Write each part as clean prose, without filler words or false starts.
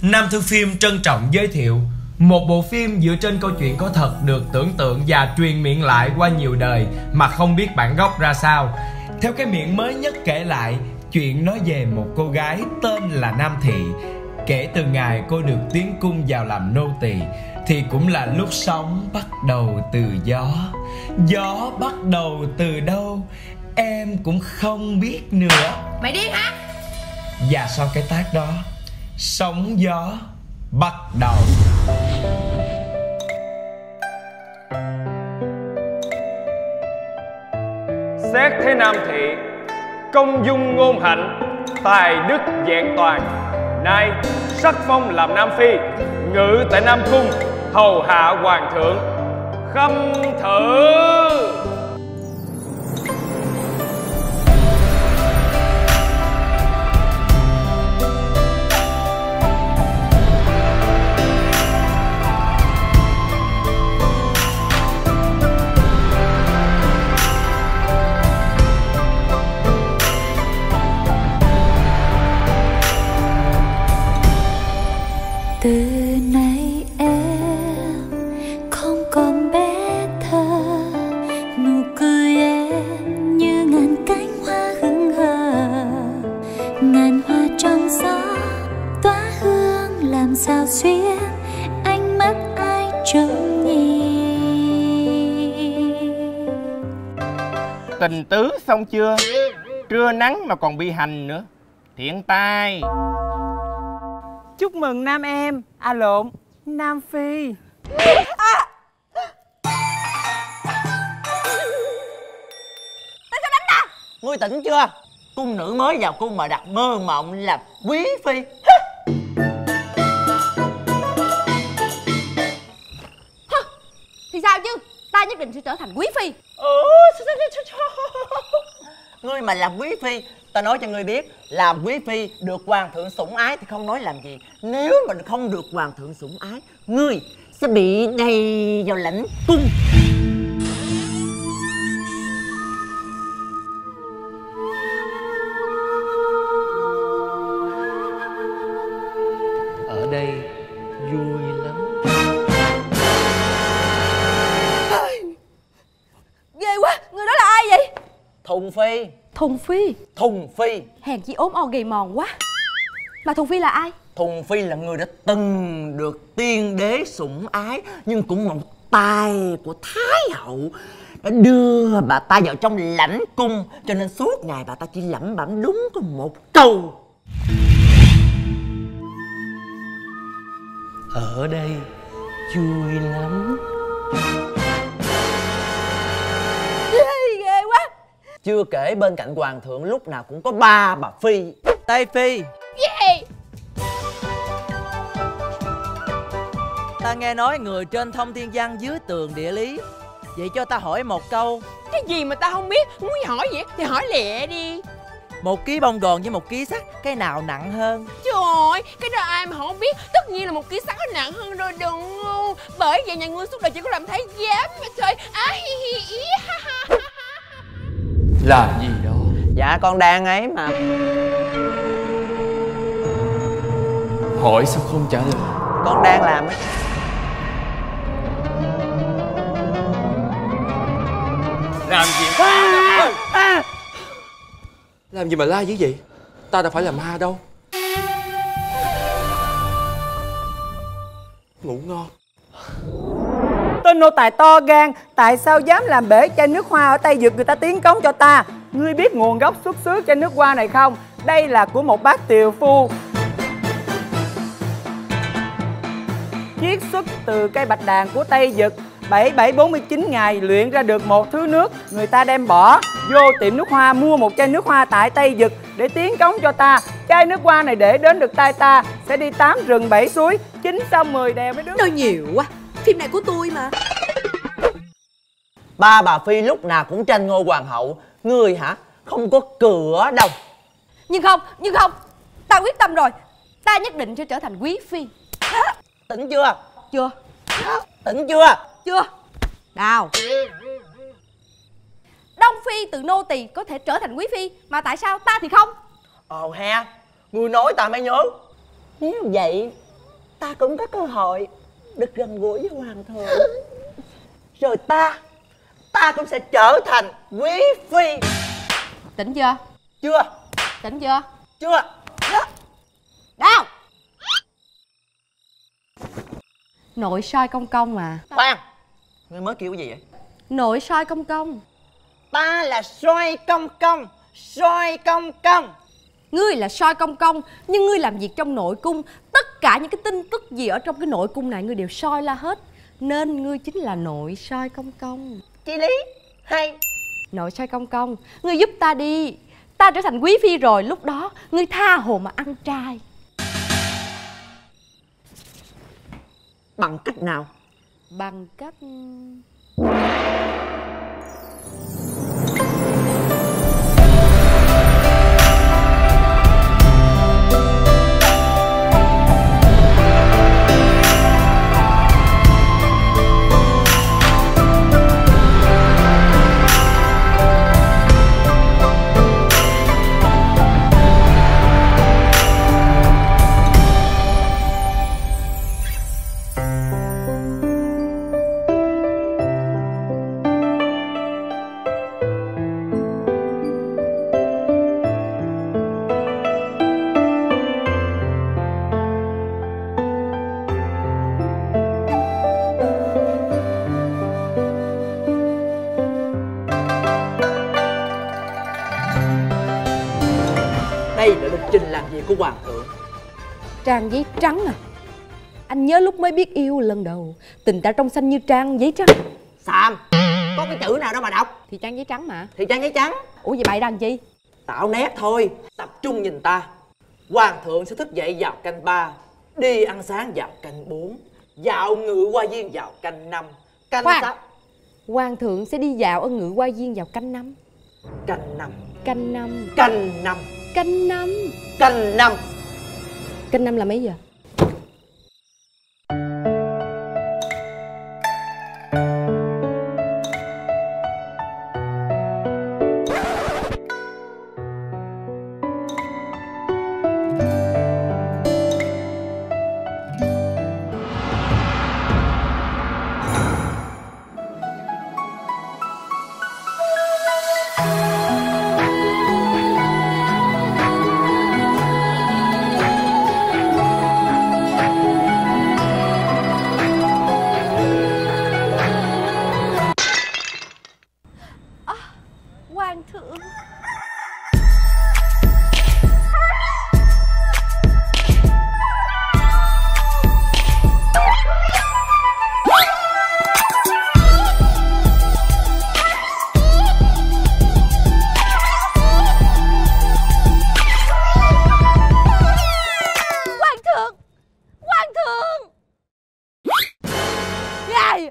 Nam Thư Phim trân trọng giới thiệu một bộ phim dựa trên câu chuyện có thật được tưởng tượng và truyền miệng lại qua nhiều đời mà không biết bản gốc ra sao. Theo cái miệng mới nhất kể lại, chuyện nói về một cô gái tên là Nam Thị. Kể từ ngày cô được tiến cung vào làm nô tỳ thì cũng là lúc sóng bắt đầu từ gió. Gió bắt đầu từ đâu em cũng không biết nữa. Mày điên hả? Và sau cái tát đó, sóng gió bắt đầu. Xét thế Nam Thị, công dung ngôn hạnh, tài đức vẹn toàn. Nay sắc phong làm Nam Phi, ngự tại Nam Cung, hầu hạ hoàng thượng. Khâm thử. Từ nay em không còn bé thơ, nụ cười em như ngàn cánh hoa hững hờ, ngàn hoa trong gió tỏa hương làm sao xuyên ánh mắt ai trông nhìn. Tình tứ xong chưa? Trưa nắng mà còn bị hành nữa. Thiện tai. Chúc mừng Nam em. À lộn, Nam Phi. Tại sao đánh ta? Ngươi tỉnh chưa? Cung nữ mới vào cung mà đặt mơ mộng là quý phi. Thì sao chứ? Ta nhất định sẽ trở thành quý phi. Ngươi mà làm quý phi, ta nói cho ngươi biết, làm quý phi được hoàng thượng sủng ái thì không nói làm gì. Nếu mà không được hoàng thượng sủng ái, ngươi sẽ bị đầy vào lãnh cung. Ở đây vui lắm. Ghê quá, người đó là ai vậy? Thùng Phi. Thùng Phi? Thùng Phi. Hèn chi ốm o gầy mòn quá. Mà Thùng Phi là ai? Thùng Phi là người đã từng được tiên đế sủng ái, nhưng cũng một tay của Thái hậu đã đưa bà ta vào trong lãnh cung, cho nên suốt ngày bà ta chỉ lẩm bẩm đúng có một câu: Ở đây vui lắm. Ghê quá. Chưa kể bên cạnh hoàng thượng lúc nào cũng có ba bà Phi. Tây Phi. Gì? Ta nghe nói người trên thông thiên văn dưới tường địa lý. Vậy cho ta hỏi một câu. Cái gì mà ta không biết? Muốn hỏi vậy thì hỏi lẹ đi. 1 ký bông gòn với 1 ký sắt, cái nào nặng hơn? Trời ơi, cái đó ai mà không biết. Tất nhiên là 1 ký sắt nó nặng hơn rồi đừng ngu. Bởi vậy nhà ngươi suốt đời chỉ có làm thái giám mà thôi. Làm gì đó? Dạ con đang ấy mà. Hỏi sao không trả lời? Con đang làm ấy. Làm gì? Làm gì mà la dữ vậy? Ta đâu phải là ma đâu. Ngủ ngon. Tên nô tài to gan, tại sao dám làm bể chai nước hoa ở Tây Vực người ta tiến cống cho ta? Ngươi biết nguồn gốc xuất xứ chai nước hoa này không? Đây là của một bác tiều phu, chiết xuất từ cây bạch đàn của Tây Vực. 4749 ngày luyện ra được một thứ nước. Người ta đem bỏ vô tiệm nước hoa mua một chai nước hoa tại Tây Vực để tiến cống cho ta. Chai nước hoa này để đến được tay ta sẽ đi 8 rừng 7 suối, 9 sông 10 đèo mấy đứa. Nói nhiều quá. Phim này của tôi mà. Ba bà Phi lúc nào cũng tranh ngôi hoàng hậu. Ngươi hả? Không có cửa đâu. Nhưng không, ta quyết tâm rồi. Ta nhất định sẽ trở thành quý phi. Tỉnh chưa? Chưa. Tỉnh chưa? Chưa. Đào. Đông Phi từ nô tỳ có thể trở thành quý phi, mà tại sao ta thì không? Ồ ha, ngươi nói ta mới nhớ. Nếu vậy ta cũng có cơ hội được gần gũi với hoàng thượng. Rồi ta cũng sẽ trở thành quý phi. Tỉnh chưa? Chưa. Tỉnh chưa? Chưa. Đâu? Nội soi công công mà. Khoan, ngươi mới kêu cái gì vậy? Nội soi công công. Ta là soi công công. Soi công công. Ngươi là soi công công, nhưng ngươi làm việc trong nội cung. Tất cả những cái tin tức gì ở trong cái nội cung này ngươi đều soi la hết. Nên ngươi chính là nội soi công công. Chí lý hay. Nội soi công công, ngươi giúp ta đi. Ta trở thành quý phi rồi, lúc đó ngươi tha hồ mà ăn trai. Bằng cách nào? Bằng cách... Đây là lịch trình làm việc của hoàng thượng. Trang giấy trắng à? Anh nhớ lúc mới biết yêu lần đầu, tình ta trong xanh như trang giấy trắng. Xàm, có cái chữ nào đâu mà đọc. Thì trang giấy trắng mà. Thì trang giấy trắng. Ủa vậy bậy đằng chi? Tạo nét thôi. Tập trung nhìn ta. Hoàng thượng sẽ thức dậy vào canh 3, đi ăn sáng vào canh 4, dạo ngự hoa viên vào canh 5, canh 6. Hoàng thượng sẽ đi dạo ở ngự hoa viên vào canh 5. Canh 5. Canh 5. Canh 5. Canh 5. Canh 5. Canh 5 là mấy giờ? Hoàng thượng. Hoàng thượng. Này.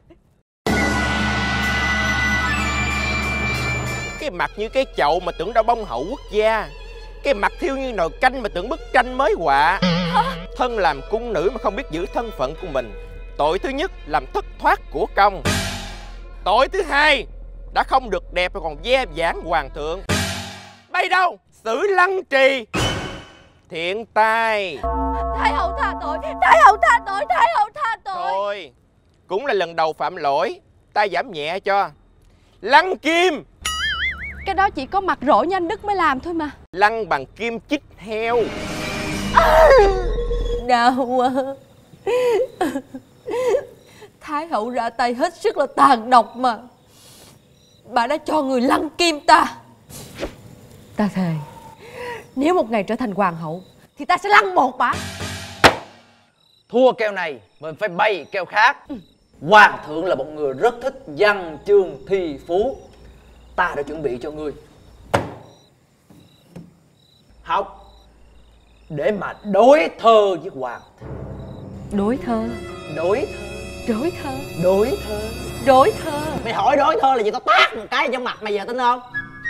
Cái mặt như cái chậu mà tưởng đâu bông hậu quốc gia, cái mặt thiêu như nồi canh mà tưởng bức tranh mới họa. Thân làm cung nữ mà không biết giữ thân phận của mình. Tội thứ nhất làm thất thoát của công. Tội thứ hai đã không được đẹp mà còn ve vãn hoàng thượng. Bay đâu xử lăng trì. Thiện tai. Thái hậu tha tội. Thái hậu tha tội. Thái hậu tha tội. Thôi, cũng là lần đầu phạm lỗi, ta giảm nhẹ cho. Lăng kim. Cái đó chỉ có mặt rỗ như anh Đức mới làm thôi mà. Lăng bằng kim chích heo. Đau quá. Thái hậu ra tay hết sức là tàn độc mà. Bà đã cho người lăng kim ta. Ta thề, nếu một ngày trở thành hoàng hậu thì ta sẽ lăng một bả. Thua kèo này mình phải bày kèo khác. Hoàng thượng là một người rất thích văn chương thi phú. Ta đã chuẩn bị cho ngươi học để mà đối thơ với hoàng. Đối thơ. Đối thơ. Đối thơ. Đối thơ. Đối thơ. Mày hỏi đối thơ là gì, tao tát một cái trong mặt mày giờ tin không?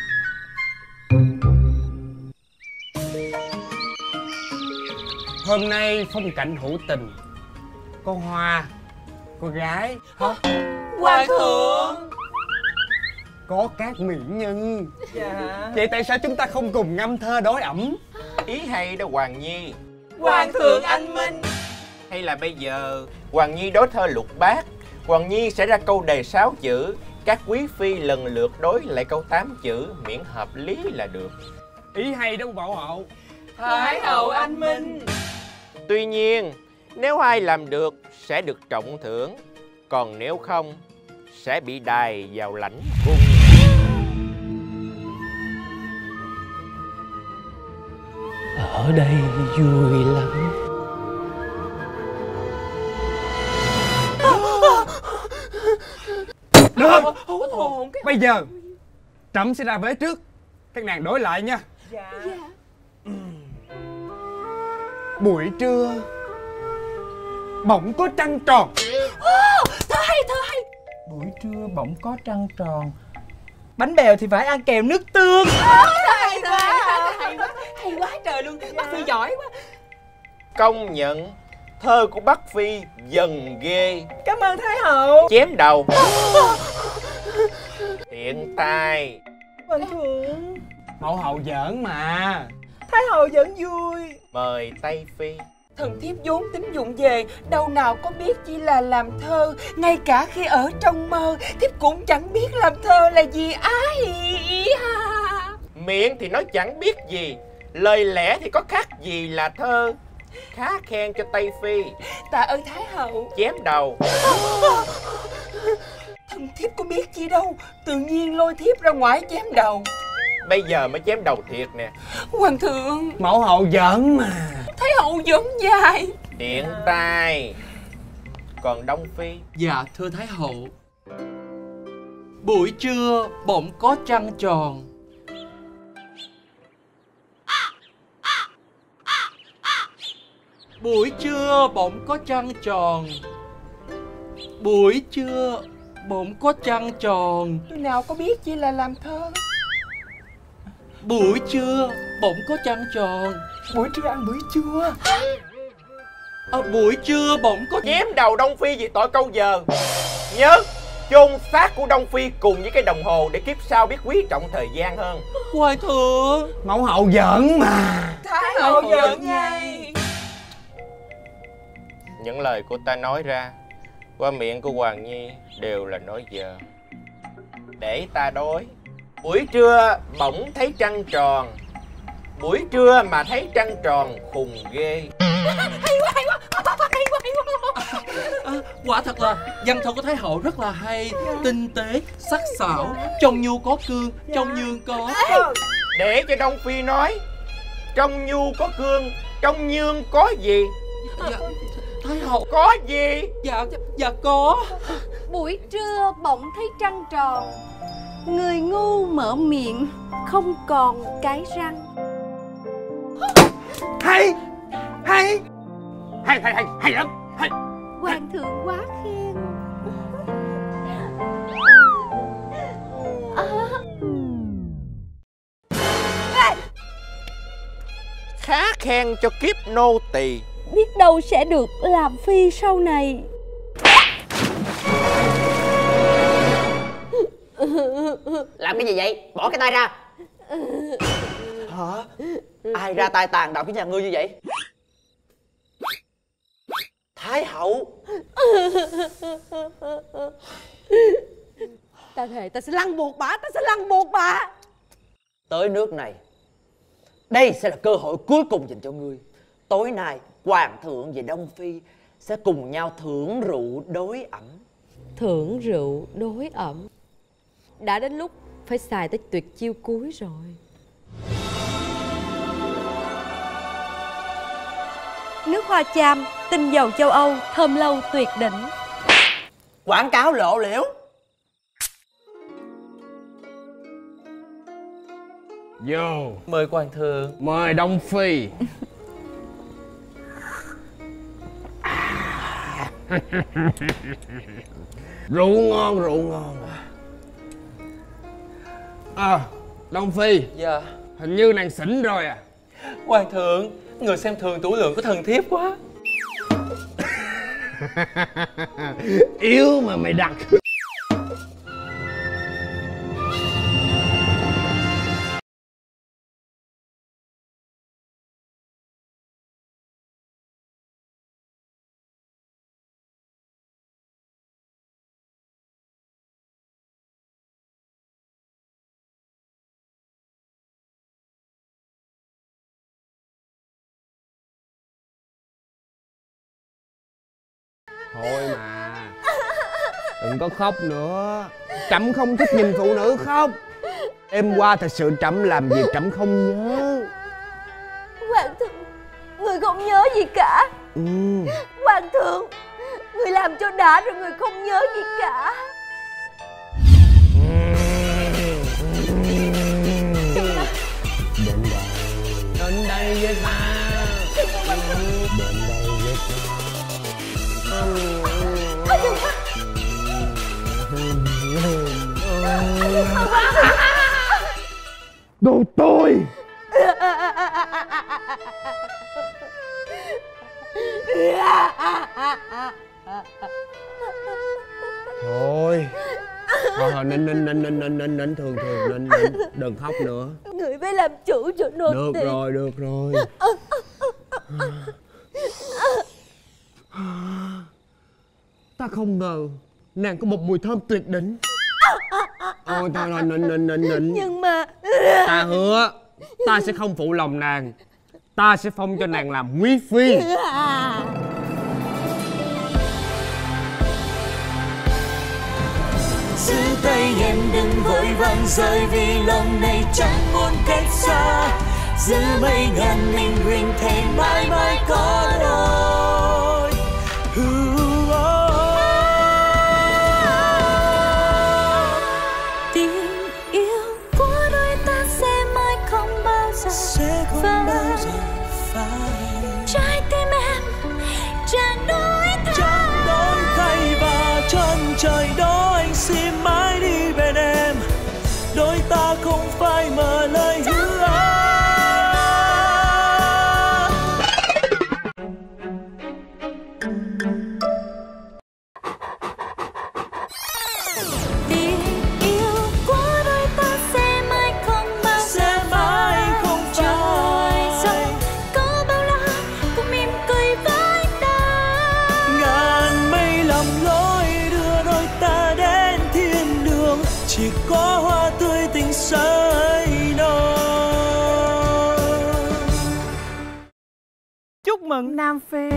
Hôm nay phong cảnh hữu tình, có hoa, có gái. Hả? Hoàng thượng. Có các mỹ nhân. Vậy tại sao chúng ta không cùng ngâm thơ đối ẩm? Ý hay đó Hoàng Nhi. Hoàng thượng anh minh. Hay là bây giờ Hoàng Nhi đối thơ lục bát, Hoàng Nhi sẽ ra câu đề 6 chữ, các quý phi lần lượt đối lại câu 8 chữ, miễn hợp lý là được. Ý hay đó bảo hậu. Thái hậu anh minh. Tuy nhiên, nếu ai làm được sẽ được trọng thưởng, còn nếu không sẽ bị đày vào lãnh cung. Ở đây vui lắm. Được. Bây giờ Trẫm sẽ ra vế trước, các nàng đối lại nha. Dạ. Buổi trưa bỗng có trăng tròn. Thơ hay. Buổi trưa bỗng có trăng tròn. Bánh bèo thì phải ăn kèm nước tương. Hay quá trời luôn. Bác Phi giỏi quá. Công nhận thơ của Bắc Phi dần ghê. Cảm ơn Thái hậu. Chém đầu. Tiện tai. Hoàng thượng. Mẫu hậu giỡn mà. Thái hậu vẫn vui. Mời Tây Phi. Thần thiếp vốn tính dụng về, đâu nào có biết chỉ là làm thơ. Ngay cả khi ở trong mơ, thiếp cũng chẳng biết làm thơ là gì ai. Miệng thì nói chẳng biết gì, lời lẽ thì có khác gì là thơ. Khá khen cho Tây Phi. Tạ ơn Thái hậu. Chém đầu. Thần thiếp có biết gì đâu, tự nhiên lôi thiếp ra ngoài chém đầu. Bây giờ mới chém đầu thiệt nè. Hoàng thượng. Mẫu hậu giỡn mà. Thái hậu giỡn dài. Tiện tai. Còn Đông Phi. Dạ thưa Thái hậu. Buổi trưa bỗng có trăng tròn. Buổi trưa bỗng có trăng tròn. Buổi trưa bỗng có trăng tròn. Tôi nào có biết chỉ là làm thơ. Buổi trưa bỗng có trăng tròn. Buổi trưa ăn bữa trưa. Buổi trưa bỗng có... Chém đầu Đông Phi vì tội câu giờ. Nhớ chôn xác của Đông Phi cùng với cái đồng hồ để kiếp sau biết quý trọng thời gian hơn. Hoàng thượng. Mẫu hậu giỡn mà. Thái hậu giỡn ngay. Những lời của ta nói ra qua miệng của Hoàng Nhi đều là nói dơ. Để ta đối. Buổi trưa bỗng thấy trăng tròn. Buổi trưa mà thấy trăng tròn khùng ghê. Hay quá. Quả thật là văn thơ của Thái hậu rất là hay, tinh tế, sắc sảo, trong nhu có cương, trong nhương có... Để cho Đông Phi nói. Trong nhu có cương, trong nhương có gì? Dạ, Thái hậu. Có gì? Dạ có. Buổi trưa bỗng thấy trăng tròn. Người ngu mở miệng không còn cái răng. Hay lắm. Hay. Hoàng thượng quá khen. Khá khen cho kiếp nô tỳ. Biết đâu sẽ được làm phi sau này. Làm cái gì vậy? Bỏ cái tay ra. Hả? Ai ra tay tàn độc với nhà ngươi như vậy? Thái hậu. Ta thề ta sẽ lăng buộc bà. Tới nước này, đây sẽ là cơ hội cuối cùng dành cho ngươi. Tối nay hoàng thượng và Đông Phi sẽ cùng nhau thưởng rượu đối ẩm. Thưởng rượu đối ẩm. Đã đến lúc phải xài tới tuyệt chiêu cuối rồi. Nước hoa cham, tinh dầu châu Âu, thơm lâu tuyệt đỉnh. Quảng cáo lộ liễu. Vô. Mời hoàng thượng. Mời Đông Phi. Rượu ngon. Đông Phi. Dạ. Hình như nàng xỉn rồi à. Hoàng thượng, người xem thường tủ lượng của thần thiếp quá. Yếu mà mày đặt. Thôi mà, đừng có khóc nữa. Trẫm không thích nhìn phụ nữ khóc. Đêm qua thật sự Trẫm làm gì Trẫm không nhớ. Hoàng thượng, người không nhớ gì cả. Hoàng thượng, người làm cho đã rồi, người không nhớ gì cả. Đến đây với ta. Đến đây với ta. Đồ tôi. Thôi nín thường nín, đừng khóc nữa. Người phải làm chủ cho nô tỳ. Được rồi. Ta không ngờ nàng có một mùi thơm tuyệt đỉnh. Thôi nín. Nhưng mà ta hứa ta sẽ không phụ lòng nàng. Ta sẽ phong cho nàng làm quý phi. Giữ tay em đừng vội vàng rời, vì lòng này chẳng muốn cách xa. Giữ mấy ngàn mình rình thề mãi mãi có đôi. Tình yêu của đôi ta sẽ mãi không bao giờ phai. Trái tim em chẳng đổi thay và chân trời đó anh xin mãi đi bên em. Đôi ta không phải mở lời hứa. Tình yêu của đôi ta sẽ mãi không bao giờ phai. Có bao la cùng mỉm cười với ta. Ngàn mây lầm lối đưa đôi ta đến thiên đường, chỉ có hoa tươi tình say nồng. Chúc mừng Nam Phi.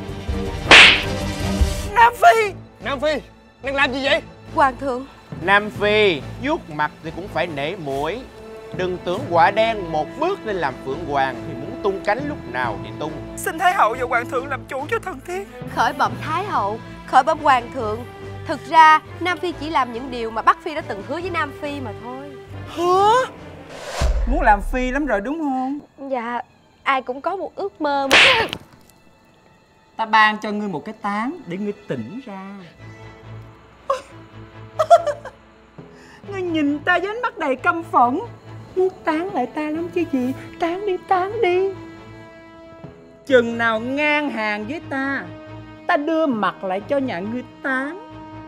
Nam Phi, nàng làm gì vậy? Hoàng thượng, Nam Phi, vuốt mặt thì cũng phải nể mũi. Đừng tưởng quả đen một bước lên làm phượng hoàng thì muốn tung cánh lúc nào thì tung. xin Thái hậu và Hoàng thượng làm chủ cho thân thiết. khởi bẩm Thái hậu, khởi bẩm Hoàng thượng. Thực ra Nam Phi chỉ làm những điều mà Bắc Phi đã từng hứa với Nam Phi mà thôi. Hứa? Muốn làm phi lắm rồi đúng không? Dạ, ai cũng có một ước mơ mà. Ta ban cho ngươi một cái tán để ngươi tỉnh ra. Ngươi nhìn ta với ánh mắt đầy căm phẫn. Muốn tán lại ta lắm chứ gì. Tán đi. Chừng nào ngang hàng với ta, ta đưa mặt lại cho nhà ngươi tán.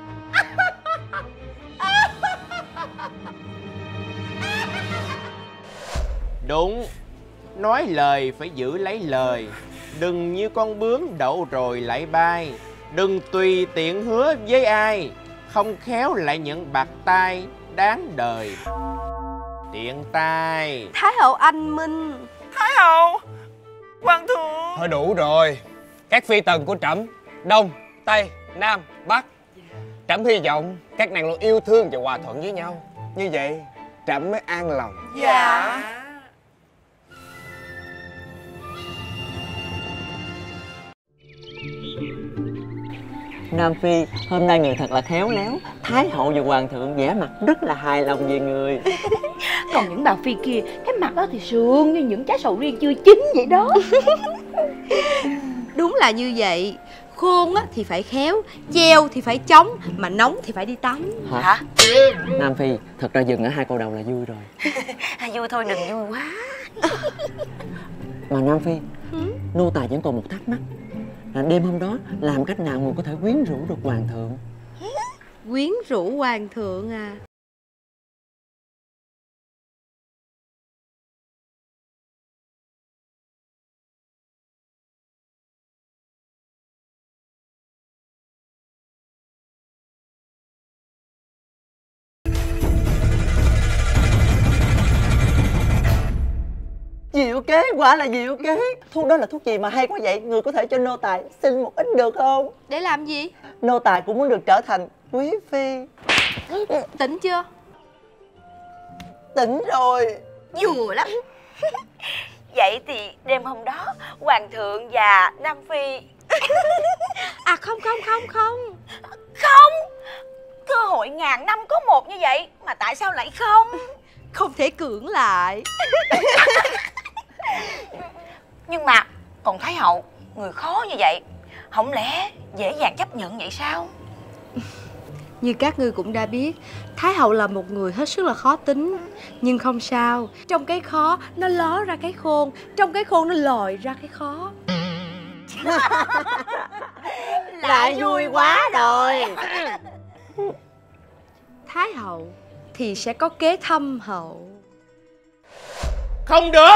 Đúng, nói lời phải giữ lấy lời. Đừng như con bướm đậu rồi lại bay. Đừng tùy tiện hứa với ai, không khéo lại nhận bạc tai đáng đời. Tiện tai. Thái hậu anh minh. Thái hậu, Hoàng thượng. Thôi đủ rồi. Các phi tần của Trẫm, Đông, Tây, Nam, Bắc, Trẫm hy vọng các nàng luôn yêu thương và hòa thuận với nhau. Như vậy Trẫm mới an lòng. Dạ. Nam Phi, hôm nay người thật là khéo léo. Thái hậu và Hoàng thượng vẻ mặt rất là hài lòng về người. Còn những bà Phi kia, cái mặt đó thì sườn như những trái sầu riêng chưa chín vậy đó. Đúng là như vậy. Khôn á thì phải khéo, treo thì phải chống, mà nóng thì phải đi tắm. Hả? Nam Phi, thật ra dừng ở hai câu đầu là vui rồi. Vui thôi đừng vui quá. Mà Nam Phi, nô tài vẫn còn một thắc mắc, là đêm hôm đó làm cách nào người có thể quyến rũ được Hoàng thượng? Quyến rũ Hoàng thượng à? Diệu kế, quả là diệu kế. Thuốc đó là thuốc gì mà hay quá vậy? Người có thể cho nô tài xin một ít được không? Để làm gì? Nô tài cũng muốn được trở thành quý phi. Tỉnh chưa? Tỉnh rồi. Vừa lắm. Vậy thì đêm hôm đó hoàng thượng và Nam Phi À không. không, cơ hội ngàn năm có một như vậy mà tại sao lại không? Không thể cưỡng lại. Nhưng mà còn Thái hậu, người khó như vậy, không lẽ dễ dàng chấp nhận vậy sao? Như các ngươi cũng đã biết, Thái hậu là một người hết sức là khó tính. Nhưng không sao, trong cái khó nó ló ra cái khôn, trong cái khôn nó lòi ra cái khó. Lại vui quá rồi. Thái hậu thì sẽ có kế thâm hậu. Không được.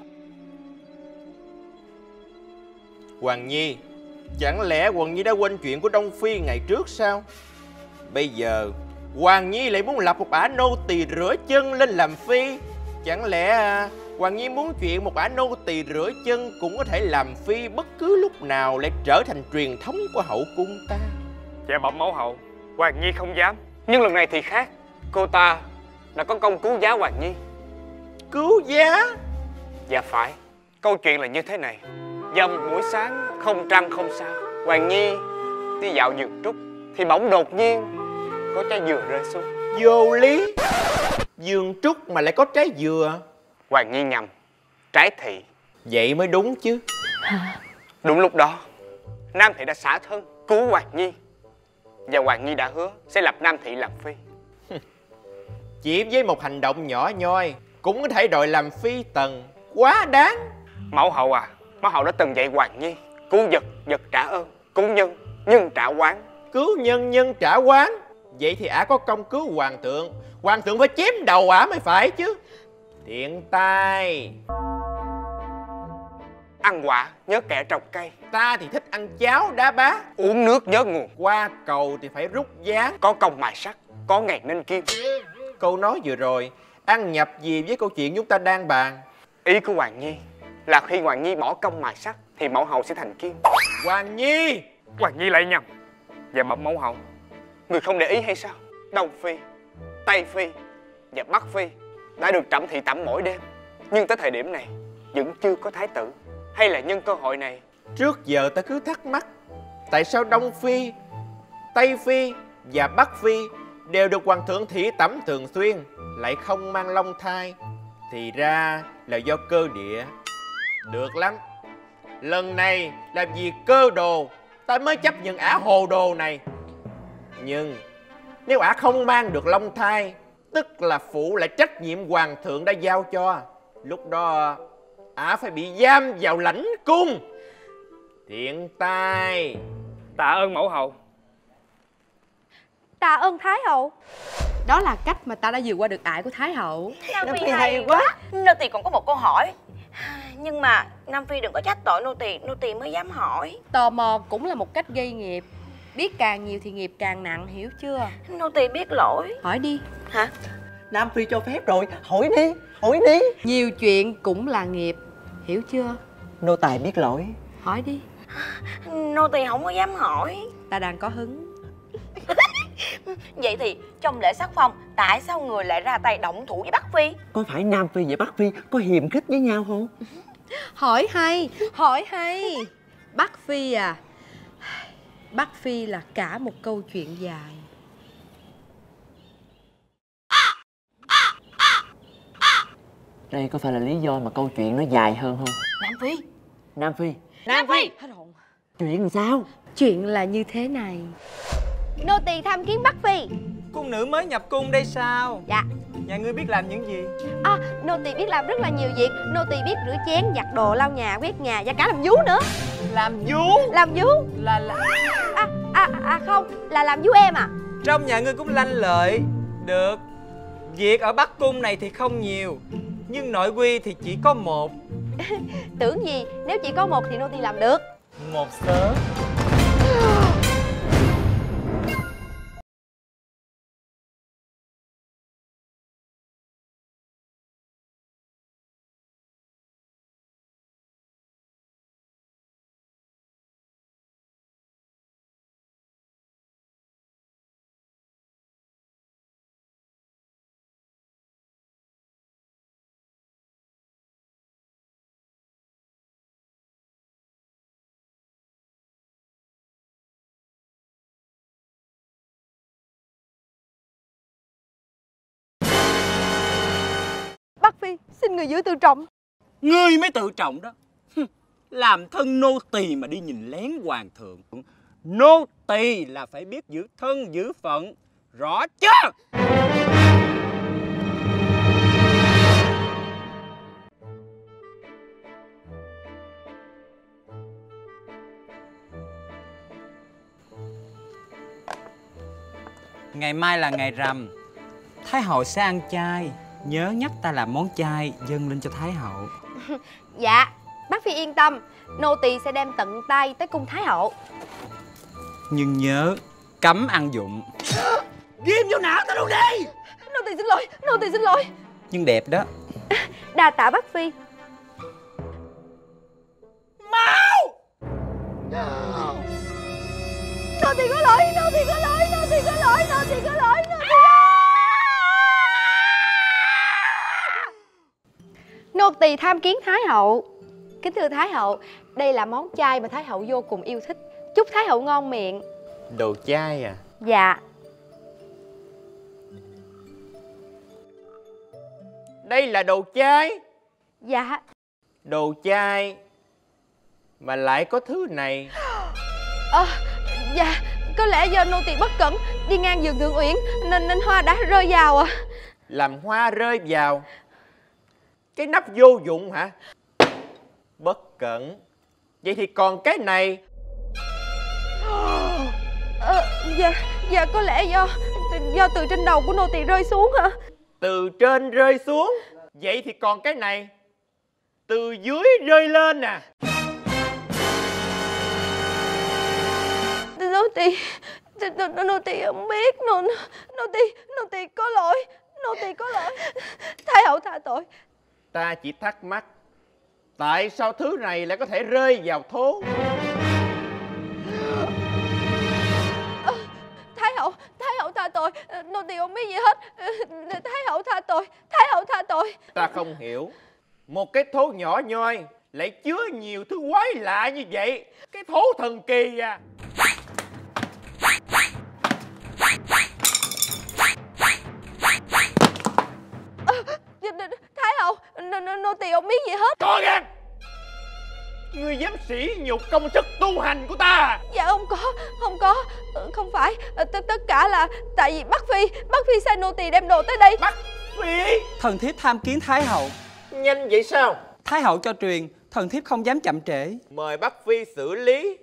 Hoàng Nhi, chẳng lẽ Hoàng Nhi đã quên chuyện của Đông Phi ngày trước sao? Bây giờ Hoàng Nhi lại muốn lập một ả nô tỳ rửa chân lên làm phi. Chẳng lẽ Hoàng Nhi muốn chuyện một ả nô tỳ rửa chân cũng có thể làm phi bất cứ lúc nào, lại trở thành truyền thống của hậu cung ta? Dạ bẩm mẫu hậu, Hoàng Nhi không dám. Nhưng lần này thì khác. Cô ta đã có công cứu giá Hoàng Nhi. Cứu giá? Dạ phải. Câu chuyện là như thế này. Vào một buổi sáng không trăng không sao, Hoàng Nhi đi dạo vườn trúc thì bỗng đột nhiên có trái dừa rơi xuống. Vô lý. Vườn trúc mà lại có trái dừa? Hoàng Nhi nhầm, trái thị. Vậy mới đúng chứ. Đúng lúc đó Nam thị đã xả thân cứu Hoàng Nhi, và Hoàng Nhi đã hứa sẽ lập Nam thị làm phi. Chỉ với một hành động nhỏ nhoi cũng có thể đòi làm phi tần, quá đáng. Mẫu hậu à, mẫu hậu đã từng dạy Hoàng Nhi cứu vật, vật trả ơn, cứu nhân, nhân trả oán. Cứu nhân, nhân trả oán? Vậy thì ả có công cứu hoàng thượng, hoàng thượng phải chém đầu ả mới phải chứ. Tiện tai. Ăn quả nhớ kẻ trồng cây. Ta thì thích ăn cháo đá bá. Uống nước nhớ nguồn. Qua cầu thì phải rút ván. Có công mài sắt, có ngày nên kim. Câu nói vừa rồi ăn nhập gì với câu chuyện chúng ta đang bàn? Ý của Hoàng Nhi là khi Hoàng Nhi bỏ công mài sắt thì mẫu hậu sẽ thành kim. Hoàng Nhi! Hoàng Nhi lại nhầm. Dạ bẩm mẫu hậu, người không để ý hay sao? Đông Phi, Tây Phi và Bắc Phi đã được trẫm thị tẩm mỗi đêm, nhưng tới thời điểm này vẫn chưa có thái tử. Hay là nhân cơ hội này? Trước giờ ta cứ thắc mắc, tại sao Đông Phi, Tây Phi và Bắc Phi đều được hoàng thượng thị tẩm thường xuyên, lại không mang long thai? Thì ra là do cơ địa. Được lắm, lần này làm gì cơ đồ, ta mới chấp nhận ả hồ đồ này. Nhưng nếu ả không mang được long thai, tức là phụ lại trách nhiệm hoàng thượng đã giao cho. Lúc đó ả phải bị giam vào lãnh cung. Thiện tai. Tạ ơn mẫu hậu. Tạ ơn Thái hậu. Đó là cách mà ta đã vượt qua được ải của Thái hậu. Nam Phi hay quá. Nô tỳ còn có một câu hỏi. Nhưng mà Nam Phi đừng có trách tội nô tỳ mới dám hỏi. Tò mò cũng là một cách gây nghiệp. Biết càng nhiều thì nghiệp càng nặng, hiểu chưa? Nô tỳ biết lỗi. Hỏi đi. Hả? Nam Phi cho phép rồi, hỏi đi, hỏi đi. Nhiều chuyện cũng là nghiệp, hiểu chưa? Nô tài biết lỗi. Hỏi đi. Nô tỳ không có dám hỏi. Ta đang có hứng. Vậy thì trong lễ sắc phong, tại sao người lại ra tay động thủ với Bắc Phi? Có phải Nam Phi và Bắc Phi có hiềm khích với nhau không? Hỏi hay, hỏi hay. Bắc Phi à? Bắc Phi là cả một câu chuyện dài. Đây có phải là lý do mà câu chuyện nó dài hơn không? Nam Phi. Nam Phi. Nam Phi. Chuyện làm sao? Chuyện là như thế này. Nô tỳ tham kiến Bắc Phi. Cung nữ mới nhập cung đây sao? Dạ. Nhà ngươi biết làm những gì? Nô tỳ biết làm rất là nhiều việc. Nô tỳ biết rửa chén, giặt đồ, lau nhà, quét nhà và cả làm vú nữa. Làm vú? Làm vú. Không, là làm vú em à. Trong nhà ngươi cũng lanh lợi. Được. Việc ở Bắc cung này thì không nhiều, nhưng nội quy thì chỉ có một. Tưởng gì, nếu chỉ có một thì nô tỳ làm được. Một sớ. Phi, xin người giữ tự trọng. Ngươi mới tự trọng đó. Làm thân nô tỳ mà đi nhìn lén hoàng thượng. Nô tỳ là phải biết giữ thân giữ phận, rõ chưa? Ngày mai là ngày rằm, Thái hậu sẽ ăn chay. Nhớ nhắc ta làm món chay dâng lên cho Thái hậu. Dạ, bác Phi yên tâm, nô tỳ sẽ đem tận tay tới cung Thái hậu. Nhưng nhớ cấm ăn dụng. Ghim vô não tao luôn đi. Nô tỳ xin lỗi, nô tỳ xin lỗi. Nhưng đẹp đó. Đà tạ bác Phi. Mau! Nô tỳ có lỗi, nô tỳ có lỗi, nô tỳ có lỗi, nô tỳ có lỗi, nô tỳ. Nô tỳ tham kiến Thái hậu. Kính thưa Thái hậu, đây là món chay mà Thái hậu vô cùng yêu thích. Chúc Thái hậu ngon miệng. Đồ chay à? Dạ. Đây là đồ chay? Dạ. Đồ chay mà lại có thứ này? Dạ, có lẽ do nô tỳ bất cẩn đi ngang vườn Thượng Uyển nên hoa đã rơi vào à. Làm hoa rơi vào? Cái nắp vô dụng hả? Bất cẩn. Vậy thì còn cái này? Dạ có lẽ do từ trên đầu của nô tỳ rơi xuống hả? Từ trên rơi xuống? Vậy thì còn cái này? Từ dưới rơi lên à? Nô tỳ không biết. Nô tỳ có lỗi. Nô tỳ có lỗi. Thái hậu tha tội. Ta chỉ thắc mắc tại sao thứ này lại có thể rơi vào thố? Thái hậu tha tội. Nô tỳ không biết gì hết. Thái hậu tha tội. Thái hậu tha tội. Ta không hiểu, một cái thố nhỏ nhoi lại chứa nhiều thứ quái lạ như vậy. Cái thố thần kỳ à. Thái hậu, nô tỳ không biết gì hết. Có gan! Ngươi dám sỉ nhục công sức tu hành của ta? Dạ không có. Không phải, tất cả là tại vì Bắc Phi sai nô tỳ đem đồ tới đây. Bắc Phi? Thần thiếp tham kiến Thái hậu. Nhanh vậy sao? Thái hậu cho truyền, thần thiếp không dám chậm trễ. Mời Bắc Phi xử lý.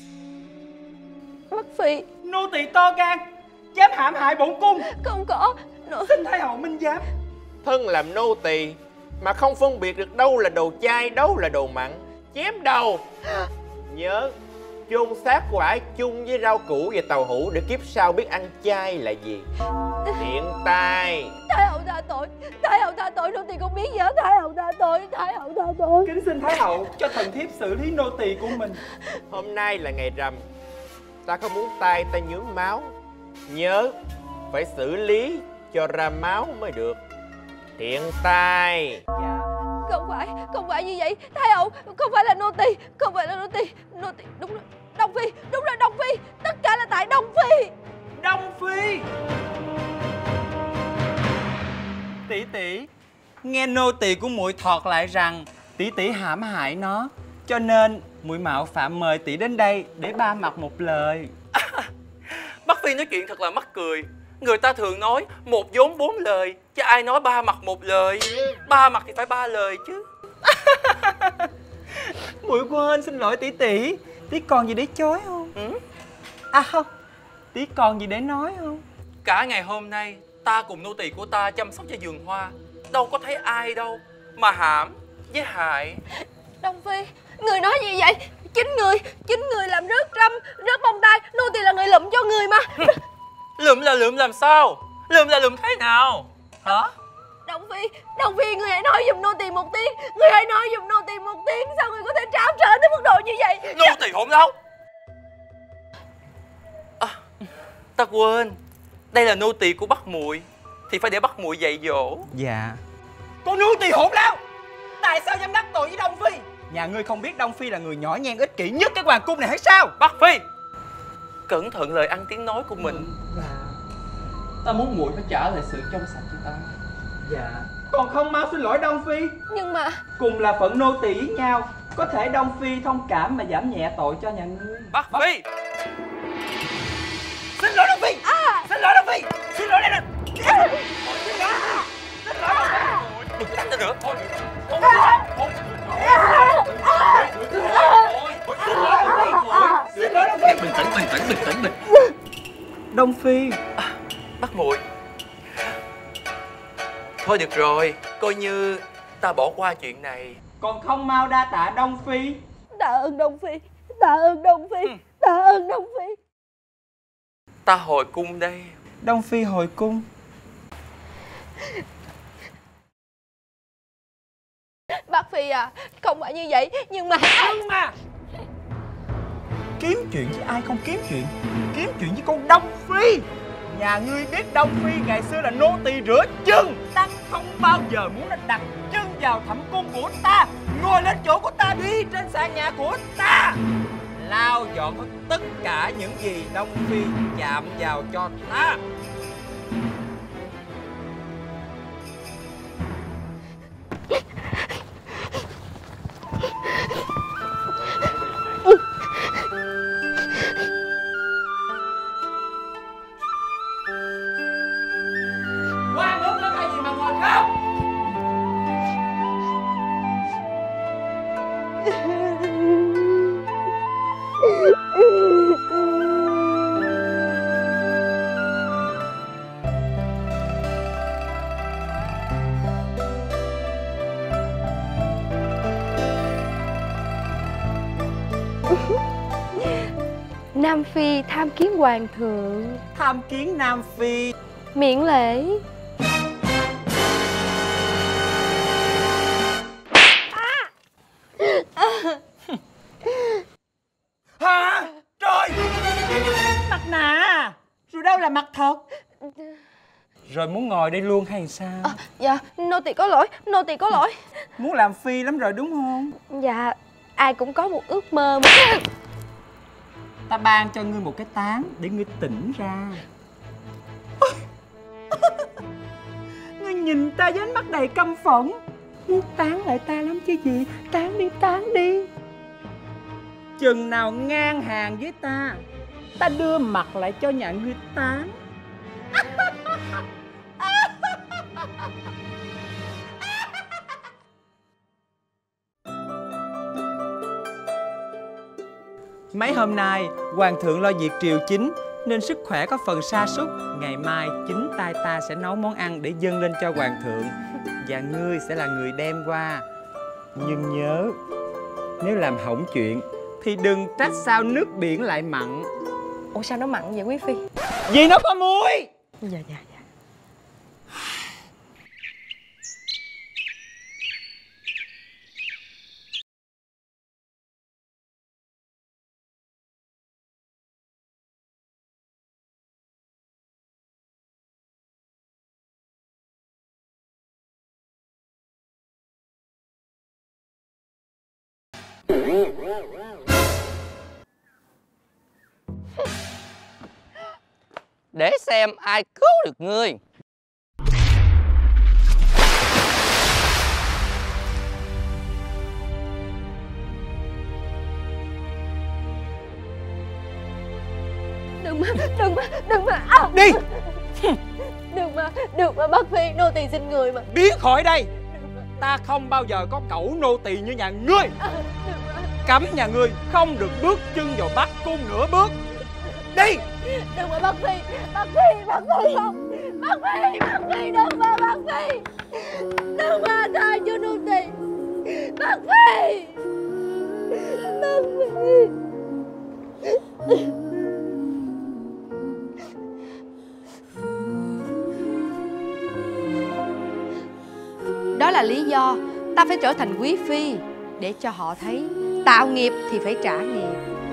Bắc Phi. Nô tỳ to gan, dám hãm hại bổn cung. Không có. Xin Thái hậu minh giám. Thân làm nô tỳ mà không phân biệt được đâu là đồ chay, đâu là đồ mặn, chém đầu. Nhớ chôn xác của ải chung với rau củ và tàu hũ để kiếp sau biết ăn chay là gì. Tiện tai. Thái hậu tha tội. Thái hậu tha tội. Nô tỳ không biết gì hết. Thái hậu tha tội. Thái hậu tha tội. Kính xin Thái hậu cho thần thiếp xử lý nô tỳ của mình. Hôm nay là ngày rằm, ta không muốn tay ta nhuốm máu. Nhớ phải xử lý cho ra máu mới được. Tiện tai. Dạ. Không phải như vậy. Thái hậu, không phải là nô tỳ. Nô tỳ đúng rồi. Đông Phi, đúng rồi, Đông Phi. Tất cả là tại Đông Phi. Đông Phi. Tỷ tỷ, nghe nô tỳ của muội thọt lại rằng tỷ tỷ hãm hại nó, cho nên muội mạo phạm mời tỷ đến đây để ba mặt một lời. Bắc Phi nói chuyện thật là mắc cười. Người ta thường nói một vốn bốn lời, chứ ai nói ba mặt một lời. Ba mặt thì phải ba lời chứ. Muội quên, xin lỗi tỷ tỷ. Tỷ còn gì để chối không? À không, tỷ còn gì để nói không? Cả ngày hôm nay ta cùng nô tỳ của ta chăm sóc cho vườn hoa, đâu có thấy ai đâu mà hãm với hại. Đông Phi, người nói gì vậy? Chính người làm rớt râm, rớt bông tai. Nô tỳ là người lụm cho người mà. Lụm là lụm làm sao? Lụm là lụm thế nào? Hả? Đông Phi, người hãy nói giùm nô tỳ một tiếng. Người hãy nói giùm nô tỳ một tiếng. Sao người có thể tráo trở tới mức độ như vậy? Nô tỳ hỗn đâu. Ta quên, đây là nô tỳ của Bắc muội, thì phải để Bắc muội dạy dỗ. Dạ. Con nô tỳ hỗn láo. Tại sao dám đắc tội với Đông Phi? Nhà ngươi không biết Đông Phi là người nhỏ nhen ích kỷ nhất cái hoàng cung này hay sao? Bắc Phi, cẩn thận lời ăn tiếng nói của mình. Ta muốn muội phải trả lại sự trong sạch cho ta. Dạ. Còn không mau xin lỗi Đông Phi. Nhưng mà cùng là phận nô tỳ với nhau, có thể Đông Phi thông cảm mà giảm nhẹ tội cho nhà ngươi. Bắc Phi. Xin lỗi Đông Phi. Xin lỗi Đông Phi. Xin lỗi đây nè. Đừng đánh tôi nữa. Bình tĩnh. Đông Phi. Bác Muội. Thôi được rồi, coi như ta bỏ qua chuyện này. Còn không mau đa tạ Đông Phi. tạ ơn Đông Phi, tạ ơn Đông Phi, tạ ơn Đông Phi. Ta hồi cung đây. Đông Phi hồi cung. Bác Phi à, không phải như vậy, nhưng mà Kiếm chuyện với ai không kiếm chuyện? Kiếm chuyện với con Đông Phi. Nhà ngươi biết Đông Phi ngày xưa là nô tỳ rửa chân. Ta không bao giờ muốn nó đặt chân vào thẩm cung của ta. Ngồi lên chỗ của ta đi, trên sàn nhà của ta. Lau dọn hết tất cả những gì Đông Phi chạm vào cho ta. Qua nước nó cái gì mà ngồi khóc? Nam Phi tham kiến hoàng thượng. Tham kiến Nam Phi. Miễn lễ. Hả? Trời! Mặt nạ. Rồi đâu là mặt thật? Rồi muốn ngồi đây luôn hay sao? Dạ, nô tỳ có lỗi, nô tỳ có lỗi. Muốn làm phi lắm rồi đúng không? Dạ, ai cũng có một ước mơ mà. Ta ban cho ngươi một cái tán để ngươi tỉnh ra. Ngươi nhìn ta với ánh mắt đầy căm phẫn. Muốn tán lại ta lắm chứ gì. Tán đi, tán đi. Chừng nào ngang hàng với ta, ta đưa mặt lại cho nhà ngươi tán. Mấy hôm nay hoàng thượng lo việc triều chính nên sức khỏe có phần sa sút. Ngày mai chính tay ta sẽ nấu món ăn để dâng lên cho hoàng thượng, và ngươi sẽ là người đem qua. Nhưng nhớ, nếu làm hỏng chuyện thì đừng trách sao nước biển lại mặn. Ủa sao nó mặn vậy quý phi? Vì nó có muối. Dạ. Để xem ai cứu được ngươi. Đừng mà Đi. Đừng mà bác Phi, nô tỳ xin người mà. Biến khỏi đây. Ta không bao giờ có cẩu nô tỳ như nhà ngươi. Cấm nhà ngươi không được bước chân vào Bắc Cung nửa bước. Đi. Đừng mà bác Phi không. Bác Phi đừng mà bác Phi. Đừng mà tha cho nô tỳ. Bác Phi. Đó là lý do ta phải trở thành quý phi, để cho họ thấy tạo nghiệp thì phải trả nghiệp.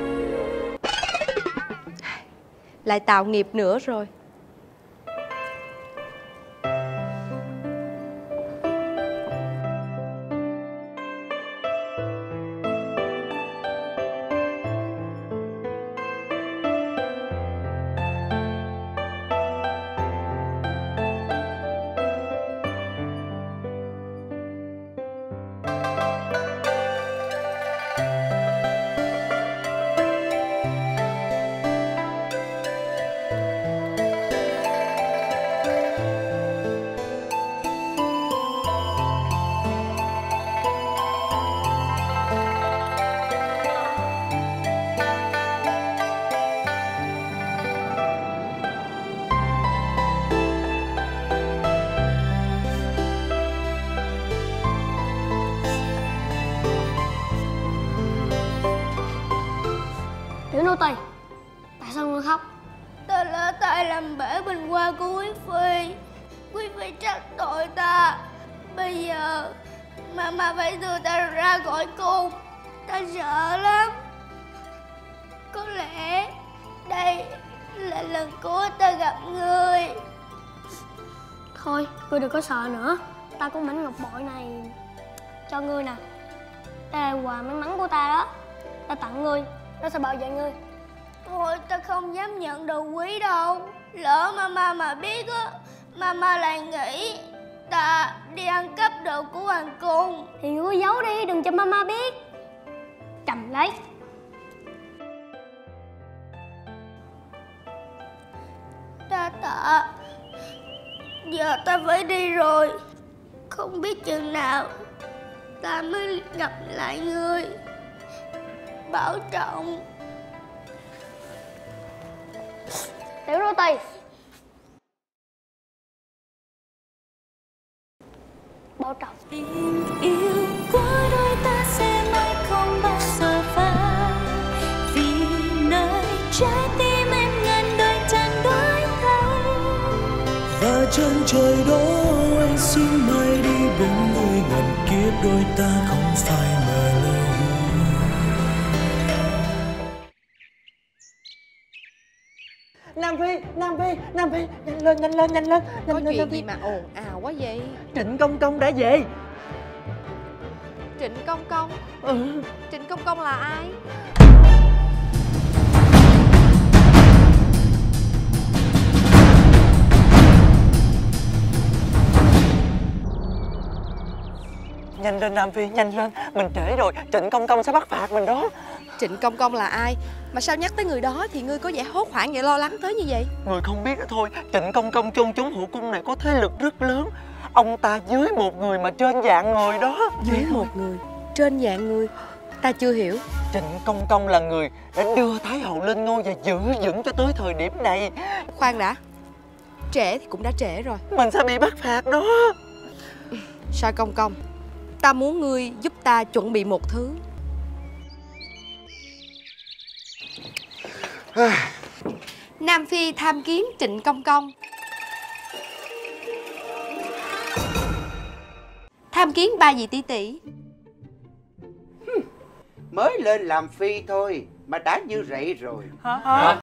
Lại tạo nghiệp nữa rồi. Tại sao ngươi khóc? Ta lỡ tay làm bể bình hoa của quý phi. Quý phi trách tội ta. Bây giờ mama phải đưa ta ra khỏi cung. Ta sợ lắm. Có lẽ đây là lần cuối ta gặp ngươi. Thôi, ngươi đừng có sợ nữa. Ta có mảnh ngọc bội này cho ngươi nè. Đây là quà may mắn của ta đó. Ta tặng ngươi, nó sẽ bảo vệ ngươi. Thôi, ta không dám nhận đồ quý đâu. Lỡ mama mà biết á, mama lại nghĩ ta đi ăn cắp đồ của hoàng cung. Thì ngươi giấu đi, đừng cho mama biết. Cầm lấy. Ta tạ. Giờ ta phải đi rồi. Không biết chừng nào ta mới gặp lại ngươi. Bảo trọng. Tiểu Nô Tỳ. Bảo trọng. Tình yêu của đôi ta sẽ mãi không bao giờ phai, vì nơi trái tim em ngàn đời chẳng đổi thay. Và chân trời đó anh xin mai đi bên người, ngàn kiếp đôi ta không phải mơ lưu. Nam Phi, nhanh lên. Có chuyện gì mà ồn ào quá vậy? Trịnh Công Công đã về. Trịnh Công Công? Trịnh Công Công là ai? Nhanh lên Nam Phi, nhanh lên. Mình trễ rồi, Trịnh Công Công sẽ bắt phạt mình đó. Trịnh Công Công là ai? Mà sao nhắc tới người đó thì ngươi có vẻ hốt hoảng vậy, lo lắng tới như vậy? Người không biết đó thôi. Trịnh Công Công trong chốn hậu cung này có thế lực rất lớn. Ông ta dưới một người mà trên vạn người đó. Dưới một người, trên vạn người? Ta chưa hiểu. Trịnh Công Công là người đã đưa Thái hậu lên ngôi và giữ vững cho tới thời điểm này. Khoan đã. Trễ thì cũng đã trễ rồi. Mình sẽ bị bắt phạt đó. Soi Công Công, ta muốn ngươi giúp ta chuẩn bị một thứ. Nam Phi tham kiến Trịnh Công Công. Tham kiến ba vị tỷ tỷ. Mới lên làm phi thôi mà đã như vậy rồi. Hả?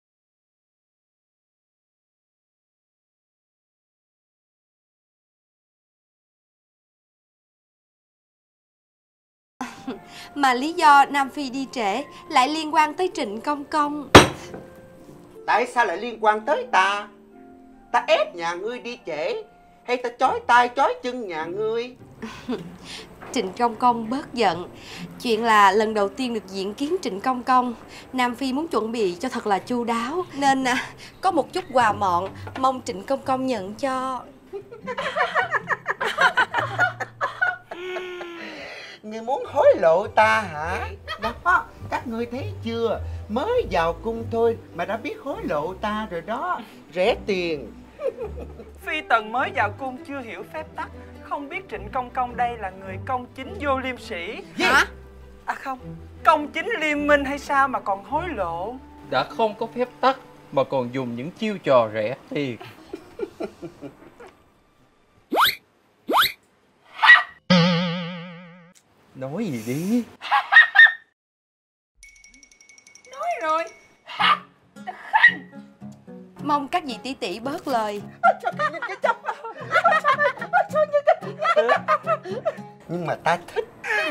Mà lý do Nam Phi đi trễ lại liên quan tới Trịnh Công Công. Tại sao lại liên quan tới ta? Ta ép nhà ngươi đi trễ hay ta chói tay chói chân nhà ngươi? Trịnh Công Công bớt giận. Chuyện là lần đầu tiên được diện kiến Trịnh Công Công, Nam Phi muốn chuẩn bị cho thật là chu đáo, nên có một chút quà mọn, mong Trịnh Công Công nhận cho. Ngươi muốn hối lộ ta hả? Đó, các ngươi thấy chưa? Mới vào cung thôi mà đã biết hối lộ ta rồi đó. Rẻ tiền. Phi tần mới vào cung chưa hiểu phép tắc, không biết Trịnh Công Công đây là người công chính vô liêm sỉ. Hả? À không, công chính liêm minh hay sao mà còn hối lộ? Đã không có phép tắc mà còn dùng những chiêu trò rẻ tiền. Nói gì đi. Nói rồi. Mong các vị tỷ tỷ bớt lời. Nhưng mà ta thích.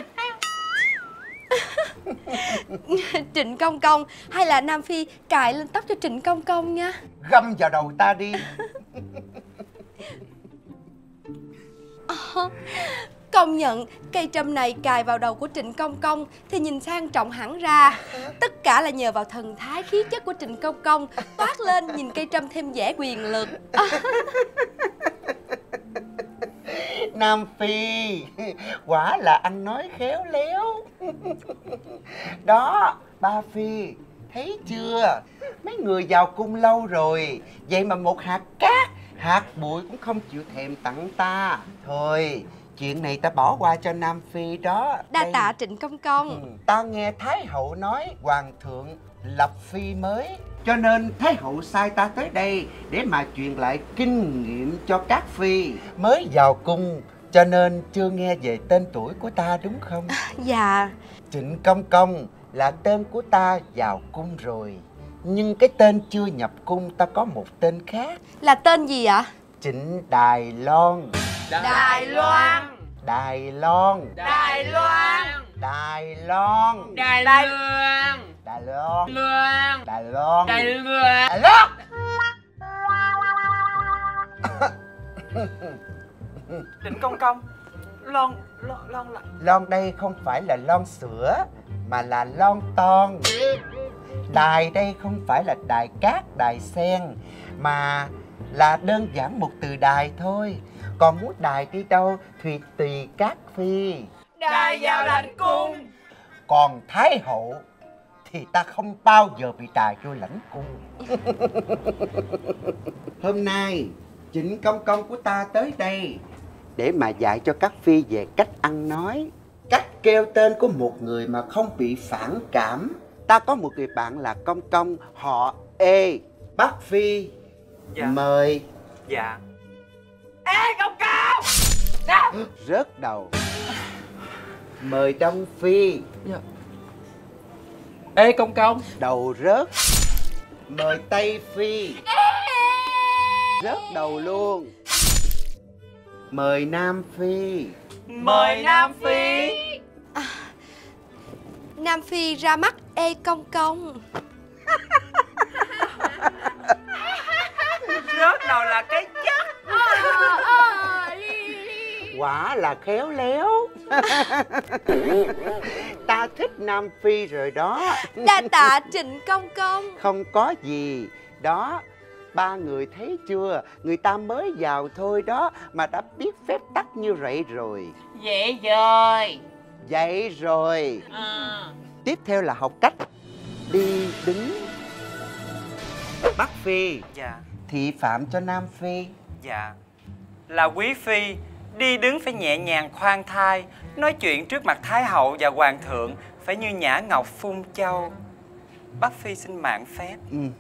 Trịnh Công Công, hay là Nam Phi cài lên tóc cho Trịnh Công Công nha. Găm vào đầu ta đi. Công nhận cây trâm này cài vào đầu của Trịnh Công Công thì nhìn sang trọng hẳn ra. Tất cả là nhờ vào thần thái khí chất của Trịnh Công Công toát lên, nhìn cây trâm thêm vẻ quyền lực. Nam Phi, quả là anh nói khéo léo. Đó, ba Phi, thấy chưa? Mấy người vào cung lâu rồi, vậy mà một hạt cát, hạt bụi cũng không chịu thèm tặng ta. Thôi, chuyện này ta bỏ qua cho Nam Phi đó. Đa tạ Trịnh Công Công. Ta nghe Thái hậu nói hoàng thượng lập phi mới. Cho nên Thái hậu sai ta tới đây để mà truyền lại kinh nghiệm cho các phi. Mới vào cung cho nên chưa nghe về tên tuổi của ta đúng không? Dạ. Trịnh Công Công là tên của ta vào cung rồi. Nhưng cái tên chưa nhập cung ta có một tên khác. Là tên gì ạ? Trịnh Đài Loan. Đài Loan. Đài Loan. Đài Loan. Đài Loan. Đài Loan. Đài Loan. Loan. Đài Loan. Đài Loan. Đài Loan. Trịnh Công Công, lon là... Lon đây không phải là lon sữa mà là lon ton. Đài đây không phải là đài cát, đài sen mà là đơn giản một từ đài thôi. Còn muốn đài đi đâu thì tùy các phi. Đài vào lãnh cung. Còn Thái hậu thì ta không bao giờ bị đài vô lãnh cung. Hôm nay Trịnh Công Công của ta tới đây để mà dạy cho các phi về cách ăn nói, cách kêu tên của một người mà không bị phản cảm. Ta có một người bạn là Công Công, họ Ê. Bác phi. Dạ. Mời. Dạ. Ê Công Công. Rớt đầu. Mời Đông phi. Dạ. Ê Công Công. Đầu rớt. Mời Tây phi. Rớt đầu luôn. Mời Nam phi. Mời Nam phi. Nam phi ra mắt Ê Công Công. Rớt đầu là cái chất. Quả là khéo léo. Ta thích Nam phi rồi đó. Đa tạ Trịnh Công Công. Không có gì. Đó, ba người thấy chưa? Người ta mới vào thôi đó mà đã biết phép tắc như vậy rồi. Vậy rồi. Vậy rồi. Tiếp theo là học cách đi đứng. Bắc phi. Dạ. Thị phạm cho Nam phi. Dạ. Là quý phi, đi đứng phải nhẹ nhàng khoan thai, nói chuyện trước mặt Thái hậu và Hoàng thượng phải như nhã ngọc phun châu. Bác phi xin mạng phép.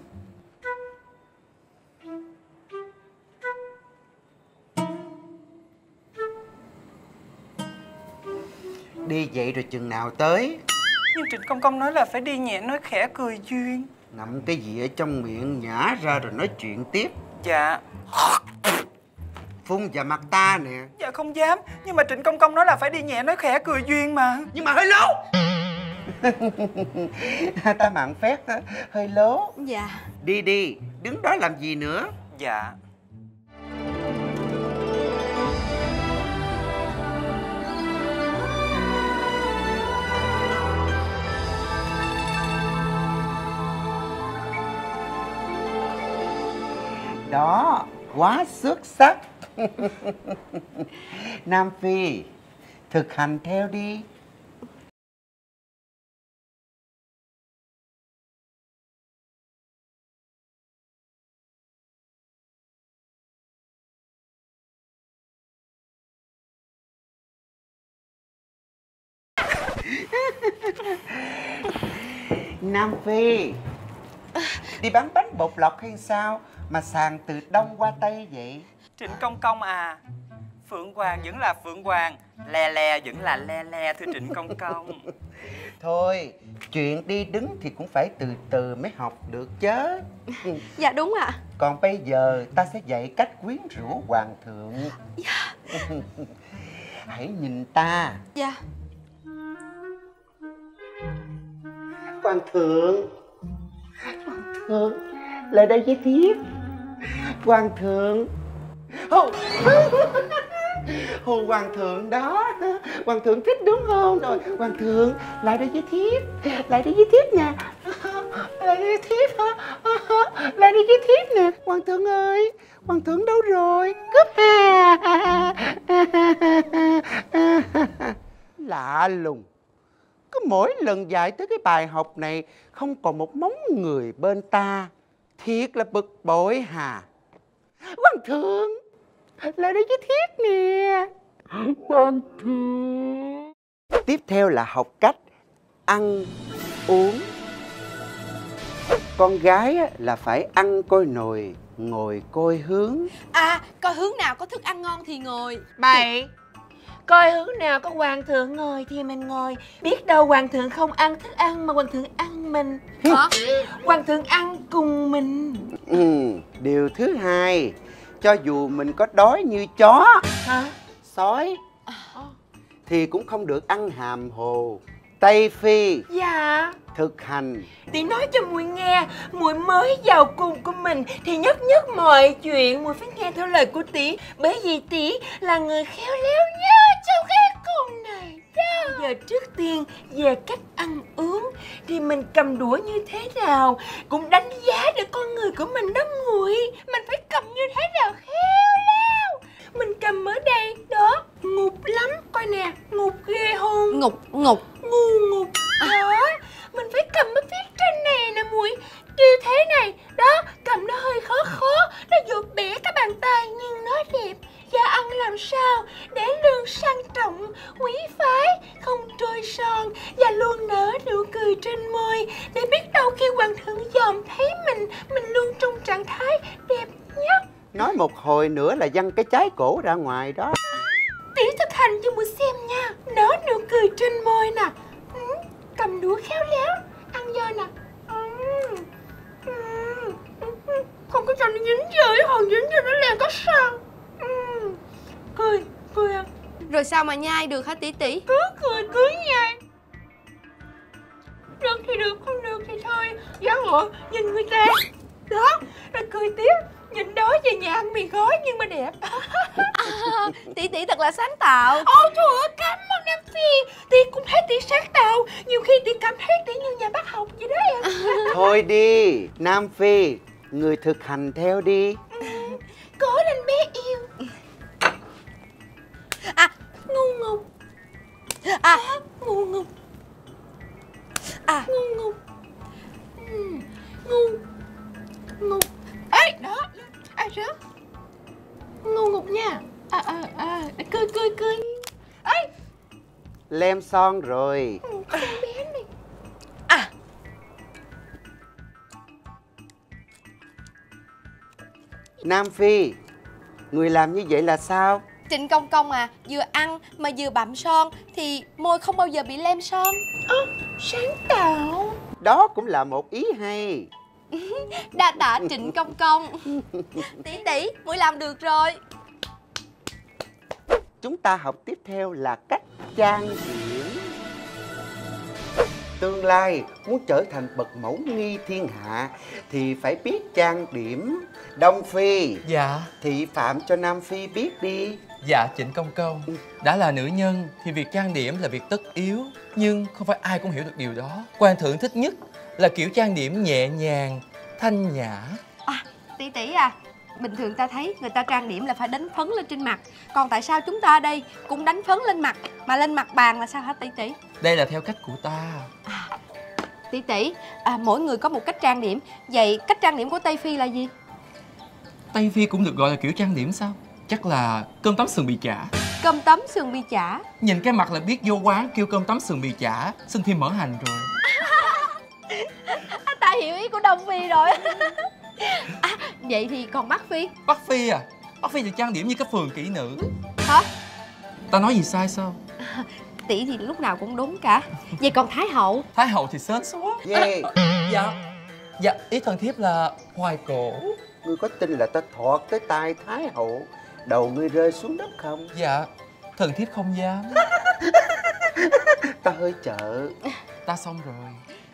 Đi vậy rồi chừng nào tới? Nhưng Trịnh Công Công nói là phải đi nhẹ nói khẽ cười duyên. Ngậm cái gì ở trong miệng nhả ra rồi nói chuyện tiếp. Dạ. Phun vào mặt ta nè. Dạ không dám. Nhưng mà Trịnh Công Công nói là phải đi nhẹ nói khẽ cười duyên mà. Nhưng mà hơi lố. Ta mạn phép đó, hơi lố. Dạ. Đi đi, đứng đó làm gì nữa? Dạ. Đó, quá xuất sắc. Nam phi, thực hành theo đi. Nam phi, đi bán bánh bột lọc hay sao mà sàn từ đông qua tây vậy? Trịnh Công Công à, Phượng Hoàng vẫn là Phượng Hoàng, le le vẫn là le le thưa Trịnh Công Công. Thôi, chuyện đi đứng thì cũng phải từ từ mới học được chứ. Dạ đúng ạ. Còn bây giờ ta sẽ dạy cách quyến rũ hoàng thượng. Dạ. Hãy nhìn ta. Dạ. Hoàng thượng, hoàng thượng, lại đây với thiếp. Hoàng thượng. Hoàng thượng đó. Hoàng thượng thích đúng không? Rồi, hoàng thượng, lại đây với thiếp. Lại đây với thiếp nè. Lại đây với thiếp hả? Lại đây với thiếp nè. Hoàng thượng ơi, hoàng thượng đâu rồi? Cướp lạ lùng. Cứ mỗi lần dạy tới cái bài học này không còn một móng người bên ta. Thiệt là bực bội hà. Hoàng thượng, lại đây với thiếp nè. Hoàng thượng. Tiếp theo là học cách ăn uống. Con gái á, là phải ăn coi nồi, ngồi coi hướng. À, coi hướng nào có thức ăn ngon thì ngồi. Bậy. Coi hướng nào có hoàng thượng ngồi thì mình ngồi. Biết đâu hoàng thượng không ăn thức ăn mà hoàng thượng ăn mình. Hả? Hoàng thượng ăn cùng mình. Điều thứ hai, cho dù mình có đói như chó, sói, thì cũng không được ăn hàm hồ. Tây Phi Dạ. thực hành. Tỷ nói cho muội nghe, muội mới vào cung của mình thì nhất mọi chuyện muội phải nghe theo lời của tỷ, bởi vì tỷ là người khéo léo nhất trong cái cung này đó. Giờ trước tiên về cách ăn uống thì mình cầm đũa như thế nào cũng đánh giá được con người của mình đó muội. Mình phải cầm như thế nào khéo léo. Mình cầm ở đây đó, ngục lắm, coi nè, ngục ghê không? Ngục Ngu ngục đó. Mình phải cầm ở phía trên này nè muội, như thế này đó, cầm nó hơi khó, nó vừa bẻ cái bàn tay nhưng nó đẹp. Và ăn làm sao để lương sang trọng, quý phái, không trôi son và luôn nở nụ cười trên môi, để biết đâu khi hoàng thượng dòm thấy mình luôn trong trạng thái đẹp nhất. Nói một hồi nữa là văng cái trái cổ ra ngoài đó. Tỷ thực hành cho muội xem nha. Nở nụ cười trên môi nè, cầm đũa khéo léo, ăn vô nè. Không có cho nó dính vô, hòn dính vô nó liền có sao. Cười à. Rồi sao mà nhai được hả tỷ tỷ? Cứ cười cứ nhai. Được thì được, không được thì thôi. Giá ngộ nhìn người ta đó, rồi cười tiếp. Nhìn đó về nhà ăn mì gói nhưng mà đẹp. Tỷ thật là sáng tạo. Ôi trời ơi, cảm ơn Nam Phi. Tỷ cũng thấy tỷ sáng tạo. Nhiều khi tỷ cảm thấy tỷ như nhà bác học vậy đó em. Thôi đi, Nam Phi, người thực hành theo đi. Cố lên bé yêu. À, ngu ngục. À, ngu ngục. À, ngu ngục. Ngục. Ê, đó. Ai rớt. Ngu ngục nha. Cười. Ê. Lem son rồi. Con bé này. À. Nam Phi, người làm như vậy là sao? Trịnh Công Công à, vừa ăn mà vừa bặm son thì môi không bao giờ bị lem son. Sáng tạo. Đó cũng là một ý hay. Đa tạ Trịnh Công Công. Tỷ, muội làm được rồi. Chúng ta học tiếp theo là cách trang điểm. Tương lai muốn trở thành bậc mẫu nghi thiên hạ thì phải biết trang điểm. Đông Phi, dạ, thị phạm cho Nam Phi biết đi. Dạ Trịnh Công Công, đã là nữ nhân thì việc trang điểm là việc tất yếu. Nhưng không phải ai cũng hiểu được điều đó. Hoàng thượng thích nhất là kiểu trang điểm nhẹ nhàng, thanh nhã. À, tỷ à, bình thường ta thấy người ta trang điểm là phải đánh phấn lên trên mặt. Còn tại sao chúng ta ở đây cũng đánh phấn lên mặt, mà lên mặt bàn là sao hả tỷ? Đây là theo cách của ta. Tỷ, mỗi người có một cách trang điểm. Vậy cách trang điểm của Tây Phi là gì? Tây Phi cũng được gọi là kiểu trang điểm sao? Chắc là cơm tấm sườn bì chả. Cơm tấm sườn bì chả. Nhìn cái mặt là biết vô quán kêu cơm tấm sườn bì chả, xin thêm mỡ hành rồi. Ta hiểu ý của Đông Phi rồi. Vậy thì còn Bắc Phi? Bắc Phi à? Bắc Phi thì trang điểm như cái phường kỹ nữ. Hả? Ta nói gì sai sao? Tỷ thì lúc nào cũng đúng cả. Vậy còn Thái hậu? Thái hậu thì sến súa. Dạ, ý thần thiếp là hoài cổ. Ngươi có tin là ta thọt tới tai Thái hậu, đầu ngươi rơi xuống đất không? Dạ, thần thiếp không dám. Ta hơi chợ. Ta xong rồi.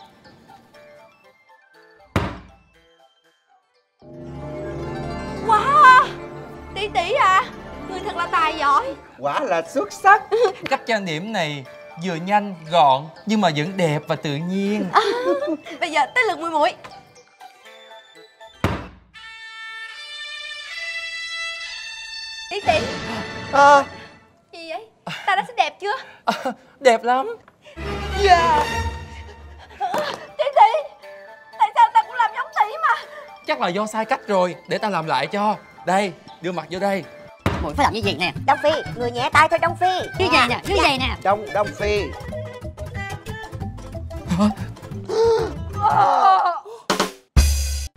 Wow, tỷ à, người thật là tài giỏi. Quả là xuất sắc. Cách trang điểm này vừa nhanh, gọn nhưng mà vẫn đẹp và tự nhiên. Bây giờ tới lượt muội. Tỷ. Gì vậy? Ta đã xinh đẹp chưa? Đẹp lắm. Dạ. Tỷ, tại sao ta cũng làm giống tỷ mà? Chắc là do sai cách rồi, để ta làm lại cho. Đây, đưa mặt vô đây. Muội phải làm như vậy nè. Đông Phi, người nhẹ tay thôi Đông Phi. Như vậy nè, như vậy nè. Đông Phi.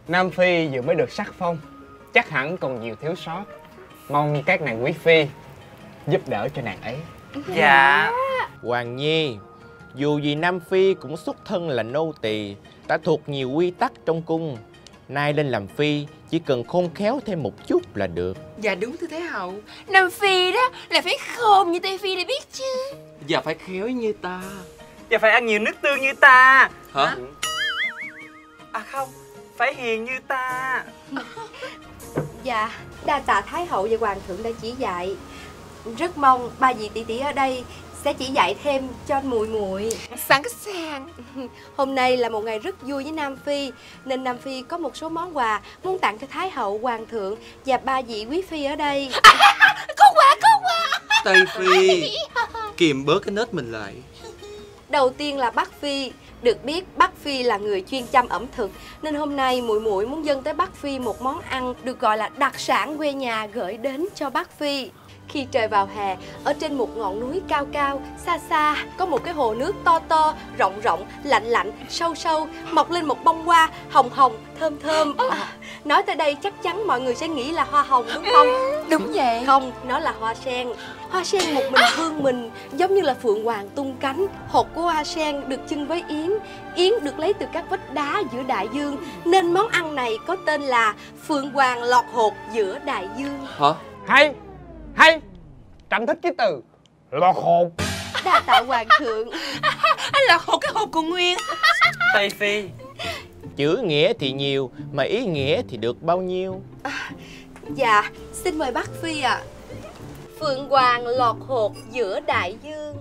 Nam Phi vừa mới được sắc phong, chắc hẳn còn nhiều thiếu sót. Mong các nàng quý phi giúp đỡ cho nàng ấy. Dạ. Hoàng Nhi, dù gì Nam Phi cũng xuất thân là nô tỳ, đã thuộc nhiều quy tắc trong cung. Nay lên làm phi chỉ cần khôn khéo thêm một chút là được. Dạ đúng thưa Thái hậu. Nam Phi đó là phải khôn như Tây Phi để biết chứ. Và phải khéo như ta. Và phải ăn nhiều nước tương như ta. Hả? À không, phải hiền như ta. Dạ, đa tạ Thái hậu và Hoàng thượng đã chỉ dạy. Rất mong ba vị tỷ tỷ ở đây sẽ chỉ dạy thêm cho muội muội. Sẵn sàng. Hôm nay là một ngày rất vui với Nam Phi, nên Nam Phi có một số món quà muốn tặng cho Thái hậu, Hoàng thượng và ba vị quý phi ở đây. Có quà, có quà. Tây Phi, kìm bớt cái nết mình lại. Đầu tiên là Bắc Phi. Được biết Bắc Phi là người chuyên chăm ẩm thực, nên hôm nay muội muội muốn dâng tới Bắc Phi một món ăn được gọi là đặc sản quê nhà gửi đến cho Bắc Phi. Khi trời vào hè, ở trên một ngọn núi cao cao, xa xa có một cái hồ nước to to, rộng rộng, lạnh lạnh, sâu sâu, mọc lên một bông hoa hồng hồng, thơm thơm. Nói tới đây chắc chắn mọi người sẽ nghĩ là hoa hồng đúng không? Đúng vậy. Không, nó là hoa sen. Hoa sen một mình vương mình, giống như là phượng hoàng tung cánh. Hột của hoa sen được chưng với yến. Yến được lấy từ các vách đá giữa đại dương, nên món ăn này có tên là phượng hoàng lọt hột giữa đại dương. Hả? Hay. Trẫm thích cái từ lọt hột. Đa tạ Hoàng thượng. Anh lọt hột cái hột của Nguyên. Tây Phi, Chữ nghĩa thì nhiều, mà ý nghĩa thì được bao nhiêu? Dạ, xin mời Bắc Phi ạ. Phượng hoàng lọt hột giữa đại dương.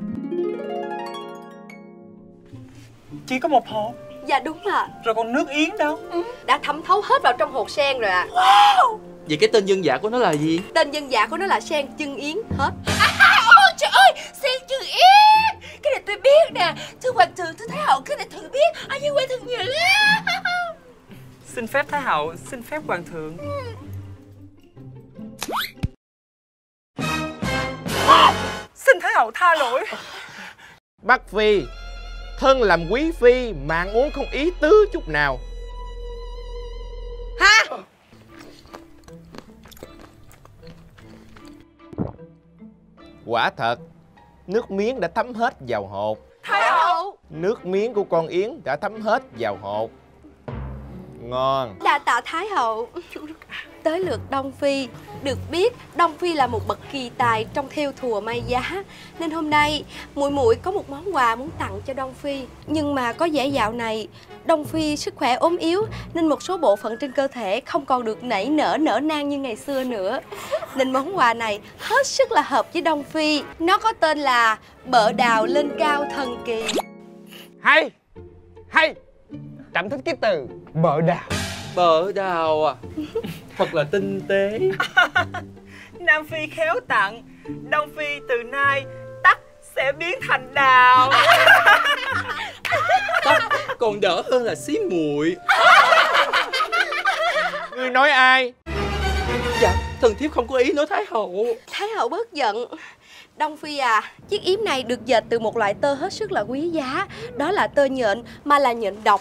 chỉ có một hột. Dạ đúng ạ. Rồi còn nước yến đâu? Đã thẩm thấu hết vào trong hột sen rồi ạ. Wow. Vậy cái tên dân dã của nó là gì? Tên dân dã của nó là sen chưng yến hết. Ôi trời ơi, sen chưng yến. Cái này tôi biết nè. Thưa Hoàng thượng, thưa Thái hậu, cái này thượng biết. Ai như Hoàng thượng nhiều lắm. Xin phép Thái hậu, xin phép Hoàng thượng. Xin Thái hậu tha lỗi. Bắc Phi, thân làm quý phi mà ăn uống không ý tứ chút nào. Hả? Quả thật, nước miếng đã thấm hết vào hột. Thái hậu. Nước miếng của con yến đã thấm hết vào hột. Ngon. Đa tạ Thái hậu. Tới lượt Đông Phi. Được biết Đông Phi là một bậc kỳ tài trong thêu thùa may giá, nên hôm nay muội muội có một món quà muốn tặng cho Đông Phi. Nhưng mà có vẻ dạo này Đông Phi sức khỏe ốm yếu, nên một số bộ phận trên cơ thể không còn được nảy nở nở nang như ngày xưa nữa. Nên món quà này hết sức là hợp với Đông Phi. Nó có tên là bợ đào lên cao thần kỳ. Hay. Trẫm thích cái từ bợ đào. Bợ đào à? Thật là tinh tế. Nam Phi khéo tặng, Đông Phi từ nay tắc sẽ biến thành đào. Tắc còn đỡ hơn là xí muội. Ngươi nói ai? Dạ, thần thiếp không có ý nói Thái hậu. Thái hậu bớt giận. Đông Phi à, chiếc yếm này được dệt từ một loại tơ hết sức là quý giá. Đó là tơ nhện, mà là nhện độc.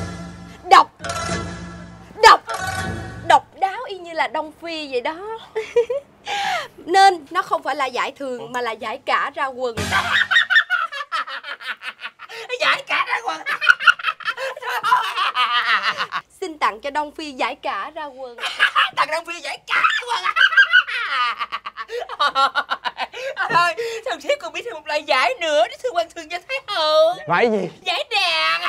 Độc đáo y như là Đông Phi vậy đó. Nên nó không phải là giải thường mà là giải cả ra quần. Giải cả ra quần. Xin tặng cho Đông Phi giải cả ra quần. Tặng Đông Phi giải cả ra quần. Thôi, thần thiếp còn biết thêm một loại giải nữa để thưa Hoàng thượng và Thái hậu. Phải gì? Giải đàn.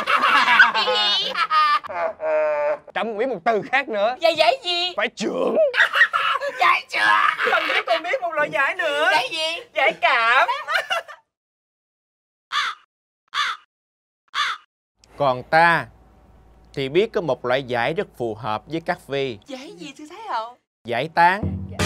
Trẫm còn biết một từ khác nữa. Giải gì? Phải trưởng. Giải trưởng. Thần thiếp còn biết một loại giải nữa. Giải gì? Giải cảm. Còn ta thì biết có một loại giải rất phù hợp với các phi. Giải gì thưa Thái hậu? Giải tán.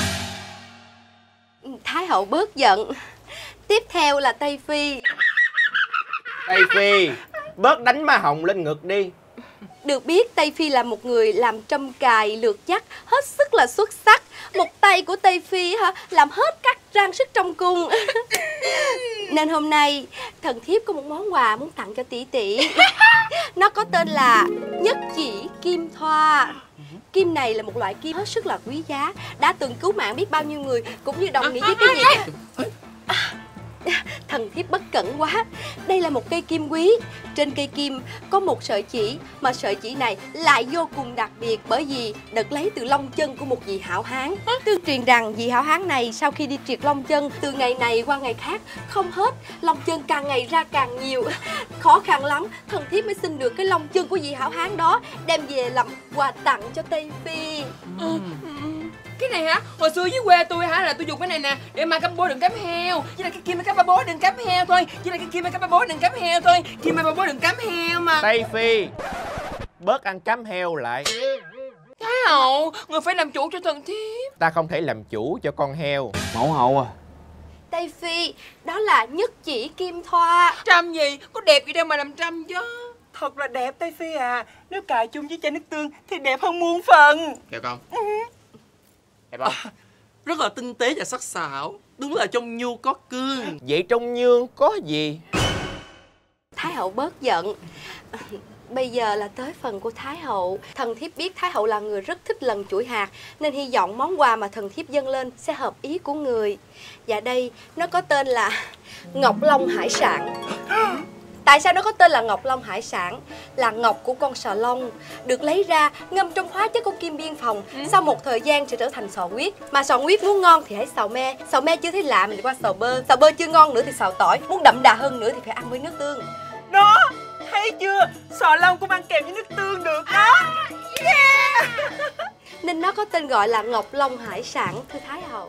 Thái hậu bớt giận. Tiếp theo là Tây Phi. Tây Phi, bớt đánh má hồng lên ngực đi. Được biết Tây Phi là một người làm trâm cài lược dắt hết sức là xuất sắc. Một tay của Tây Phi làm hết các trang sức trong cung. Nên hôm nay thần thiếp có một món quà muốn tặng cho tỷ tỷ. Nó có tên là Nhất Chỉ Kim Thoa. Kim này là một loại kim hết sức là quý giá, đã từng cứu mạng biết bao nhiêu người, cũng như đồng nghĩa với cái việc thần thiếp bất cẩn quá. Đây là một cây kim quý. Trên cây kim có một sợi chỉ, mà sợi chỉ này lại vô cùng đặc biệt, bởi vì được lấy từ lông chân của một vị hảo hán. Tương truyền rằng vị hảo hán này sau khi đi triệt lông chân, từ ngày này qua ngày khác không hết, lông chân càng ngày ra càng nhiều. Khó khăn lắm, thần thiếp mới xin được cái lông chân của vị hảo hán đó, đem về làm quà tặng cho Tây Phi. Cái này hả? Hồi xưa dưới quê tôi hả là tôi dùng cái này nè để mà cắm bố đừng cắm heo. Chỉ là cái kim cắm ba bố đừng cắm heo thôi. Chỉ là cái kim cắm ba bố đừng cắm heo thôi. Kim ba bố đừng cắm heo mà. Tây Phi, bớt ăn cắm heo lại. Thái hậu, người phải làm chủ cho thần thiếp. Ta không thể làm chủ cho con heo. Mẫu hậu à. Tây Phi, đó là Nhất Chỉ Kim Thoa. Trăm gì, có đẹp gì đâu mà làm trăm chứ. Thật là đẹp Tây Phi à. Nếu cài chung với chai nước tương thì đẹp hơn muôn phần. Đẹp không? Đẹp không? Rất là tinh tế và sắc sảo. Đúng là trong nhu có cương. Vậy trong nhương có gì? Thái hậu bớt giận. Bây giờ là tới phần của Thái hậu. Thần thiếp biết Thái hậu là người rất thích lần chuỗi hạt, nên hy vọng món quà mà thần thiếp dâng lên sẽ hợp ý của người. Và đây, nó có tên là Ngọc Long Hải Sản. Tại sao nó có tên là Ngọc Long Hải Sản? Là ngọc của con sò long, được lấy ra ngâm trong hóa chất của kim biên phòng. Sau một thời gian sẽ trở thành sò huyết. Mà sò huyết muốn ngon thì hãy xào me. Xào me chưa thấy lạ mình qua xào bơ. Xào bơ chưa ngon nữa thì xào tỏi. Muốn đậm đà hơn nữa thì phải ăn với nước tương. Đó, thấy chưa? Sò long cũng ăn kèm với nước tương được đó. Yeah. Nên nó có tên gọi là Ngọc Long Hải Sản, thưa Thái hậu.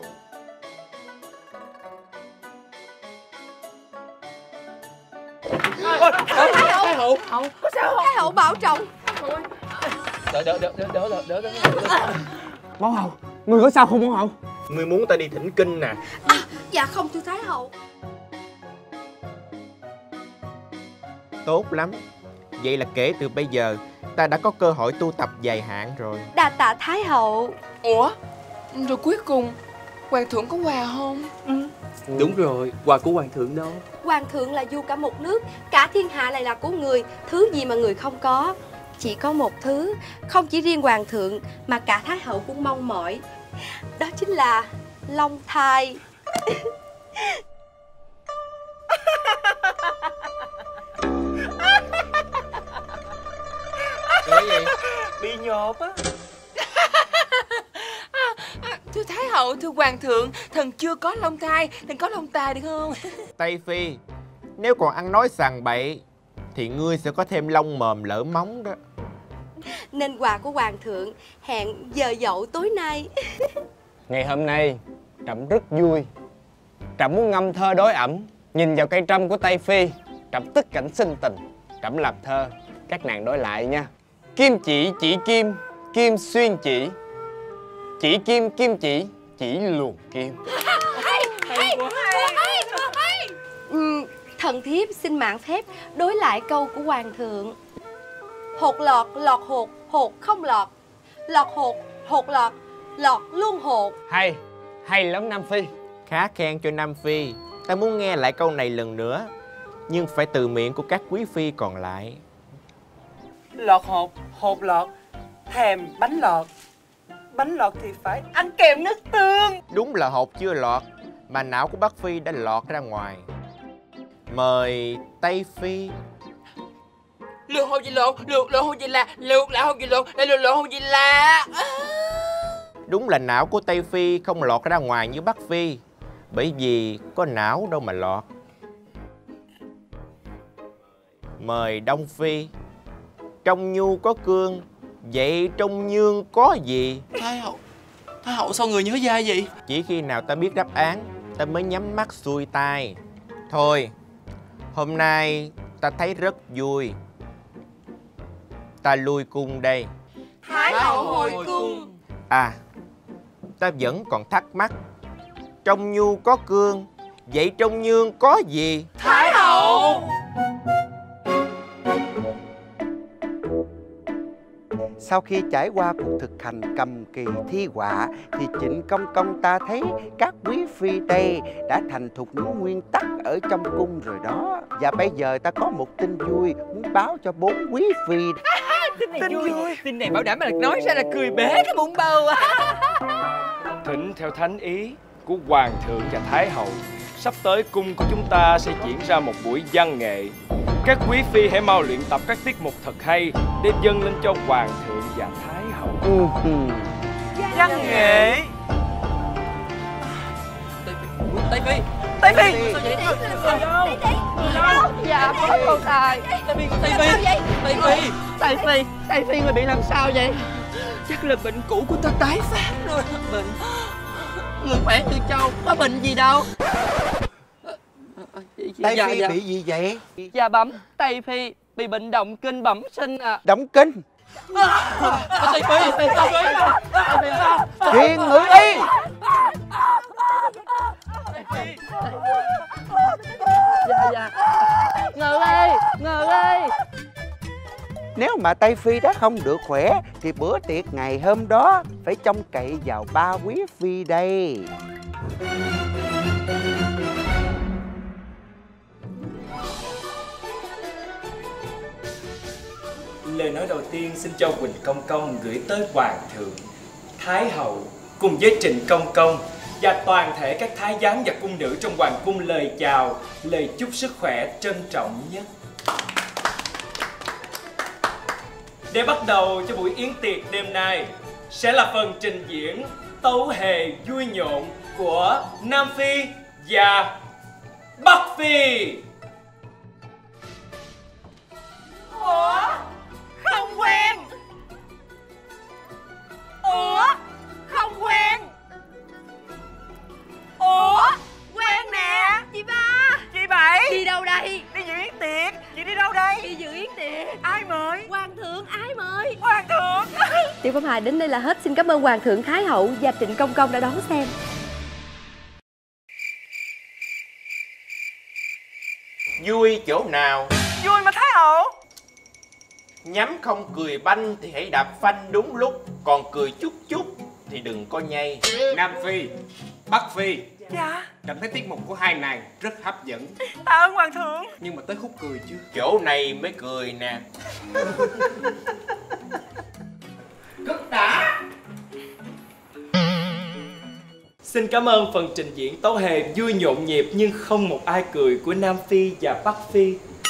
Thái hậu, có sao không? Thái hậu bảo trọng. Đỡ. Mẫu hậu, người có sao không mẫu hậu? Ngươi muốn ta đi thỉnh kinh nè. Dạ không thưa Thái hậu. Tốt lắm. Vậy là kể từ bây giờ ta đã có cơ hội tu tập dài hạn rồi. Đa tạ Thái hậu. Ủa, rồi cuối cùng hoàng thượng có quà không? Đúng rồi, quà của hoàng thượng đâu? Hoàng thượng là vua cả một nước, cả thiên hạ này là của người. Thứ gì mà người không có? Chỉ có một thứ, không chỉ riêng hoàng thượng mà cả Thái hậu cũng mong mỏi. Đó chính là long thai. Cái gì? Bị nhột á. Thưa Thái hậu, thưa hoàng thượng, thần chưa có long thai, thần có long tài được không? Tây Phi, nếu còn ăn nói sằng bậy thì ngươi sẽ có thêm lông mồm lỡ móng đó. Nên quà của hoàng thượng hẹn giờ dậu tối nay. Ngày hôm nay Trẫm rất vui. Trẫm muốn ngâm thơ đối ẩm. Nhìn vào cây trâm của Tây Phi, Trẫm tức cảnh sinh tình. Trẫm làm thơ, các nàng đối lại nha. Kim chỉ kim, kim xuyên chỉ. Chỉ kim kim chỉ luồn kim. Thần thiếp xin mạng phép đối lại câu của hoàng thượng. Hột lọt, lọt hột, hột không lọt. Lọt hột, hột lọt, lọt luôn hột. Hay lắm Nam Phi. Khá khen cho Nam Phi. Ta muốn nghe lại câu này lần nữa, nhưng phải từ miệng của các quý phi còn lại. Lọt hột, hột lọt, thèm bánh lọt. Bánh lọt thì phải ăn kèm nước tương. Đúng là hột chưa lọt mà não của Bắc Phi đã lọt ra ngoài. Mời Tây Phi. Lượt hột gì lộn, lượt hột gì là, lượt lại hột gì lộn, lại lượt hột gì là. Đúng là não của Tây Phi không lọt ra ngoài như Bắc Phi, bởi vì có não đâu mà lọt. Mời Đông Phi. Trong nhu có cương, vậy trong nhương có gì? Thái hậu sao người nhớ dai vậy? Chỉ khi nào ta biết đáp án, ta mới nhắm mắt xuôi tai. Thôi, hôm nay ta thấy rất vui. Ta lui cung đây. Thái hậu hồi cung. À, ta vẫn còn thắc mắc. Trong nhu có cương, vậy trong nhương có gì? Thái hậu. Sau khi trải qua cuộc thực hành cầm kỳ thi họa thì Trịnh Công Công ta thấy các quý phi đây đã thành thục những nguyên tắc ở trong cung rồi đó. Và bây giờ ta có một tin vui muốn báo cho 4 quý phi. Tin vui. Tin này bảo đảm là nói ra là cười bể cái bụng bầu à. Thỉnh theo thánh ý của Hoàng thượng và Thái hậu, sắp tới cung của chúng ta sẽ diễn ra một buổi văn nghệ. Các quý phi hãy mau luyện tập các tiết mục thật hay để dâng lên cho Hoàng thượng và Thái hậu. Văn nghệ. Tây Phi. Tây Phi. Sao vậy? Dạ có cô Tài. Tây Phi. Tây Phi. Tây Phi người bị làm sao vậy? Chắc là bệnh cũ của ta tái phát rồi. Bệnh. Người khỏe như trâu, có bệnh gì đâu. Tây Phi bị gì vậy? Dạ bẩm, Tây Phi bị bệnh động kinh bẩm sinh à. Động kinh? Tây Phi. Truyền ngữ y. Dạ. Ngự ơi. Nếu mà Tây Phi đã không được khỏe thì bữa tiệc ngày hôm đó phải trông cậy vào 3 quý phi đây. Lời nói đầu tiên xin cho Quỳnh Công Công gửi tới Hoàng thượng, Thái hậu cùng với Trịnh Công Công và toàn thể các thái giám và cung nữ trong hoàng cung lời chào, lời chúc sức khỏe trân trọng nhất. Để bắt đầu cho buổi yến tiệc đêm nay sẽ là phần trình diễn tấu hề vui nhộn của Nam Phi và Bắc Phi. Ủa? Không quen. Ủa? Không quen. Ủa? Quen nè. Chị Ba. Chị Bảy. Đi đâu đây? Đi dự yến tiệc. Chị đi đâu đây? Đi dự yến tiệc. Ai mời? Hoàng thượng ai mời? Hoàng thượng. Tiểu Phẩm Hài đến đây là hết. Xin cảm ơn Hoàng thượng, Thái hậu và Trịnh Công Công đã đón xem. Vui chỗ nào? Vui mà Thái hậu. Nhắm không cười banh thì hãy đạp phanh đúng lúc, còn cười chút chút thì đừng có nhây. Nam Phi, Bắc Phi. Dạ. Cảm thấy tiết mục của hai nàng rất hấp dẫn. Tạ ơn Hoàng thượng. Nhưng mà tới khúc cười chưa? Chỗ này mới cười nè. Cất đã. Xin cảm ơn phần trình diễn tấu hề vui nhộn nhịp nhưng không một ai cười của Nam Phi và Bắc Phi.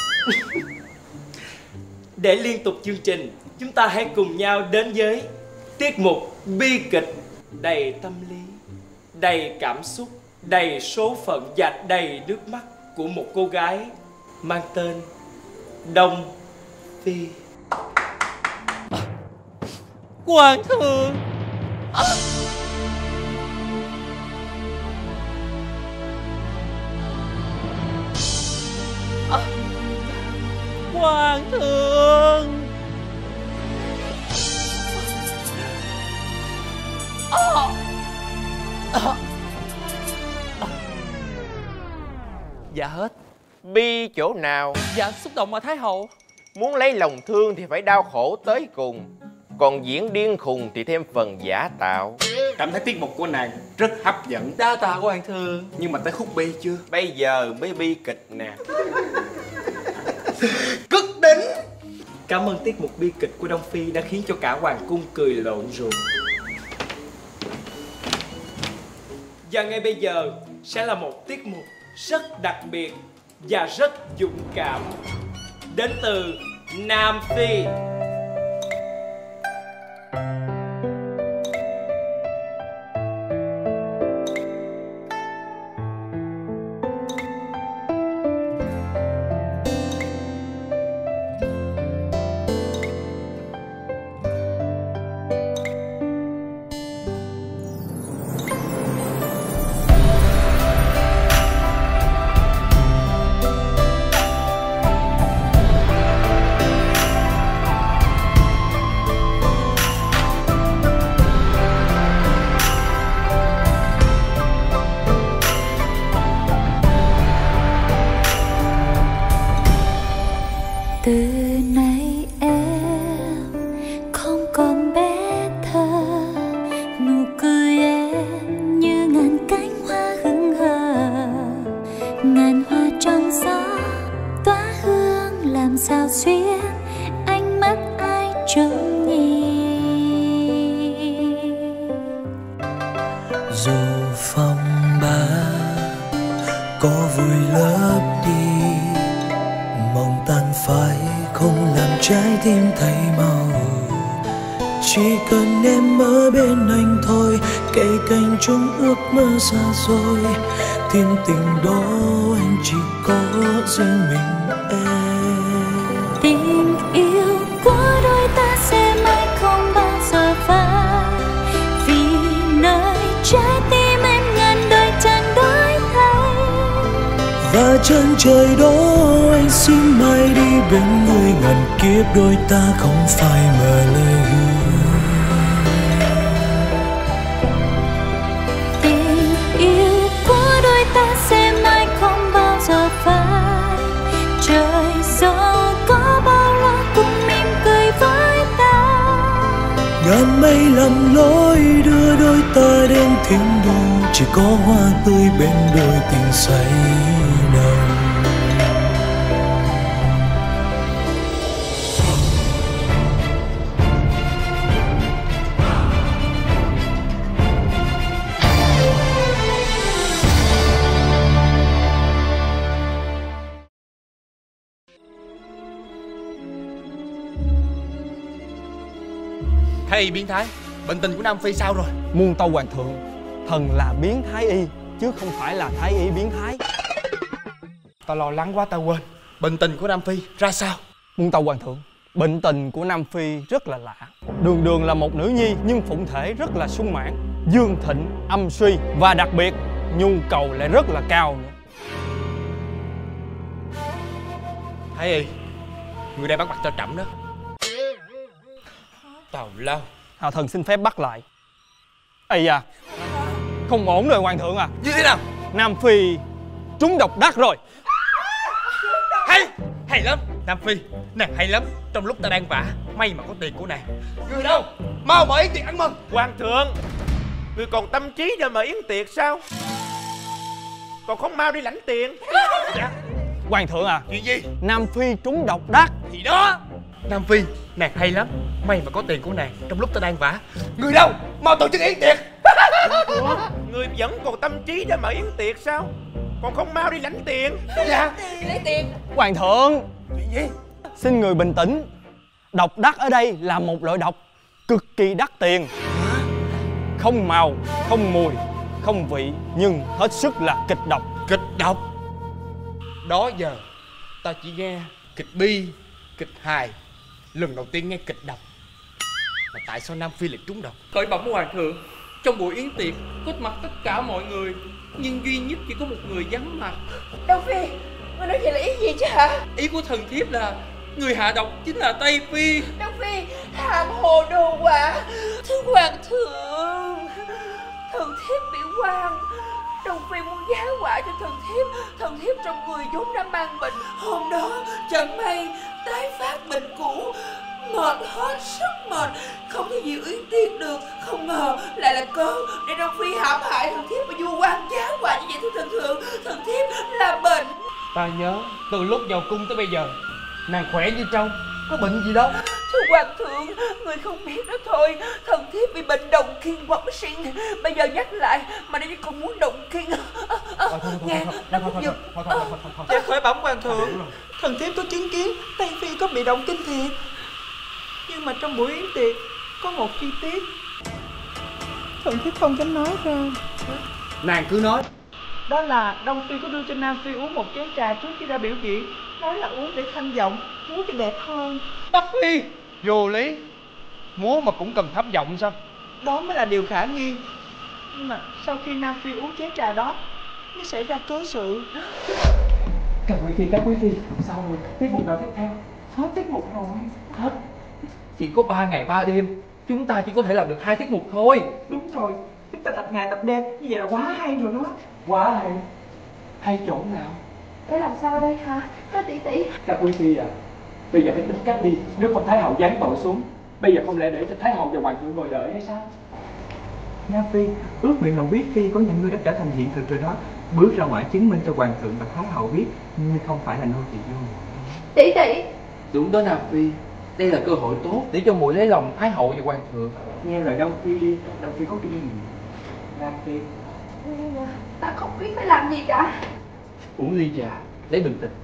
Để liên tục chương trình, chúng ta hãy cùng nhau đến với tiết mục bi kịch đầy tâm lý, đầy cảm xúc, đầy số phận và đầy nước mắt của một cô gái mang tên Đông Phi. Hoàng thượng. Hoàng thượng. Dạ hết. Bi chỗ nào? Dạ xúc động mà Thái hậu. Muốn lấy lòng thương thì phải đau khổ tới cùng, còn diễn điên khùng thì thêm phần giả tạo. Cảm thấy tiết mục của nàng rất hấp dẫn. Đa tạ Hoàng thượng. Nhưng mà tới khúc bi chưa? Bây giờ mới bi kịch nè. Cực đỉnh. Cảm ơn tiết mục bi kịch của Đông Phi đã khiến cho cả hoàng cung cười lộn ruột. Và ngay bây giờ sẽ là một tiết mục rất đặc biệt và rất dũng cảm đến từ Nam Phi. Dù phong ba có vui lấp đi, mong tan phai không làm trái tim thấy màu. Chỉ cần em ở bên anh thôi, cây cành chung ước mơ xa xôi. Thiên tình đó anh chỉ có riêng mình em. Tình yêu của đôi ta sẽ mãi không bao giờ phai, vì nơi trái tim em ngàn đời chẳng đổi thay. Và chân trời đó anh xin mãi đi bên người, ngàn kiếp đôi ta không phải mơ lời hứa. Tình yêu của đôi ta sẽ mãi không bao giờ phai, trời gió có bao lo cùng mỉm cười với ta. Ngàn mây lầm lối đưa đôi ta đến thiên đàng, chỉ có hoa tươi bên đôi tình say nồng. Thái y biến thái, bệnh tình của Nam Phi sao rồi? Muôn tâu hoàng thượng, thần là biến thái y chứ không phải là thái y biến thái. Ta lo lắng quá ta quên. Bệnh tình của Nam Phi ra sao? Muôn tâu hoàng thượng, bệnh tình của Nam Phi rất là lạ. Đường Đường là một nữ nhi nhưng phụng thể rất là sung mãn, dương thịnh âm suy, và đặc biệt nhu cầu lại rất là cao nữa. Thái y, người đây bắt mặt cho trẫm đó. Tào lao. Hào thần xin phép bắt lại. Ây da, không ổn rồi hoàng thượng à. Như thế nào? Nam Phi trúng độc đắc rồi. Hay lắm Nam Phi, nàng hay lắm. Trong lúc ta đang vả, may mà có tiền của nàng. Người đâu? Mau mở yến tiệc ăn mừng. Hoàng thượng, người còn tâm trí để mở yến tiệc sao? Còn không mau đi lãnh tiền. Hoàng thượng à. Chuyện gì? Nam Phi trúng độc đắc. Thì đó, Nam Phi, nàng hay lắm. May mà có tiền của nàng trong lúc ta đang vả. Người đâu? Mau tổ chức yến tiệc. Ủa, người vẫn còn tâm trí để mở yến tiệc sao? Còn không mau đi lãnh tiền. Dạ. Đi lấy tiền. Hoàng thượng, chuyện gì? xin người bình tĩnh. Độc đắc ở đây là một loại độc cực kỳ đắt tiền. Không màu, không mùi, không vị, nhưng hết sức là kịch độc. Kịch độc? Đó giờ ta chỉ nghe kịch bi, kịch hài, lần đầu tiên nghe kịch độc. Mà tại sao Nam Phi lại trúng độc? Khởi bẩm hoàng thượng, trong buổi yến tiệc có mặt tất cả mọi người, nhưng duy nhất chỉ có một người vắng mặt. Đông Phi, ngươi nói vậy là ý gì chứ hả? Ý của thần thiếp là người hạ độc chính là Tây Phi. Đông Phi, hàm hồ đồ quả. Thưa hoàng thượng, thần thiếp bị oan. Đông Phi muốn giá quả cho thần thiếp trong người vốn đã mang bệnh. Hôm đó chẳng may tái phát bệnh cũ, mệt hết sức mệt, không thể chịu yến tiệc được. Không ngờ lại là cớ để Đông Phi hãm hại thần thiếp và vua quan giá quả như vậy. Thưa thần thượng, thần thiếp là bệnh. Ta nhớ từ lúc vào cung tới bây giờ nàng khỏe như trâu, có bệnh gì đâu. Thưa hoàng thượng, người không biết đó thôi. Thần thiếp bị bệnh động kinh bẩm sinh. Bây giờ nhắc lại mà đây còn muốn động kinh. Nghe nó cũng giật. Dạ khởi bẩm hoàng thượng, thần thiếp có chứng kiến Tây Phi có bị động kinh thiệt. Nhưng mà trong buổi yến tiệc có một chi tiết thần thiếp không dám nói ra. Nàng cứ nói. Đó là Đông Phi có đưa cho Nam Phi uống một chén trà trước khi ra biểu diễn, nói là uống để thanh giọng, múa cho đẹp hơn. Bắc Phi vô lý, múa mà cũng cần thấp giọng sao? Đó mới là điều khả nghi. Nhưng mà sau khi Nam Phi uống chén trà đó mới xảy ra cớ sự. Các quý phi, sao rồi? Tiết mục nào tiếp theo? Hết tiết mục rồi. Hết. Chỉ có 3 ngày 3 đêm, chúng ta chỉ có thể làm được 2 tiết mục thôi. Đúng rồi, chúng ta tập ngày tập đêm, như vậy là quá hay rồi đó. Quá hay. Hay chỗ nào? Để làm sao đây hả? Đó tỷ tỷ. Các quý phi à, bây giờ phải tính cách đi. Nếu con Thái hậu giáng tội xuống, bây giờ không lẽ để cho Thái hậu và hoàng thượng ngồi đợi hay sao? Nam Phi, ước nguyện lòng biết khi có những người đã trở thành hiện thực rồi đó. Bước ra ngoài chứng minh cho hoàng thượng và Thái hậu biết, nhưng không phải là nô tỳ vô. Tỷ tỷ. Đúng đó Nam Phi, đây là cơ hội tốt để cho muội lấy lòng Thái hậu và hoàng thượng. Nghe lời Đông Phi đi, Đông Phi có kinh nghiệm. Nam Phi, ta không biết phải làm gì cả. uống ly trà, lấy bình tĩnh.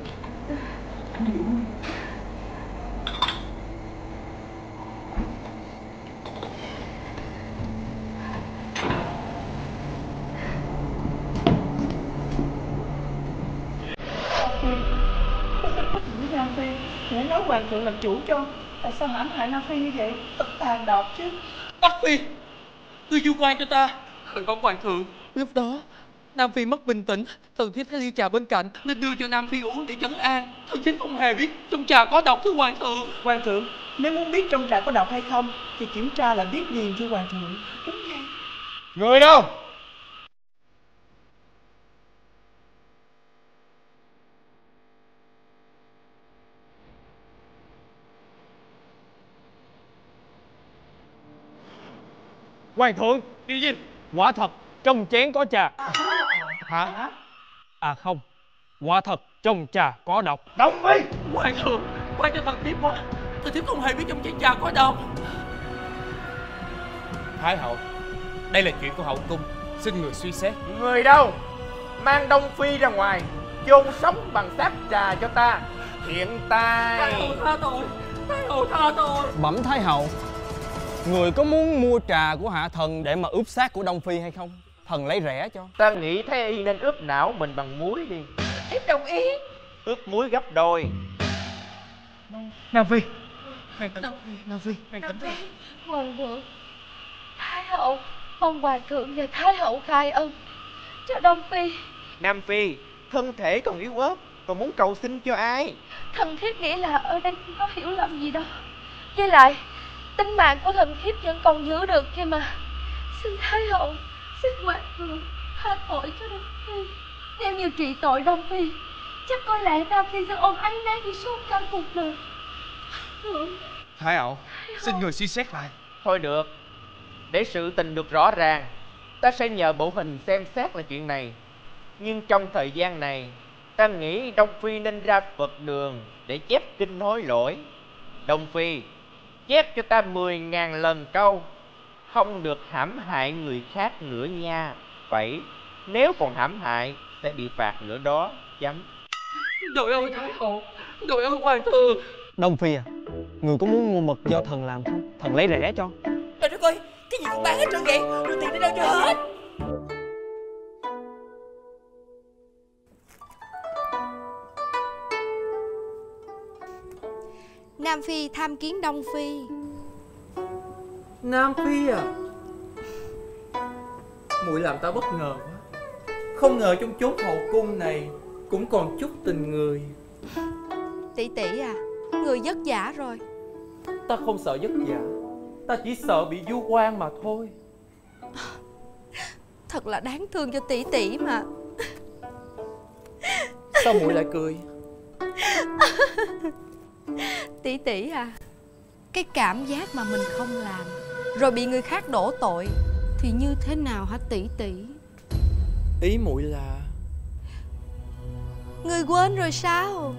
Nam Phi, để nói hoàng thượng làm chủ cho. Tại sao hãm hại Nam Phi như vậy? Thật tàn độc chứ. Bắc Phi, ngươi du quan cho ta. Thần công hoàng thượng, lúc đó Nam Phi mất bình tĩnh, thần thiếp thấy ly trà bên cạnh nên đưa cho Nam Phi uống để trấn an. Thần thiếp không hề biết trong trà có độc, thưa hoàng thượng. Hoàng thượng, nếu muốn biết trong trà có độc hay không thì kiểm tra là biết liền, thưa hoàng thượng. Đúng vậy. Người đâu? Hoàng thượng, đi gì? Quả thật trong chén có trà. Hả? À không, quả thật trong trà có độc. Độc Phi! Hoàng thượng, quan cho thần thiếp quá. Thần thiếp không hề biết trong chén trà có độc. Thái hậu, đây là chuyện của hậu cung, xin người suy xét. Người đâu? Mang Đông Phi ra ngoài, chôn sống bằng xác trà cho ta. Hiện tại... Thái hậu tha tội, Thái hậu tha tội. Bẩm Thái hậu, người có muốn mua trà của hạ thần để mà ướp xác của Đông Phi hay không? Thần lấy rẻ cho. Ta nghĩ Thái y nên ướp não mình bằng muối đi. Thiếp đồng ý. Ướp muối gấp đôi. Nam Phi, Nam Phi. Hoàng thượng, Thái hậu, mong hoàng thượng và Thái hậu khai ân cho Đông Phi. Nam Phi, thân thể còn yếu ớt, còn muốn cầu xin cho ai? Thần thiếp nghĩ là ở đây có hiểu lầm gì đó. Với lại tính mạng của thần thiếp vẫn còn giữ được kia mà. Xin Thái hậu, xin hoàng thượng tha tội cho Đông Phi. Nếu như trị tội Đông Phi, chắc có lẽ Nam Phi sẽ ôm áy náy vì suốt cả cuộc đời. Thái hậu, xin người suy xét lại. Thôi được, để sự tình được rõ ràng, ta sẽ nhờ bộ hình xem xét là chuyện này. Nhưng trong thời gian này, ta nghĩ Đông Phi nên ra Phật đường để chép kinh hối lỗi. Đông Phi, chép cho ta 10.000 lần câu không được hãm hại người khác nữa nha. Vậy nếu còn hãm hại sẽ bị phạt nữa đó. Chấm. Đội ơi Thái hậu, đội ơi hoàng thượng. Đông Phi à, người có muốn mua mật do thần làm không? Thần lấy rẻ cho. Trời đất ơi, cái gì cũng bán hết trơn vậy, rồi tiền đi đâu cho hết. Nam Phi tham kiến Đông Phi. Nam Phi à, muội làm ta bất ngờ quá. Không ngờ trong chốn hậu cung này cũng còn chút tình người. Tỷ tỷ à, người vất vả rồi. Ta không sợ vất vả, ta chỉ sợ bị vu oan mà thôi. Thật là đáng thương cho tỷ tỷ mà. Sao muội lại cười? Tỷ tỷ à, cái cảm giác mà mình không làm rồi bị người khác đổ tội thì như thế nào hả tỷ tỷ? Ý muội là Người quên rồi sao?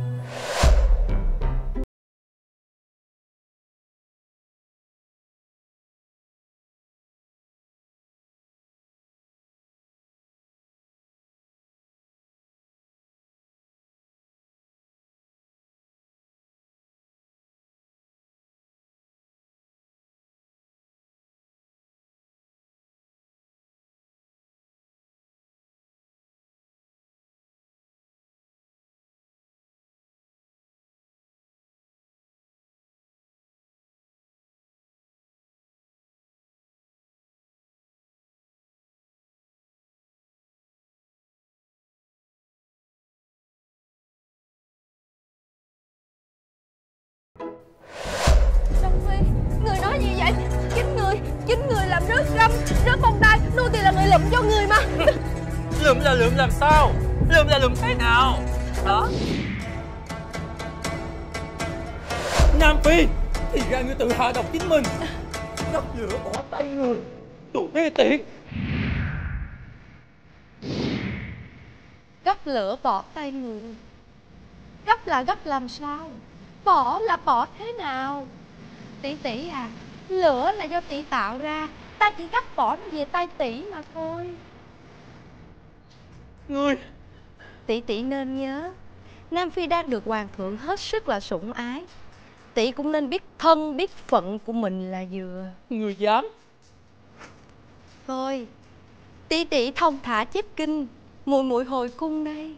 Đông Phi, người nói gì vậy? Chính người làm rớt răm, rớt vòng tay. Nô tỳ là người lụm cho người mà. lượm là lượm làm sao? Lượm là lượm thế nào? Đó. Nam Phi, thì ra ngươi tự hạ độc chính mình. Gấp lửa bỏ tay người, tụi đê tiện. Gấp lửa bỏ tay người. Gấp là gấp làm sao? Bỏ là bỏ thế nào? Tỷ tỷ à, lửa là do tỷ tạo ra, Ta chỉ cắt bỏ nó về tay tỷ mà thôi. Ngươi Tỷ nên nhớ, Nam Phi đang được hoàng thượng hết sức là sủng ái. Tỷ cũng nên biết thân biết phận của mình là vừa. Ngươi dám? Thôi, tỷ thông thả chép kinh, muội hồi cung đây.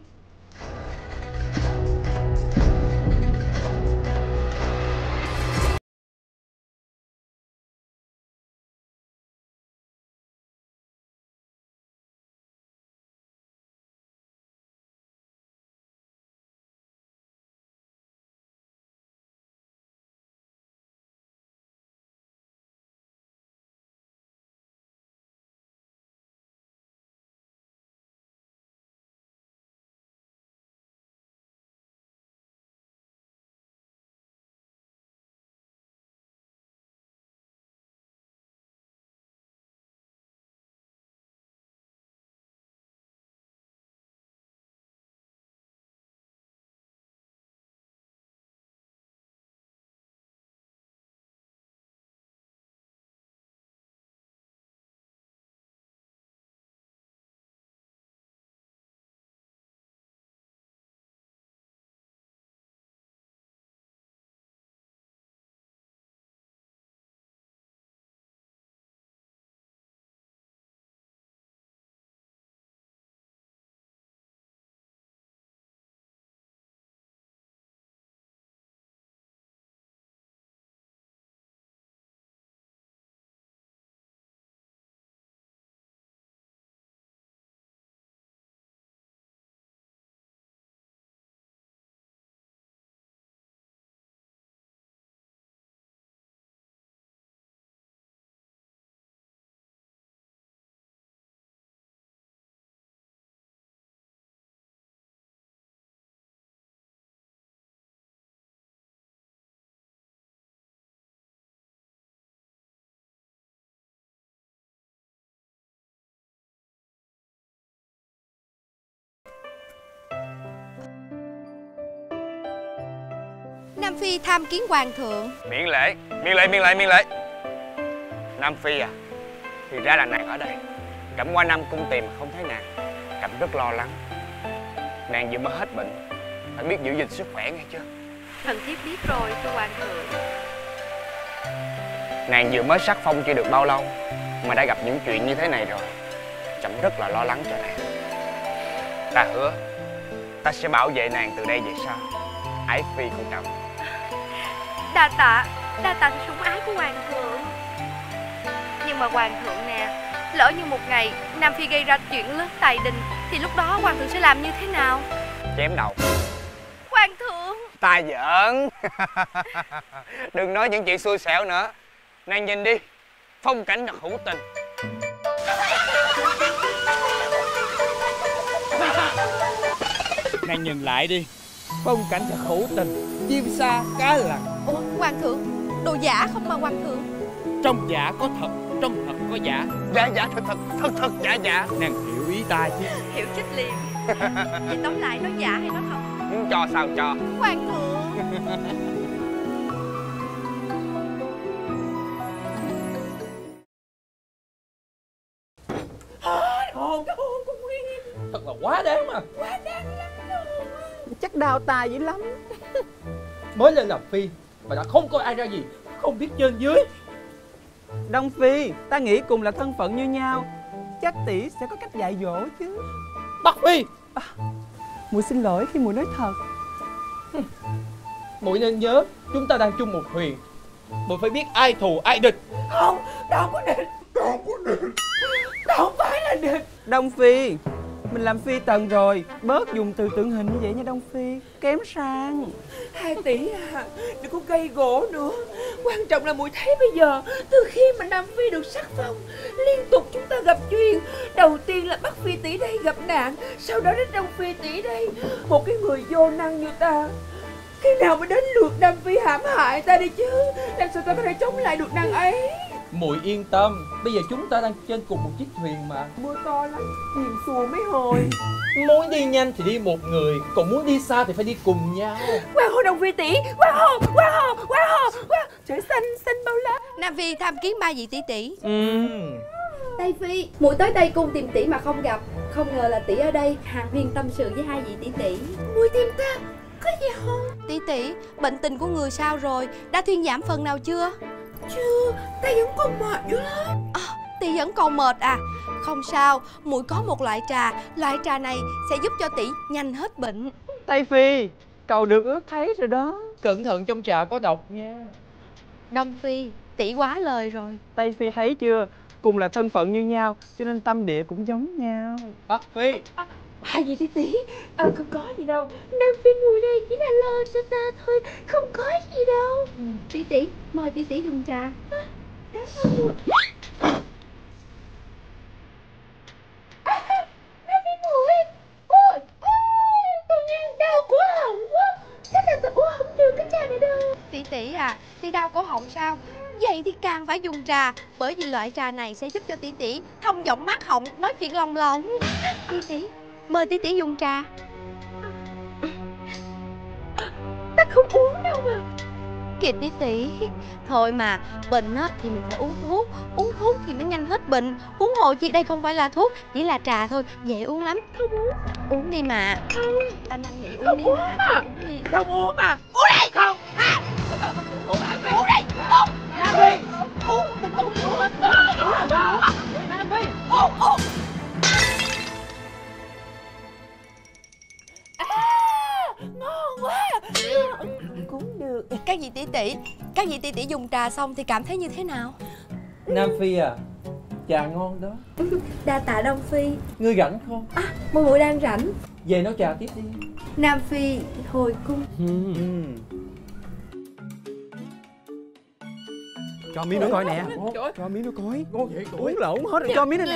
Nam Phi tham kiến hoàng thượng. Miễn lễ. Nam Phi à, thì ra là nàng ở đây. Cẩm qua Nam Cung tìm không thấy nàng, Cẩm rất lo lắng. Nàng vừa mới hết bệnh, phải biết giữ gìn sức khỏe nghe chưa? Thần thiếp biết rồi thưa hoàng thượng. Nàng vừa mới sắc phong chưa được bao lâu mà đã gặp những chuyện như thế này rồi, Cẩm rất là lo lắng cho nàng. Ta hứa ta sẽ bảo vệ nàng từ đây về sau. Ái phi của Cẩm. Đa tạ sự sủng ái của hoàng thượng. Nhưng mà hoàng thượng nè, lỡ như một ngày Nam Phi gây ra chuyện lớn tài đình thì lúc đó hoàng thượng sẽ làm như thế nào? Chém đầu. Hoàng thượng. Ta giỡn. Đừng nói những chuyện xui xẻo nữa. Nàng nhìn đi, phong cảnh thật hữu tình. Nàng nhìn lại đi, phong cảnh thật hữu tình, chim sa cá lặn. Ủa hoàng thượng, đồ giả không mà hoàng thượng? Trong giả có thật, trong thật có giả. Giả thật giả. Nàng hiểu ý ta chứ? Hiểu chết liền. Vậy tóm lại nó giả hay nó thật? Muốn cho sao cho. Hoàng thượng. Hồn của Nguyên thật là quá đáng mà. Quá đáng lắm luôn. Chắc đau tài dữ lắm. Mới lên làm phi mà đã không coi ai ra gì, không biết trên dưới. Đông Phi, ta nghĩ cùng là thân phận như nhau, chắc tỷ sẽ có cách dạy dỗ chứ. Bắc Phi, muội xin lỗi khi muội nói thật. muội nên nhớ chúng ta đang chung một thuyền, muội phải biết ai thù ai địch. Không, đâu có địch. Đâu phải là địch. Đông Phi, mình làm phi tần rồi, bớt dùng từ tượng hình như vậy nha Đông Phi, kém sang. 2 tỷ à, đừng có gây gỗ nữa. Quan trọng là muội thấy bây giờ, từ khi mà Nam Phi được sắc phong, liên tục chúng ta gặp chuyện. Đầu tiên là Bắc Phi tỷ đây gặp nạn, sau đó đến Đông Phi tỷ đây. Một cái người vô năng như ta, khi nào mới đến lượt Nam Phi hãm hại ta đi chứ? Làm sao ta có thể chống lại được nàng ấy? Muội yên tâm, bây giờ chúng ta đang trên cùng một chiếc thuyền mà. Mưa to lắm, thuyền xuồng mấy hồi. Muốn đi nhanh thì đi một người, còn muốn đi xa thì phải đi cùng nhau. Quang Hồ Đồng Phi tỷ, Quang Hồ. Trời xanh bao la. Nam Phi tham kiến ba vị tỷ tỷ. Tây Phi, muội tới Tây Cung tìm tỷ mà không gặp. Không ngờ là tỷ ở đây, hàn huyên tâm sự với hai vị tỷ tỷ. Muội tìm ta, có gì không? Tỷ tỷ, bệnh tình của người sao rồi? Đã thuyên giảm phần nào chưa? Chưa, ta vẫn còn mệt dữ lắm. Tỷ vẫn còn mệt à? Không sao, muội có một loại trà này sẽ giúp cho tỷ nhanh hết bệnh. Tây Phi, cầu được ước thấy rồi đó. Cẩn thận trong trà có độc nha. Đông Phi, tỷ quá lời rồi. Tây Phi thấy chưa, cùng là thân phận như nhau cho nên tâm địa cũng giống nhau. Bắc Phi, Hai vị tỷ tỷ, không có gì đâu. Nam Phi ngồi đây chỉ là lo cho ta thôi, không có gì đâu. Tỷ tỷ, mời tỷ tỷ dùng trà. Nam Phi ngồi. Ôi, tôi đang đau cổ họng quá. Chắc là tôi uống không được cái trà này đâu. Tỷ tỷ à, tỷ đau cổ họng sao? Vậy thì càng phải dùng trà, bởi vì loại trà này sẽ giúp cho tỷ tỷ thông giọng mát họng, nói chuyện lòng lòng. Tỷ tỷ, mời tỷ tỷ dùng trà. Ta không uống đâu mà. Kìa tỷ tỷ, thôi mà, bệnh á thì mình phải uống thuốc thì mới nhanh hết bệnh. Huống hồ chi đây không phải là thuốc, chỉ là trà thôi, dễ uống lắm. Không uống. Uống đi mà. Không. Ta năn nỉ uống đi mà. Không uống mà. Uống đây không. Uống đây. Uống. Nam Phi. Uống. Nam Phi. Uống. Ngon quá. Cũng được. Các vị tỷ tỷ dùng trà xong thì cảm thấy như thế nào? Nam Phi à, trà ngon đó. Đa tạ Đông Phi. Ngươi rảnh không? Muội đang rảnh. Về nấu trà tiếp đi. Nam Phi hồi cung. Cho miếng nữa coi nè. Cho miếng nữa coi. Uống là uống hết rồi, cho miếng nữa nè.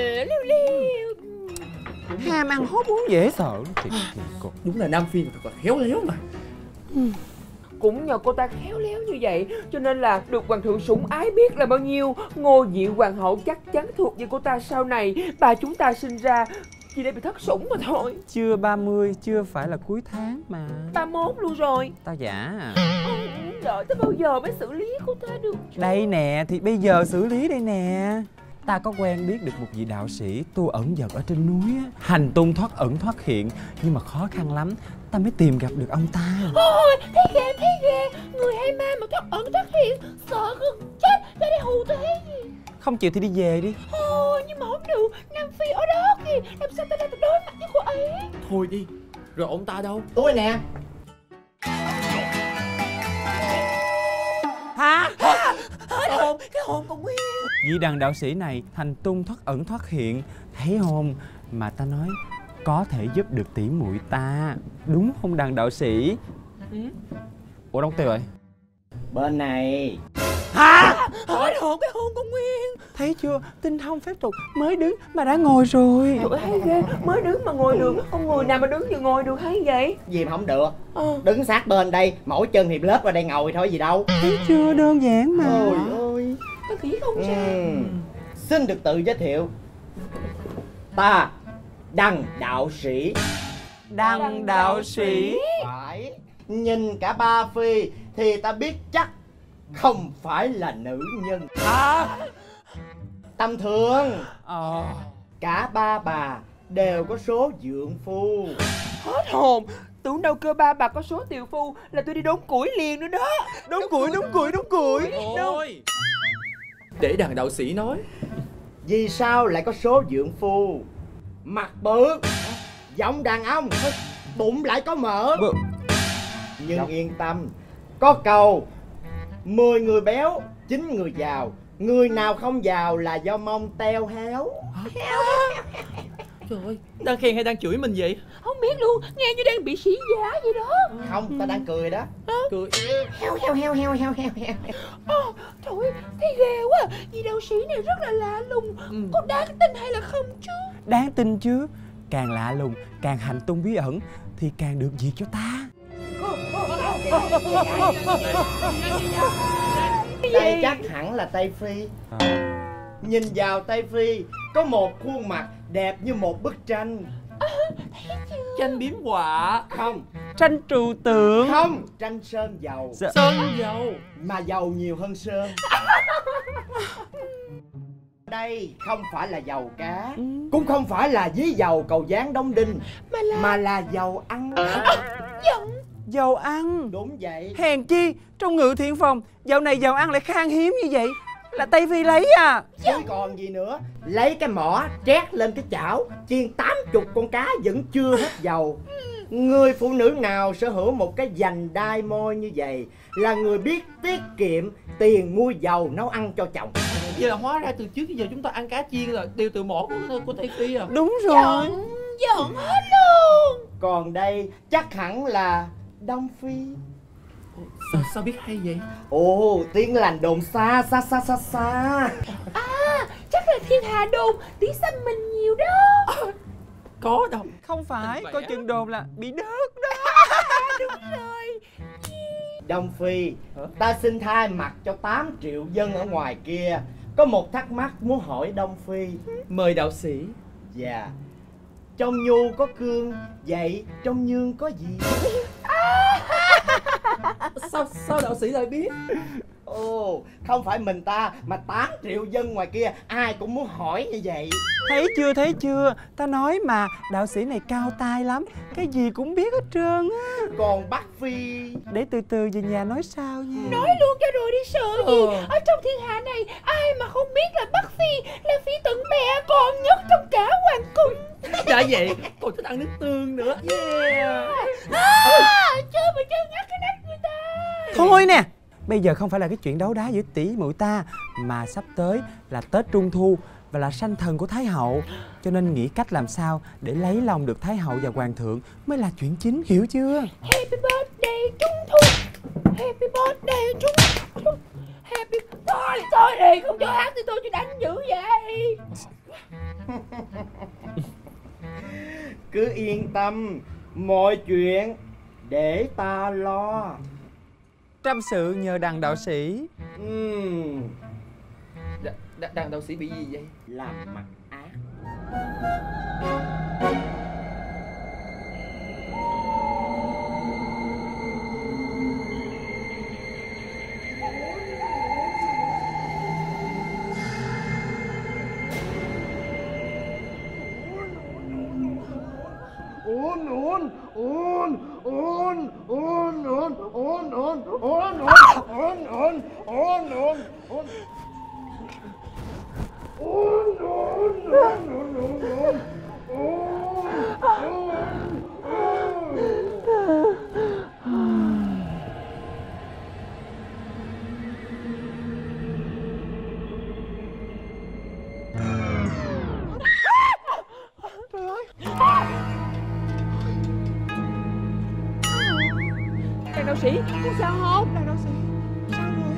Ham ăn hốt uống dễ sợ. Đúng là Nam Phi thật là khéo léo mà. Cũng nhờ cô ta khéo léo như vậy cho nên là được hoàng thượng sủng ái biết là bao nhiêu. Ngô Diệu hoàng hậu chắc chắn thuộc về cô ta sau này. Bà chúng ta sinh ra chỉ để bị thất sủng mà thôi. Chưa 30, chưa phải là cuối tháng mà. 31 luôn rồi. Ta giả. Đợi tới bao giờ mới xử lý cô ta được? Đây nè, thì bây giờ xử lý đây nè. Ta có quen biết được một vị đạo sĩ tu ẩn dật ở trên núi á. Hành tung thoát ẩn thoát hiện, nhưng mà khó khăn lắm ta mới tìm gặp được ông ta. Ôi, thấy ghê. Người hay ma mà thoát ẩn thoát hiện, sợ gần chết. Ra đây hù tôi thấy gì? Không chịu thì đi về đi. Nhưng mà không được, Nam Phi ở đó kìa. Làm sao ta đối mặt với cô ấy? Thôi đi, rồi ông ta đâu? Tôi nè. Hả? Cái hồn còn nguyên. Vị đàn đạo sĩ này hành tung thoát ẩn thoát hiện, thấy hồn mà ta nói có thể giúp được tỷ muội ta, đúng không đàn đạo sĩ? Ủa đâu tiêu rồi? Bên này. Hả? Hỏi hồn, cái hồn còn nguyên. Thấy chưa, tinh thông phép thuật, mới đứng mà đã ngồi rồi. Trời ơi, hay ghê, mới đứng mà ngồi được. Con người nào mà đứng vừa ngồi được hay vậy? Gì mà không được. Đứng sát bên đây, mỗi chân thì lết qua đây ngồi thôi gì đâu. Thấy chưa, đơn giản mà. Ôi ơi. Tao nghĩ không sao. Xin được tự giới thiệu. Ta Đăng đạo sĩ. Đăng đạo sĩ? Phải. Nhìn cả ba Phi thì ta biết chắc không phải là nữ nhân. Tầm thường. Cả ba bà đều có số dượng phu. Hết hồn. Tưởng đâu cơ ba bà có số tiều phu là tôi đi đốn củi liền nữa đó. Đốn củi. Thôi, để đàn đạo sĩ nói. Vì sao lại có số dượng phu? Mặt bự, giọng đàn ông, bụng lại có mỡ. Nhưng yên tâm, có câu 10 người béo, 9 người giàu. Người nào không giàu là do mông teo héo. Trời ơi, đang khen hay đang chửi mình vậy? Không biết luôn, nghe như đang bị sỉ giả vậy đó. Không, ta đang cười đó. Cười. Heo. Trời ơi, thấy ghê quá. Vì đạo sĩ này rất là lạ lùng. Có đáng tin hay là không chứ? Đáng tin chứ. Càng lạ lùng, càng hành tung bí ẩn thì càng được việc cho ta. Cái đây chắc hẳn là Tây Phi. Nhìn vào Tây Phi có một khuôn mặt đẹp như một bức tranh. Tranh biếm họa. Không. Tranh trừu tượng. Không. Tranh sơn dầu. Sơn dầu. Mà dầu nhiều hơn sơn. Đây không phải là dầu cá, cũng không phải là dí dầu Cầu Gián Đông Đinh, mà là dầu ăn. Dầu ăn. Đúng vậy. Hèn chi trong Ngự Thiện Phòng dạo này dầu ăn lại khan hiếm như vậy. Là Tây Phi lấy à? Chứ còn gì nữa. Lấy cái mỏ trét lên cái chảo, chiên 80 con cá vẫn chưa hết dầu. Người phụ nữ nào sở hữu một cái vành đai môi như vậy là người biết tiết kiệm tiền mua dầu nấu ăn cho chồng. Vậy là hóa ra từ trước đến giờ chúng ta ăn cá chiên là đều từ mỏ của Tây Phi à? Đúng rồi. Giận hết luôn. Còn đây chắc hẳn là Đông Phi. Sao biết hay vậy? Ồ, tiếng lành đồn xa. À, chắc là thiên hà đồn tiếng xăm mình nhiều đó. Có đâu. Không phải, coi chừng đồn là bị đớt đó. Đúng rồi. Đông Phi, ta xin thay mặt cho 8 triệu dân ở ngoài kia có một thắc mắc muốn hỏi Đông Phi. Mời đạo sĩ. Dạ. Trong nhu có cương, vậy trong nhương có gì? Sao đạo sĩ lại biết? Ồ, không phải mình ta mà 8 triệu dân ngoài kia ai cũng muốn hỏi như vậy. Thấy chưa, ta nói mà, đạo sĩ này cao tay lắm, cái gì cũng biết hết trơn á. Còn Bắc Phi, để từ từ về nhà nói sao nha. Nói luôn cho rồi đi sợ gì. Ở trong thiên hạ này ai mà không biết là Bắc Phi là phi tận mẹ con nhất trong cả hoàng cung. Đã vậy còn thích ăn nước tương nữa. Chơi mà chơi ngắt cái nách người ta. Thôi nè, bây giờ không phải là cái chuyện đấu đá giữa tỷ muội ta, mà sắp tới là Tết Trung Thu và là sanh thần của Thái hậu, cho nên nghĩ cách làm sao để lấy lòng được Thái hậu và hoàng thượng mới là chuyện chính, hiểu chưa? Happy birthday Trung Thu. Happy birthday Trung Thu. Happy. Thôi đi, không cho hát thì tôi cho đánh dữ vậy. cứ yên tâm, mọi chuyện để ta lo. Trăm sự nhờ đằng đạo sĩ. Đằng đạo sĩ bị gì vậy? Làm mặt ác. Đàn đạo sĩ, có sao không? Đàn đạo sĩ, sao rồi?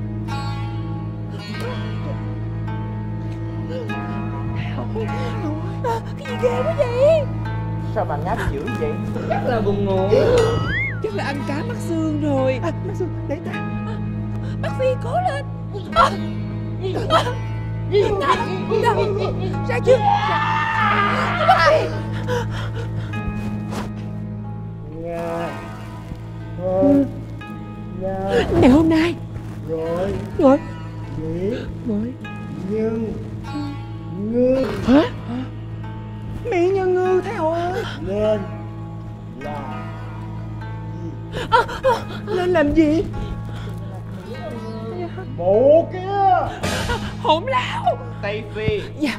Cái gì ghê quá vậy? Sao bà ngáp dữ vậy? Chắc là buồn ngủ. Chắc là ăn cá mắc xương rồi. Mắc xương, để ta. Bác Phi cố lên. Sao chưa? Bác Phi. Ngày hôm nay rồi nhân ngư. Hả? Mỹ nhân ngư Thái hậu ơi. Lên làm gì? Mụ kia. Hỗn láo. Tây Phi. Dạ.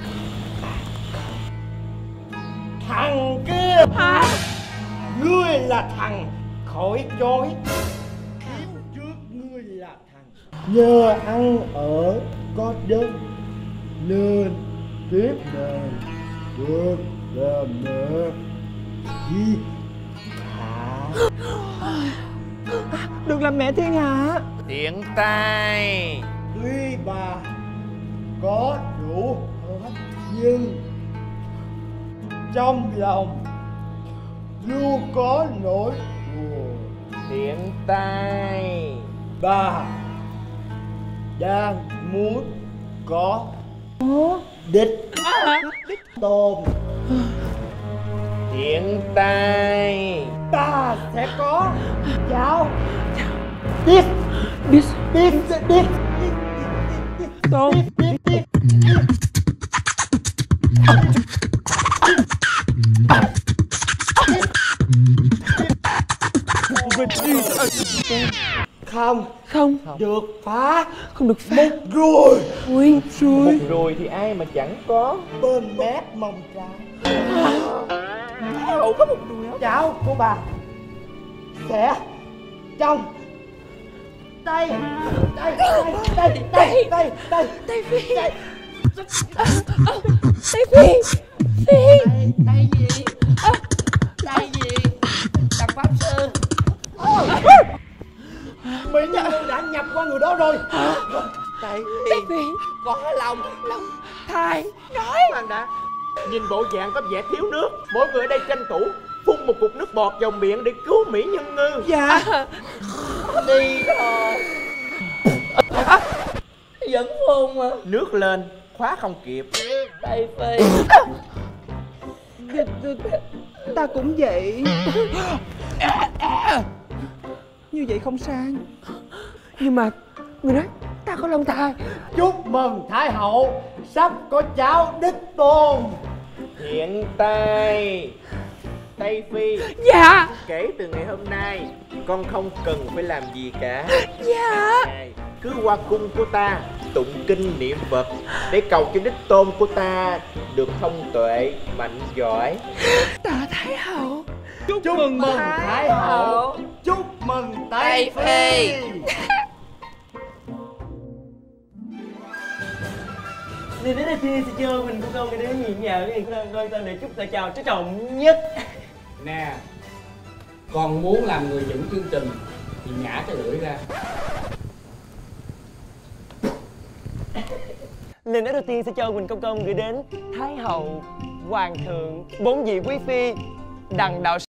Thằng kia. Hả? Ngươi là thằng khỏi chối. Kiếp trước ngươi là thằng nhờ ăn ở có đất, nên kiếp này được làm mẹ thiên hạ. Được làm mẹ thiên hạ. Tiện tay. Tuy bà có đủ hết nhưng trong lòng luôn có nỗi buồn. Tiện tay. Bà đang muốn có đích tôn. Hiện tại ta sẽ có cháu đích tôn. Không được phá. Không được phá. Một ruồi. Ui ruồi. Một ruồi thì ai mà chẳng có. Bên mép mông trái. Hậu có một ruồi á. Cháu của bà sẽ trong tay Phi. Tay gì? Thằng pháp sư. Mỹ Nhân đã nhập qua người đó rồi. Tay Phi có lòng thai nói. Khoan đã. Nhìn bộ dạng có vẻ thiếu nước. Mỗi người ở đây tranh thủ phun một cục nước bọt vào miệng để cứu Mỹ Nhân Ngư. Dạ. Đi rồi. Vẫn phun mà. Nước lên khóa không kịp. Tay Phi. Ta cũng vậy. Như vậy không sang. Nhưng mà người nói ta có long thai. Chúc mừng Thái hậu sắp có cháu đích tôn. Hiện tại Tây Phi. Dạ. Kể từ ngày hôm nay con không cần phải làm gì cả. Dạ. Cứ qua cung của ta tụng kinh niệm Phật để cầu cho đích tôn của ta được thông tuệ mạnh giỏi. Tạ Thái hậu. Chúc mừng Thái hậu. Chúc mừng Tây Phi. Nên đến đây thì chưa mình cũng không cái đến nhịn nhờ cái con ta để chúc ta chào trái trọng nhất. Nè, còn muốn làm người dẫn chương trình thì nhả cái lưỡi ra. Lời nói đầu tiên sẽ cho Quỳnh Công Công gửi đến Thái hậu, hoàng thượng, bốn vị quý phi, đặng đạo.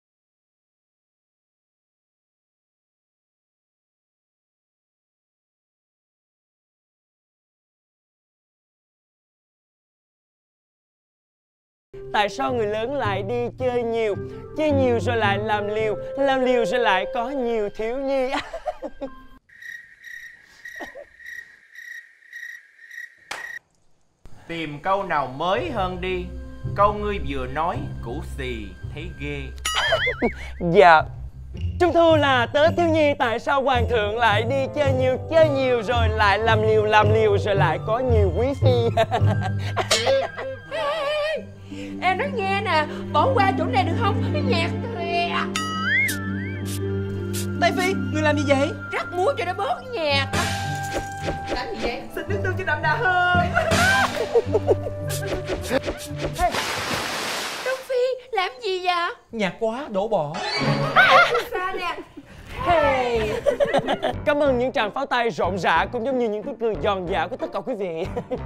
Tại sao người lớn lại đi chơi nhiều rồi lại làm liều rồi lại có nhiều thiếu nhi? Tìm câu nào mới hơn đi. Câu ngươi vừa nói cũ xì thấy ghê. Dạ. Trung thu là Tết thiếu nhi. Tại sao hoàng thượng lại đi chơi nhiều rồi lại làm liều rồi lại có nhiều quý phi? Em nói nghe nè, bỏ qua chỗ này được không? Cái nhạc kìa. Tây Phi, người làm gì vậy? Rắc muối cho nó bớt cái nhạc. Làm gì vậy? Xin nước tương cho đậm đà hơn. Đông Phi, làm gì vậy? Nhạc quá, đổ bỏ. Sao nè? Hey. Cảm ơn những tràng pháo tay rộn rã cũng giống như những tiếng cười giòn giã của tất cả quý vị.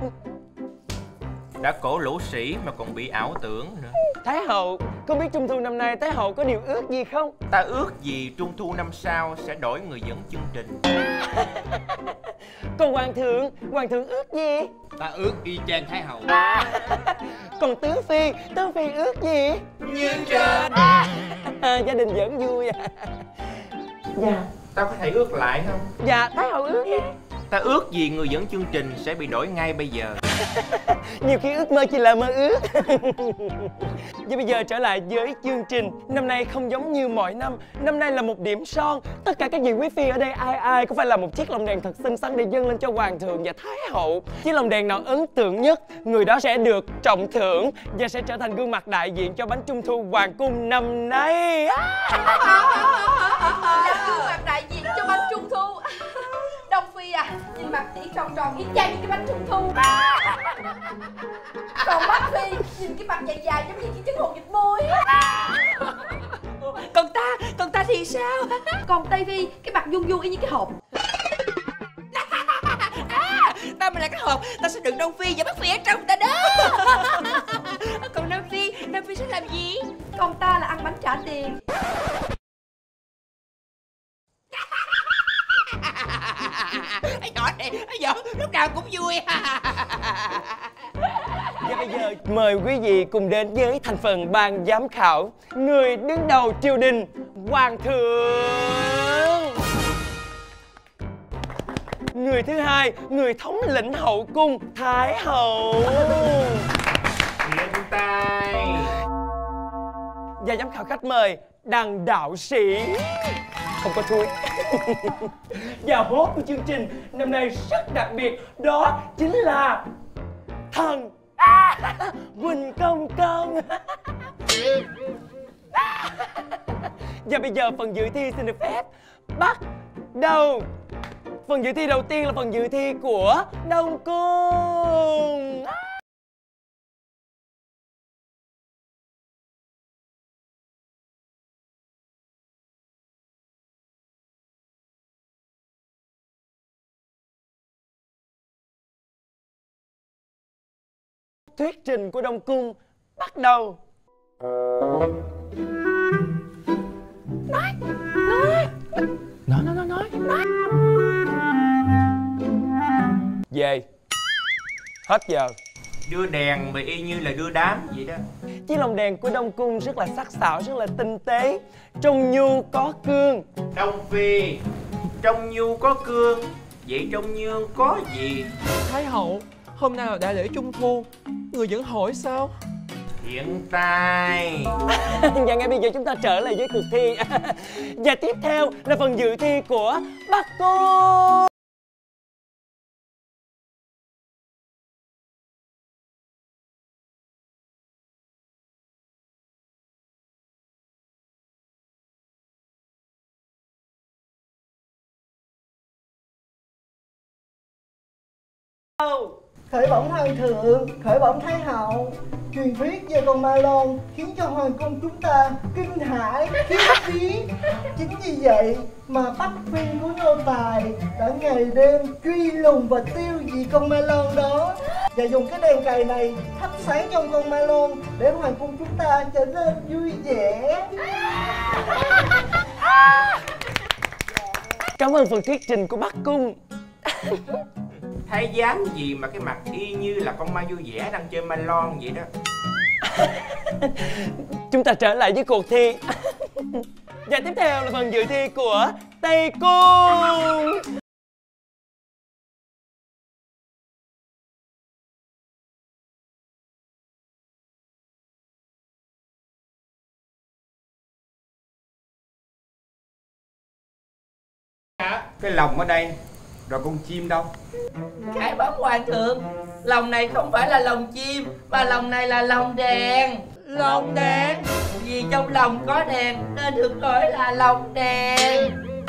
Đã cổ lũ sĩ mà còn bị ảo tưởng nữa. Thái hậu, không biết trung thu năm nay Thái hậu có điều ước gì không? Ta ước gì trung thu năm sau sẽ đổi người dẫn chương trình. Còn hoàng thượng ước gì? Ta ước y chang Thái hậu. Còn tướng phi ước gì? Như trên. Gia đình vẫn vui à. Dạ. Ta có thể ước lại không? Dạ, Thái hậu ước đi. Ta ước gì người dẫn chương trình sẽ bị đổi ngay bây giờ. Nhiều khi ước mơ chỉ là mơ ước. Và bây giờ trở lại với chương trình. Năm nay không giống như mọi năm. Năm nay là một điểm son. Tất cả các vị quý phi ở đây ai cũng phải là một chiếc lồng đèn thật xinh xắn để dâng lên cho hoàng thượng và thái hậu. Chiếc lồng đèn nào ấn tượng nhất, người đó sẽ được trọng thưởng và sẽ trở thành gương mặt đại diện cho bánh trung thu hoàng cung năm nay. Là gương mặt đại diện cho bánh trung thu. Đông Phi à, nhìn mặt tỷ tròn tròn y chang như cái bánh trung thu. Còn Bắc Phi nhìn cái mặt dài dài giống như cái trứng hột vịt muối. Còn ta thì sao? Còn Tây Phi cái mặt vuông vuông y như cái hộp. Ta mà là cái hộp, ta sẽ đựng Đông Phi và Bắc Phi ở trong ta đó. Còn Nam Phi sẽ làm gì? Còn ta là ăn bánh trả tiền. Nhỏ Giỡn, lúc nào cũng vui. Và bây giờ mời quý vị cùng đến với thành phần ban giám khảo. Người đứng đầu triều đình, Hoàng thượng. Người thứ hai, người thống lĩnh hậu cung, Thái hậu. Tay. Và giám khảo khách mời, đàn đạo sĩ. Không có chuối. Và hốt của chương trình năm nay rất đặc biệt, đó chính là thần Quỳnh Công Công. Và bây giờ phần dự thi xin được phép bắt đầu. Phần dự thi đầu tiên là phần dự thi của Đông Cung. Thuyết trình của Đông Cung bắt đầu. Nói. Về. Hết giờ. Đưa đèn mà y như là đưa đám vậy đó. Chiếc lồng đèn của Đông Cung rất là sắc sảo, rất là tinh tế, trong nhu có cương. Đông Phi, trong nhu có cương, vậy trong nhương có gì? Thái hậu, hôm nay là đại lễ Trung Thu, người vẫn hỏi sao? Hiện tại. Và ngay bây giờ chúng ta trở lại với cuộc thi. Và tiếp theo là phần dự thi của Bắc Cung. Khởi bẩm hoàng thượng, khởi bẩm thái hậu. Truyền thuyết về con ma lon khiến cho hoàng cung chúng ta kinh hãi, khiếp vía. Chính vì vậy mà Bắc Phi của nô tài đã ngày đêm truy lùng và tiêu diệt con ma lon đó, và dùng cái đèn cày này thắp sáng trong con ma lon để hoàng cung chúng ta trở nên vui vẻ. Cảm ơn phần thuyết trình của Bắc Cung. Thái giám gì mà cái mặt y như là con ma vui vẻ đang chơi ma lon vậy đó. Chúng ta trở lại với cuộc thi. Và tiếp theo là phần dự thi của Tây Cung. Cái lồng ở đây, rồi con chim đâu? Khải bẩm hoàng thượng, lồng này không phải là lồng chim, mà lồng này là lồng đèn. Lồng đèn? Vì trong lồng có đèn nên được gọi là lồng đèn.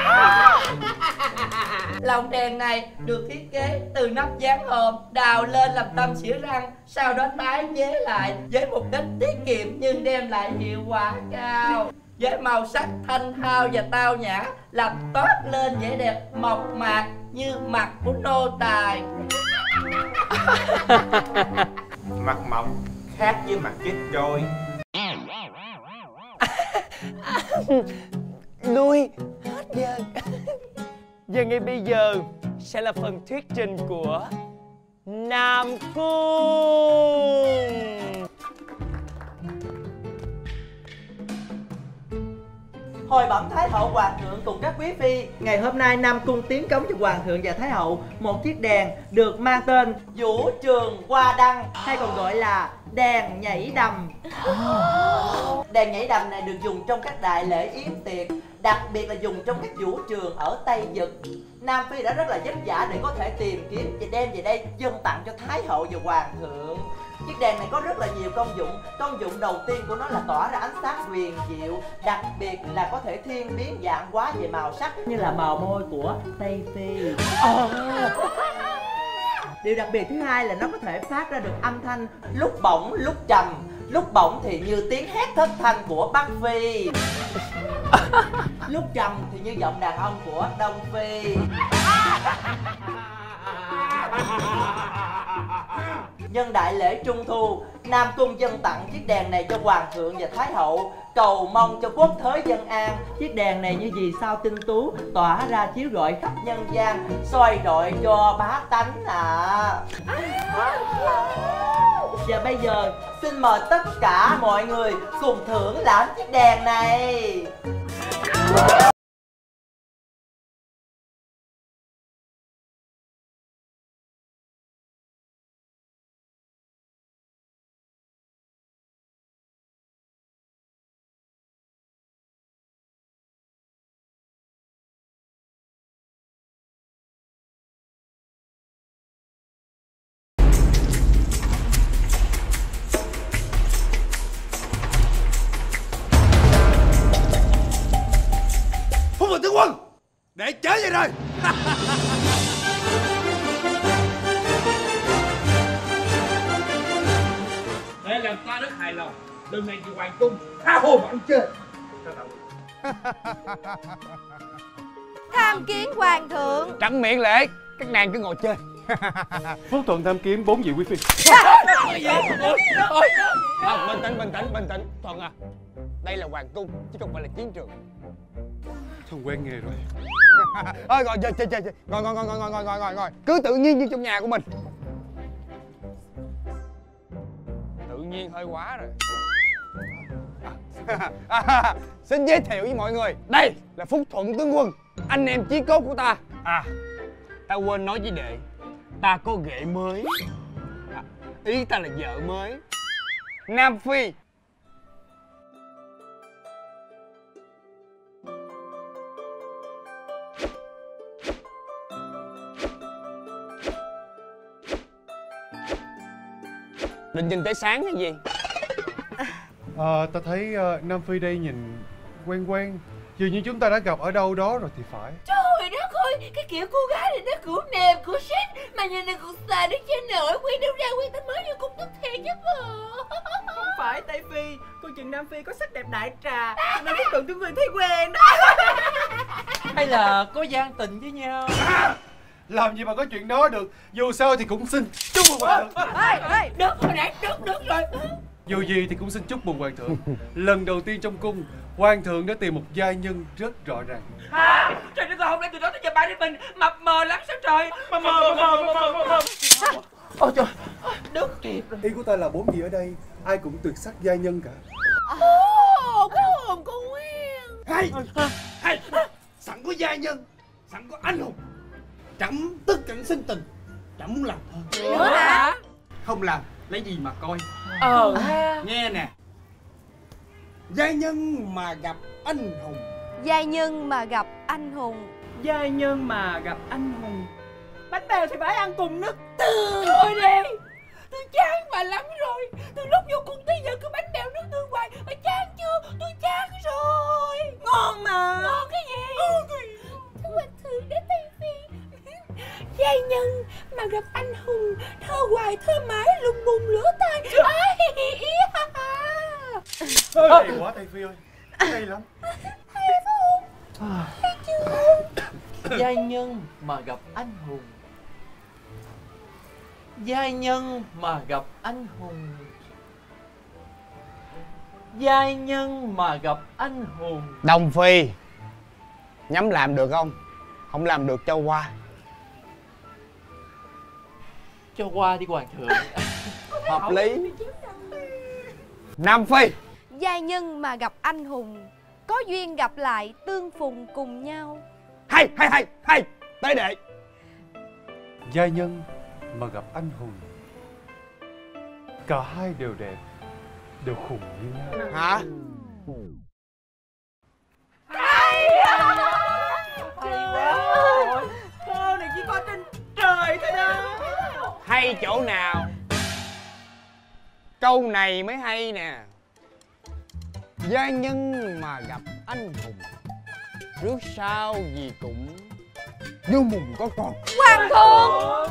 Lồng đèn này được thiết kế từ nắp dán hòm đào lên làm tâm xỉa răng, sau đó tái chế lại với mục đích tiết kiệm nhưng đem lại hiệu quả cao. Với màu sắc thanh thao và tao nhã, làm toát lên vẻ đẹp mộc mạc như mặt của nô tài. Mặt mộc khác với mặt chết trôi. Lui hết giờ. Và ngay bây giờ sẽ là phần thuyết trình của Nam Cung. Hồi bẩm Thái hậu, hoàng thượng cùng các quý phi, ngày hôm nay Nam Cung tiến cống cho hoàng thượng và Thái hậu một chiếc đèn được mang tên Vũ Trường Hoa Đăng, hay còn gọi là đèn nhảy đầm. Đèn nhảy đầm này được dùng trong các đại lễ yến tiệc, đặc biệt là dùng trong các vũ trường ở Tây Vực. Nam Phi đã rất là vất vả để có thể tìm kiếm và đem về đây dâng tặng cho Thái hậu và hoàng thượng. Chiếc đèn này có rất là nhiều công dụng. Công dụng đầu tiên của nó là tỏa ra ánh sáng huyền diệu, đặc biệt là có thể thiên biến vạn hóa về màu sắc, như là màu môi của Tây Phi. Điều đặc biệt thứ hai là nó có thể phát ra được âm thanh lúc bổng lúc trầm. Lúc bổng thì như tiếng hét thất thanh của Bắc Phi, lúc trầm thì như giọng đàn ông của Đông Phi. Nhân đại lễ Trung Thu, Nam Cung dâng tặng chiếc đèn này cho Hoàng thượng và Thái hậu, cầu mong cho quốc thới dân an. Chiếc đèn này như vì sao tinh tú, tỏa ra chiếu rọi khắp nhân gian, soi rọi cho bá tánh ạ. Và bây giờ xin mời tất cả mọi người cùng thưởng lãm chiếc đèn này. Phúc Thần Tướng Quân, để chế vậy rồi. Để làm ta rất hài lòng, lần này thì hoàng cung tha hồ mà ăn chơi. Tham kiến hoàng thượng. Trẫm miệng lễ, các nàng cứ ngồi chơi. Phúc Thuận tham kiến 4 vị quý phi. Bình tĩnh, Thuận à. Đây là hoàng cung chứ không phải là chiến trường. Thuận quen nghề rồi. Thôi ngồi chơi, ngồi. Cứ tự nhiên như trong nhà của mình. Tự nhiên hơi quá rồi. Xin giới thiệu với mọi người, đây là Phúc Thuận tướng quân, anh em chí cốt của ta. Ta quên nói với đệ, ta có ghệ mới. Ý ta là vợ mới, Nam Phi. Định nhìn tới sáng hay gì? Ta thấy Nam Phi đây nhìn quen. Dường như chúng ta đã gặp ở đâu đó rồi thì phải. Trời đất ơi, cái kiểu cô gái này nó của nềm, của shit. Mà nhìn này còn xài được trên nổi. Quen đâu ra quen tới mới như cũng tức thiệt chứ bộ. Không phải Tây Phi, cô chừng Nam Phi có sắc đẹp đại trà, nên Phúc Thuận tướng quân thấy quen đó. Hay là có gian tình với nhau? Làm gì mà có chuyện đó được. Dù sao thì cũng xin chúc mừng hoàng thượng. Được rồi nè, được rồi. Dù gì thì cũng xin chúc mừng hoàng thượng. Lần đầu tiên trong cung, hoàng thượng đã tìm một giai nhân rất rõ ràng. Hả? Trời đất ơi, hôm nay từ đó tới giờ ba đứa mình mập mờ lắm sao trời? Mờ. Ôi trời, đứt thiệt rồi. Ý của ta là 4 vị ở đây ai cũng tuyệt sắc giai nhân cả. Cái hồn con Nguyên. Hay, sẵn có giai nhân, sẵn có anh hùng, trẫm tất cả sinh tình, trẫm muốn làm thôi. Hả? Không làm lấy gì mà coi. Nghe nè, giai nhân mà gặp anh hùng. Giai nhân mà gặp anh hùng. Giai nhân mà gặp anh hùng. Bánh bèo thì phải ăn cùng nước tương. Thôi đi, tôi chán bà lắm rồi. Từ lúc vô cung tới giờ cứ bánh bèo nước tương hoài. Bà chán chưa? Tôi chán rồi. Ngon mà. Ngon cái gì? Thưa hoàng thượng đến Tây Phi, giai nhân mà gặp anh hùng, thơ hoài thơ mãi lùng bùng lửa tai. Hay quá Tây Phi ơi, hay lắm. Hay phải không? Hay chưa? Giai nhân mà gặp anh hùng. Giai nhân mà gặp anh hùng. Giai nhân mà gặp anh hùng. Đồng Phi, nhắm làm được không? Không làm được cho qua. Cho qua đi hoàng thượng. Hợp lý. Nam Phi, Giai nhân mà gặp anh hùng, có duyên gặp lại tương phùng cùng nhau. Hay, tới đệ. Giai nhân mà gặp anh hùng, cả hai đều đẹp, đều khùng như nhau. Hả? Thơ này chỉ có trên trời thôi đó. Hay chỗ nào? Câu này mới hay nè. Giai nhân mà gặp anh hùng, trước sau gì cũng như mùng có con. Hoàng thượng.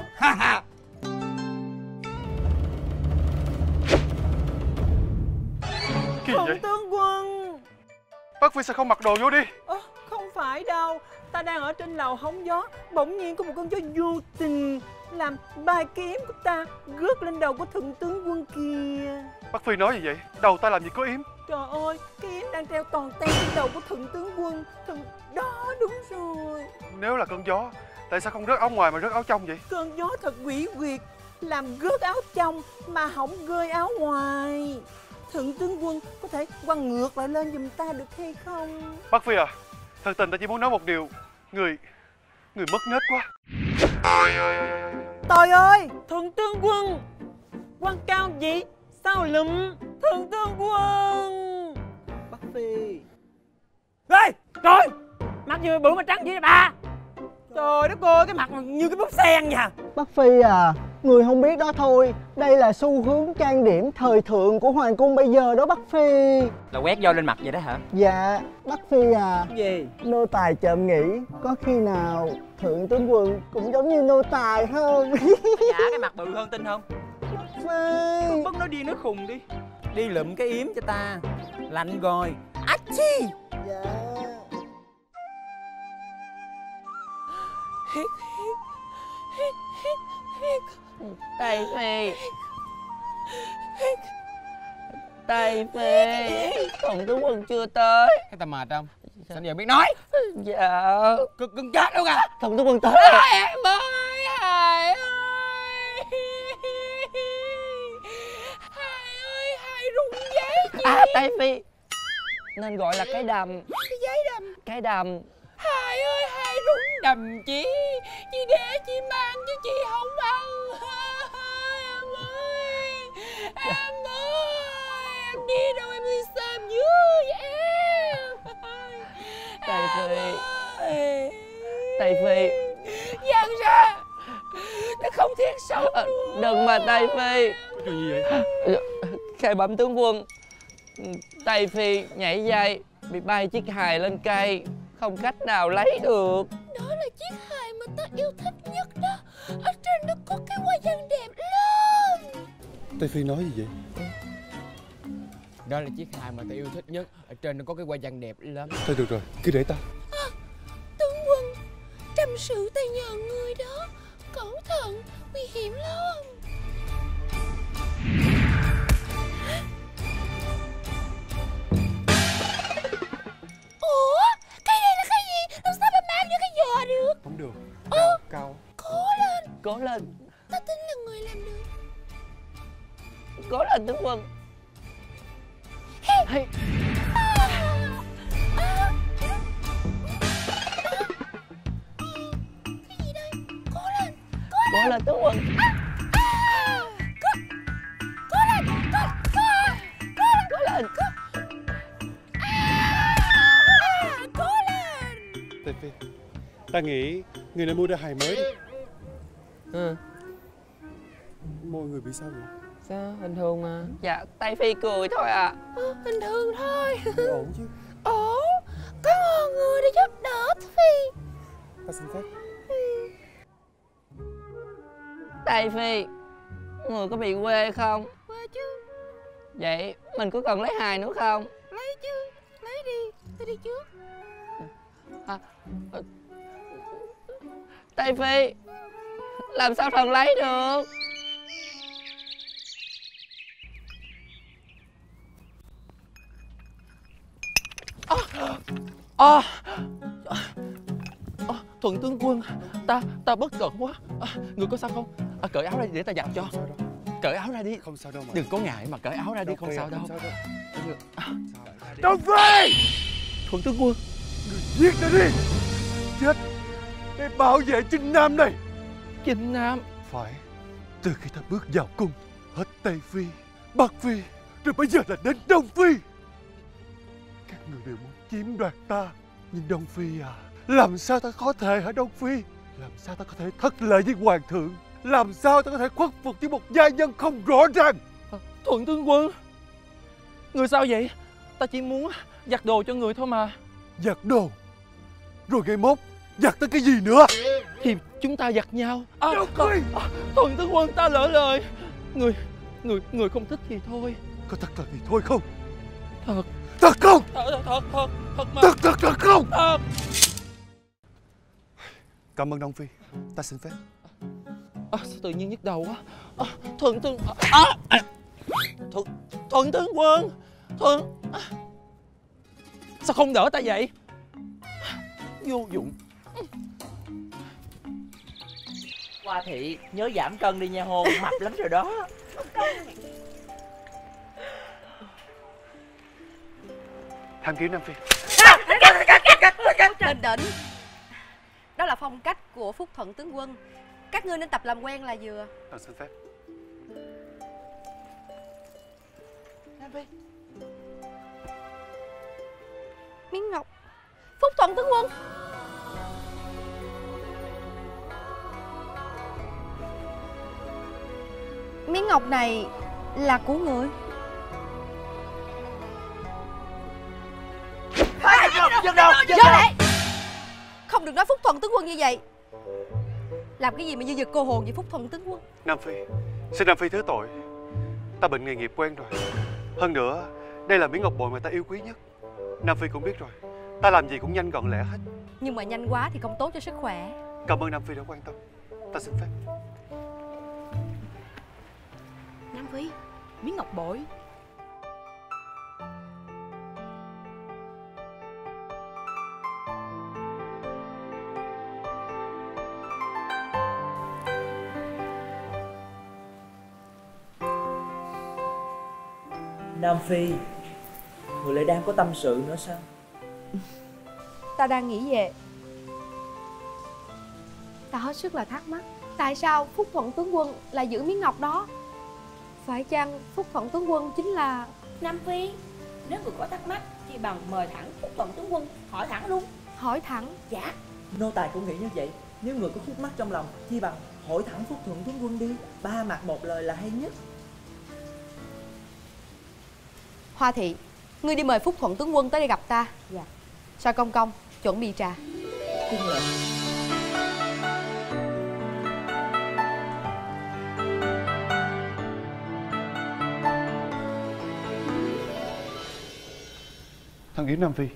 Kỳ vậy? Tướng quân. Bác Phi sao không mặc đồ vô đi? Không phải đâu, ta đang ở trên lầu hóng gió, bỗng nhiên có một con chó vô tình làm bài kiếm của ta rớt lên đầu của thượng tướng quân kìa. Bác Phi nói gì vậy? Đầu ta làm gì có yếm. Trời ơi, cái yếm đang treo toàn ten trên đầu của thượng tướng quân. Đó, đúng rồi. Nếu là cơn gió, tại sao không rớt áo ngoài mà rớt áo trong vậy? Cơn gió thật quỷ quyệt, làm rớt áo trong mà không rơi áo ngoài. Thượng tướng quân có thể quăng ngược lại lên giùm ta được hay không? Bác Phi à, thật tình ta chỉ muốn nói một điều. Người mất nết quá. Trời ơi, thượng tướng quân, quan cao gì sao lụm? Thượng tướng quân. Bác Phi. Ê, trời, mặt gì bự mà trắng vậy bà? Trời đất ơi, cái mặt như cái búp sen nha. Bác Phi à, người không biết đó thôi. Đây là xu hướng trang điểm thời thượng của hoàng cung bây giờ đó bác Phi. Là quét vô lên mặt vậy đó hả? Dạ, bác Phi à. Gì? Nô tài chợm nghĩ có khi nào thượng tướng quân cũng giống như nô tài không? Dạ, cái mặt bự hơn tin không? Bác Phi. Bất nói điên nói khùng đi. Đi lụm cái yếm cho ta. Lạnh rồi. Ách chi. Dạ. Tây Phi, Tây Phi, thượng tướng quân chưa tới. Cái tao mệt không? Sao giờ biết nói? Dạ. Cưng chết luôn à? Thượng tướng quân tới. Em ơi, Hải ơi, Hải ơi, Hải rung giấy chị. Tây Phi, nên gọi là cái đầm. Cái giấy đầm. Cái đầm. Hai ơi, hai rung đầm chị để chị mang chứ chị không ăn. Em ơi, em ơi, em đi đâu em đi xem dưới em. Tây Phi, Tây Phi, Giang ra, nó không thiết sống luôn. đừng mà Tây Phi. Có chuyện gì vậy? Khai bẩm tướng quân, Tây Phi nhảy dây bị bay chiếc hài lên cây, không cách nào lấy được. Đó là chiếc hài mà ta yêu thích nhất đó. Ở trên nó có cái hoa văn đẹp lắm. Tây Phi nói gì vậy? Đó là chiếc hài mà ta yêu thích nhất. Ở trên nó có cái hoa văn đẹp lắm. Thôi được rồi, cứ để ta. Tướng quân, trăm sự ta nhờ người đó. Cẩn thận, nguy hiểm lắm. Ủa, cây này là cây gì? Làm sao mà mang vô cái giò được? Không được. Cao. Cố lên. Cố lên. Ta tin là người làm được. Cố lên tướng quân. Hey. Cái gì đây? Cố lên. Cố lên tướng quân. Cố lên. Cố lên. Cố lên. Tây Phi, ta nghĩ người nên mua đôi hài mới đi. Mọi người bị sao vậy? Sao? Bình thường mà. Dạ, Tây Phi cười thôi à. Bình thường thôi. Ổn chứ? Ổn. Có một người để giúp đỡ Phi. Ta xin phép. Tây Phi, người có bị quê không? Quê chứ. Vậy mình có cần lấy hài nữa không? Lấy chứ. Lấy đi. Tôi đi trước. Tây Phi, làm sao thần lấy được? Thuận tướng quân, ta bất cẩn quá. Người có sao không? Cởi áo ra để ta giặt cho. Cởi áo ra đi. Không sao đâu mà. Đừng có ngại mà cởi áo ra đi, không sao đâu. Đông Phi! Thuận tướng quân, người giết ta đi. Chết để bảo vệ Chinh Nam này. Chinh Nam? Phải. Từ khi ta bước vào cung, hết Tây Phi, Bắc Phi, rồi bây giờ là đến Đông Phi. Các người đều muốn chiếm đoạt ta. Nhưng Đông Phi à, làm sao ta có thể hả Đông Phi? Làm sao ta có thể thất lễ với hoàng thượng? Làm sao ta có thể khuất phục với một gia nhân không rõ ràng? Thuận tướng quân, người sao vậy? Ta chỉ muốn giặt đồ cho người thôi mà. Giặt đồ? Rồi ngày mốt giặt tới cái gì nữa? Thì chúng ta giặt nhau. Thuận tướng quân, ta lỡ lời. Người không thích thì thôi. Có thật là thì thôi không? Thật. Thật không? Thật mà. Thật không? Thật. Cảm ơn Đông Phi. Ta xin phép. Sao tự nhiên nhức đầu quá. Thuận tướng Thuận tướng quân. Sao không đỡ ta vậy? Vô dụng. Hoa Thị nhớ giảm cân đi nha Hôn, mập lắm rồi đó. Tham kiếm Nam Phi. Bình tĩnh. Đó là phong cách của Phúc Thuận tướng quân. Các ngươi nên tập làm quen là vừa. Ta xin phép. Nam Phi. Miếng ngọc. Phúc Thuận tướng quân. Miếng ngọc này là của người. Dừng đâu. Lại. Không được nói Phúc Thuận tướng quân như vậy. Làm cái gì mà dư dật cô hồn vậy Phúc Thuận tướng quân? Nam Phi, xin Nam Phi thứ tội. Ta bệnh nghề nghiệp quen rồi. Hơn nữa, đây là miếng ngọc bội mà ta yêu quý nhất. Nam Phi cũng biết rồi, ta làm gì cũng nhanh gọn lẹ hết. Nhưng mà nhanh quá thì không tốt cho sức khỏe. Cảm ơn Nam Phi đã quan tâm. Ta xin phép. Nam Phi, miếng ngọc bội. Nam Phi, người lại đang có tâm sự nữa sao? Ta đang nghĩ về. Ta hết sức là thắc mắc, tại sao Phúc Thuận tướng quân lại giữ miếng ngọc đó? Phải chăng Phúc Thuận tướng quân chính là... Nam Phi, nếu người có thắc mắc thì bằng mời thẳng Phúc Thuận tướng quân, hỏi thẳng luôn. Hỏi thẳng? Dạ. Nô tài cũng nghĩ như vậy. Nếu người có khúc mắc trong lòng, chi bằng hỏi thẳng Phúc Thuận tướng quân đi. Ba mặt một lời là hay nhất. Hoa Thị, ngươi đi mời Phúc Thuận tướng quân tới đây gặp ta. Dạ. Sao công công chuẩn bị trà. Tuân lệnh. Thằng kiếm Nam Phi.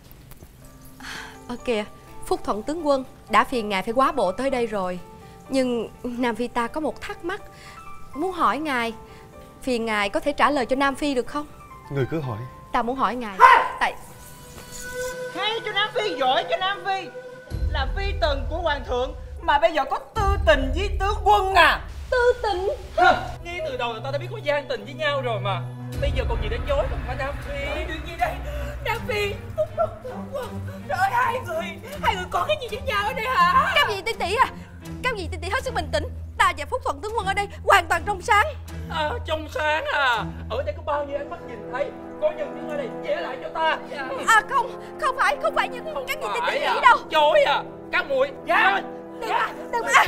Kìa, Phúc Thuận tướng quân, đã phiền ngài phải quá bộ tới đây rồi. Nhưng Nam Phi ta có một thắc mắc, muốn hỏi ngài. Phiền ngài có thể trả lời cho Nam Phi được không? Người cứ hỏi. Ta muốn hỏi ngài. Tại... Hay cho Nam Phi, giỏi cho Nam Phi. Là phi tần của hoàng thượng mà bây giờ có tư tình với tướng quân à? Tư tình? Ngay từ đầu là ta đã biết có gian tình với nhau rồi mà. Bây giờ còn gì để chối không phải Nam Phi? Chuyện gì đây? Nam Phi, Phúc Thuận tướng quân. Trời ơi, hai người có cái gì với nhau ở đây hả? Các vị tỷ tỷ à, các vị tỷ tỷ hết sức bình tĩnh. Ta và Phúc Thuận tướng quân ở đây hoàn toàn trong sáng. Trong sáng à? Ở đây có bao nhiêu ánh mắt nhìn thấy. Có nhân viên ở đây vẽ lại cho ta. Không phải những các vị tỷ tỷ nghĩ đâu. Chối à? Các muội. Dạ. Đừng mà.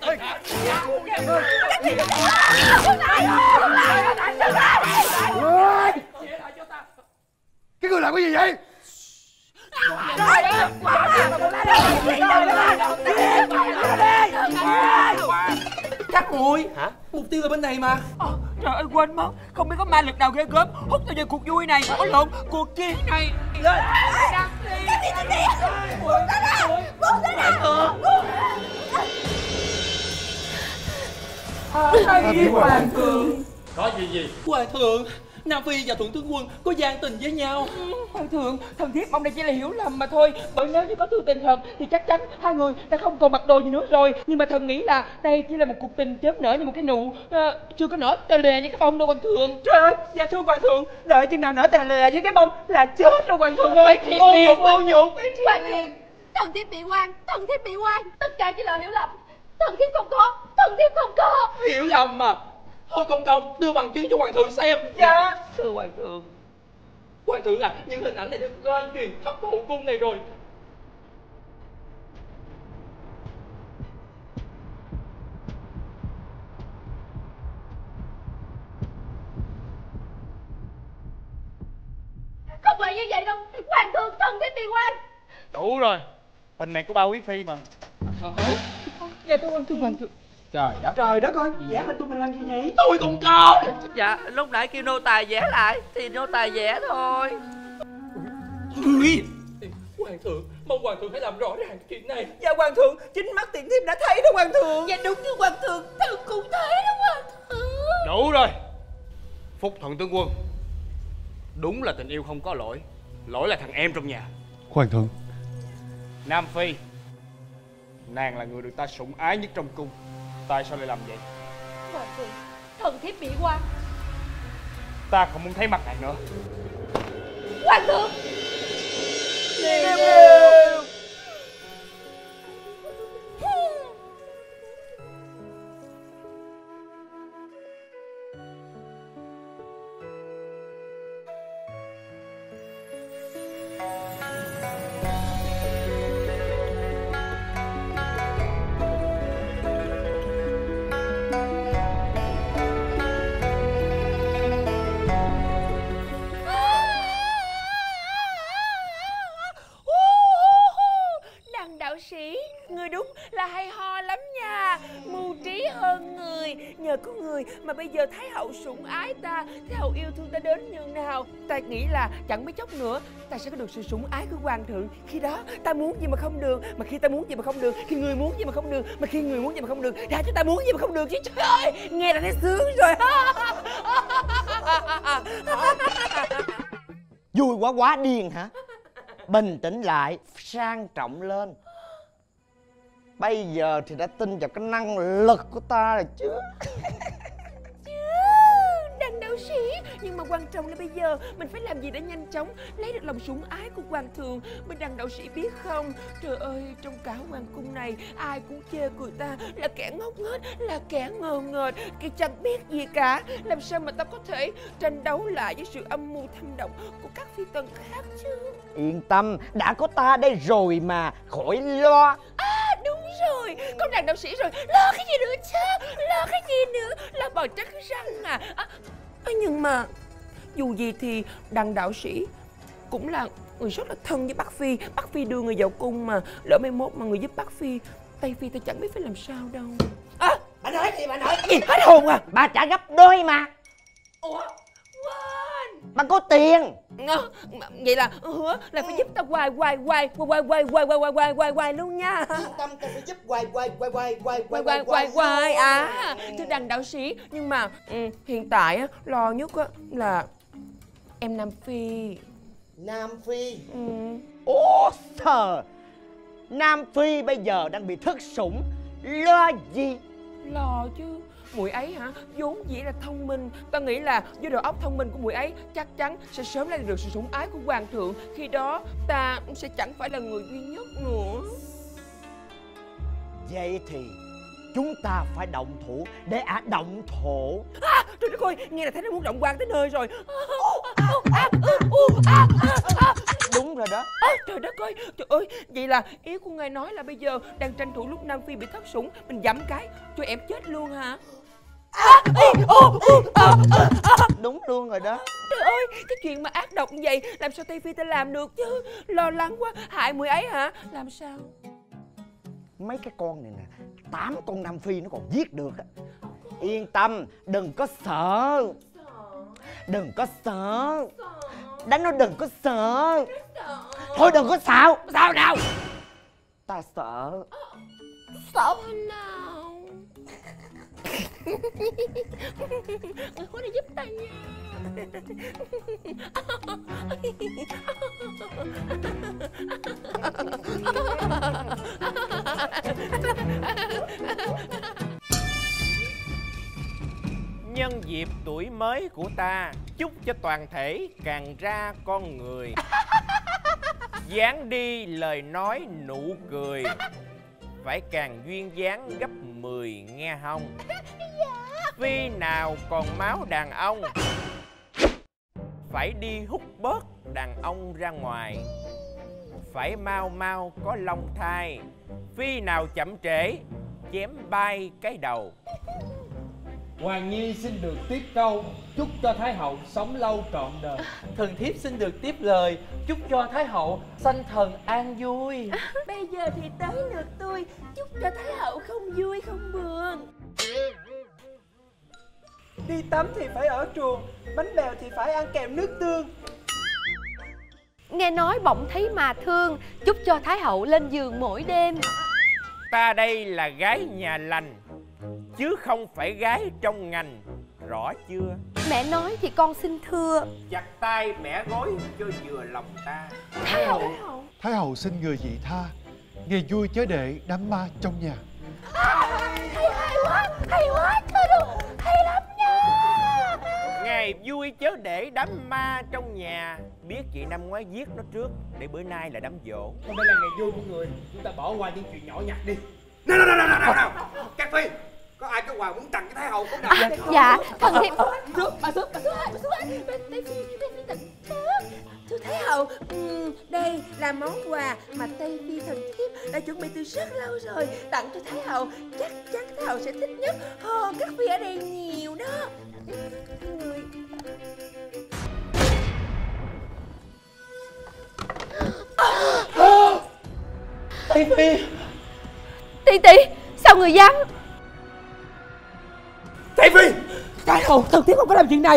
Cái người làm cái gì vậy? Các muội. Hả? Mục tiêu là bên này mà. Trời ơi, quên mất. Không biết có ma lực nào ghê gớm hút tôi vào cuộc vui này. Có lộn cuộc chiến này. Lên. Hoàng thượng. Có gì? Hoàng thượng, Nam Phi và Thuận tướng quân có gian tình với nhau. Hoàng thượng, thần thiếp mong đây chỉ là hiểu lầm mà thôi. Bởi nếu như có tư tình thật thì chắc chắn hai người đã không còn mặc đồ gì nữa rồi. Nhưng mà thần nghĩ là đây chỉ là một cuộc tình chớp nở như một cái nụ chưa có nở tè lè như cái bông đâu Hoàng thượng. Trời ơi, dạ thưa Hoàng thượng, đợi chừng nào nở tè lè với cái bông là chết rồi Hoàng thượng ơi. Ô nhục. Thần thiếp bị oan, tất cả chỉ là hiểu lầm. Thần thiếp không có. Hiểu lầm mà. Thôi công đưa bằng chứng cho hoàng thượng xem. Dạ. Thưa hoàng thượng à, những hình ảnh này được lan truyền khắp hậu cung này rồi. Không phải như vậy đâu Hoàng thượng, thần thiếp bị oan. Đủ rồi, hình này của ba quý phi mà. Dạ thưa hoàng thượng. Trời đất ơi, vẽ hình tụi mình làm gì vậy? Tôi cũng có. Dạ, lúc nãy kêu nô tài vẽ lại thì nô tài vẽ thôi. Hoàng thượng, mong hoàng thượng hãy làm rõ ràng chuyện này. Dạ hoàng thượng, chính mắt tiện thiếp đã thấy đó hoàng thượng. Dạ đúng như hoàng thượng, thần cũng thấy đó hoàng thượng. Đủ rồi. Phúc Thuận tướng quân, đúng là tình yêu không có lỗi, lỗi là thằng em trong nhà. Hoàng thượng. Nam Phi, nàng là người được ta sủng ái nhất trong cung, tại sao lại làm vậy? Hoàng thượng, thần thiếp bị oan. Ta không muốn thấy mặt nàng nữa. Hoàng thượng. Người đúng là hay ho lắm nha, mưu trí hơn người. Nhờ có người mà bây giờ Thái hậu sủng ái ta, Thái hậu yêu thương ta đến nhường nào. Ta nghĩ là chẳng mấy chốc nữa ta sẽ có được sự sủng ái của hoàng thượng. Khi đó ta muốn gì mà không được, mà khi ta muốn gì mà không được, khi người muốn gì mà không được, mà khi người muốn gì mà không được, ra cho ta muốn gì mà không được chứ. Trời ơi, nghe là thấy sướng rồi. Vui quá quá điên hả? Bình tĩnh lại, sang trọng lên. Bây giờ thì đã tin vào cái năng lực của ta rồi chứ. Đàn đạo sĩ, nhưng mà quan trọng là bây giờ mình phải làm gì để nhanh chóng lấy được lòng sủng ái của hoàng thượng. Bên đàn đạo sĩ biết không, trời ơi, trong cả hoàng cung này ai cũng chê cười ta là kẻ ngốc nghếch, là kẻ ngờ ngợt, kẻ chẳng biết gì cả. Làm sao mà ta có thể tranh đấu lại với sự âm mưu thâm độc của các phi tần khác chứ? Yên tâm, đã có ta đây rồi mà, khỏi lo. Đúng rồi, con đàn đạo sĩ rồi, lo cái gì nữa chứ, lo cái gì nữa, lo bò trắng răng à. Nhưng mà dù gì thì đàn đạo sĩ cũng là người rất là thân với Bắc Phi. Bắc Phi đưa người vào cung mà, lỡ mai mốt mà người giúp Bắc Phi, Tây Phi ta chẳng biết phải làm sao đâu. Bà nói gì, bà nói gì? Hết hồn à? Bà trả gấp đôi mà. Ủa? Bà có tiền. Vậy là hứa là phải giúp ta hoài luôn nha. Yên tâm, ta phải giúp hoài à. Thưa đàn đạo sĩ, nhưng mà hiện tại á, lo nhất á là em Nam Phi. Nam Phi? Ủa sờ, Nam Phi bây giờ đang bị thất sủng, lo gì? Lo chứ. Muội ấy hả, vốn dĩ là thông minh. Ta nghĩ là với đầu óc thông minh của muội ấy chắc chắn sẽ sớm lấy được sự sủng ái của hoàng thượng. Khi đó ta sẽ chẳng phải là người duy nhất nữa. Vậy thì chúng ta phải động thủ để động thổ. Trời đất ơi, nghe là thấy nó muốn động quan tới nơi rồi. Đúng rồi đó. Trời đất ơi, trời ơi, vậy là ý của ngài nói là bây giờ đang tranh thủ lúc Nam Phi bị thất sủng, mình giẫm cái cho em chết luôn hả? Đúng luôn rồi đó. Trời ơi, cái chuyện mà ác độc như vậy làm sao Tây Phi ta làm được chứ? Lo lắng quá, hại muội ấy hả? Làm sao? Mấy cái con này nè, 8 con Nam Phi nó còn giết được á. Yên tâm, đừng có sợ. Đừng có sợ. Đánh nó đừng có sợ. Thôi đừng có xạo. Sao nào? Ta sợ. Sợ nào? Người hứa đi giúp ta nha. Nhân dịp tuổi mới của ta, chúc cho toàn thể càng ra con người, dáng đi lời nói nụ cười, phải càng duyên dáng gấp 10 nghe hông. Phi nào còn máu đàn ông, phải đi hút bớt đàn ông ra ngoài, phải mau mau có long thai, phi nào chậm trễ chém bay cái đầu. Hoàng Nhi xin được tiếp câu, chúc cho Thái hậu sống lâu trọn đời. Thần thiếp xin được tiếp lời, chúc cho Thái hậu sanh thần an vui. Bây giờ thì tới lượt tôi, chúc cho Thái hậu không vui không buồn. Đi tắm thì phải ở chuồng, bánh bèo thì phải ăn kèm nước tương. Nghe nói bỗng thấy mà thương, chúc cho Thái hậu lên giường mỗi đêm. Ta đây là gái nhà lành, chứ không phải gái trong ngành, rõ chưa? Mẹ nói thì con xin thưa. Chặt tay bẻ gối cho vừa lòng ta. Thái hậu xin người vị tha, ngày vui chớ để đám ma trong nhà. Hay quá, hay lắm nha. Ngày vui chớ để đám ma trong nhà. Biết chị năm ngoái giết nó trước, để bữa nay là đám giỗ. Hôm nay là ngày vui của người, chúng ta bỏ qua những chuyện nhỏ nhặt đi. Nào. Các Phi, có ai có quà muốn tặng cho Thái hậu không nào? Dạ, thần thiếp. Bà xuống. Thưa Thái hậu, đây là món quà mà Tây Phi thần thiếp đã chuẩn bị từ rất lâu rồi, tặng cho Thái hậu. Chắc chắn Thái hậu sẽ thích nhất. Các Phi ở đây nhiều đó. Tây Phi. Tỷ, sao người dám? Tây Phi, Thái hậu, thần thiếp không có làm chuyện này.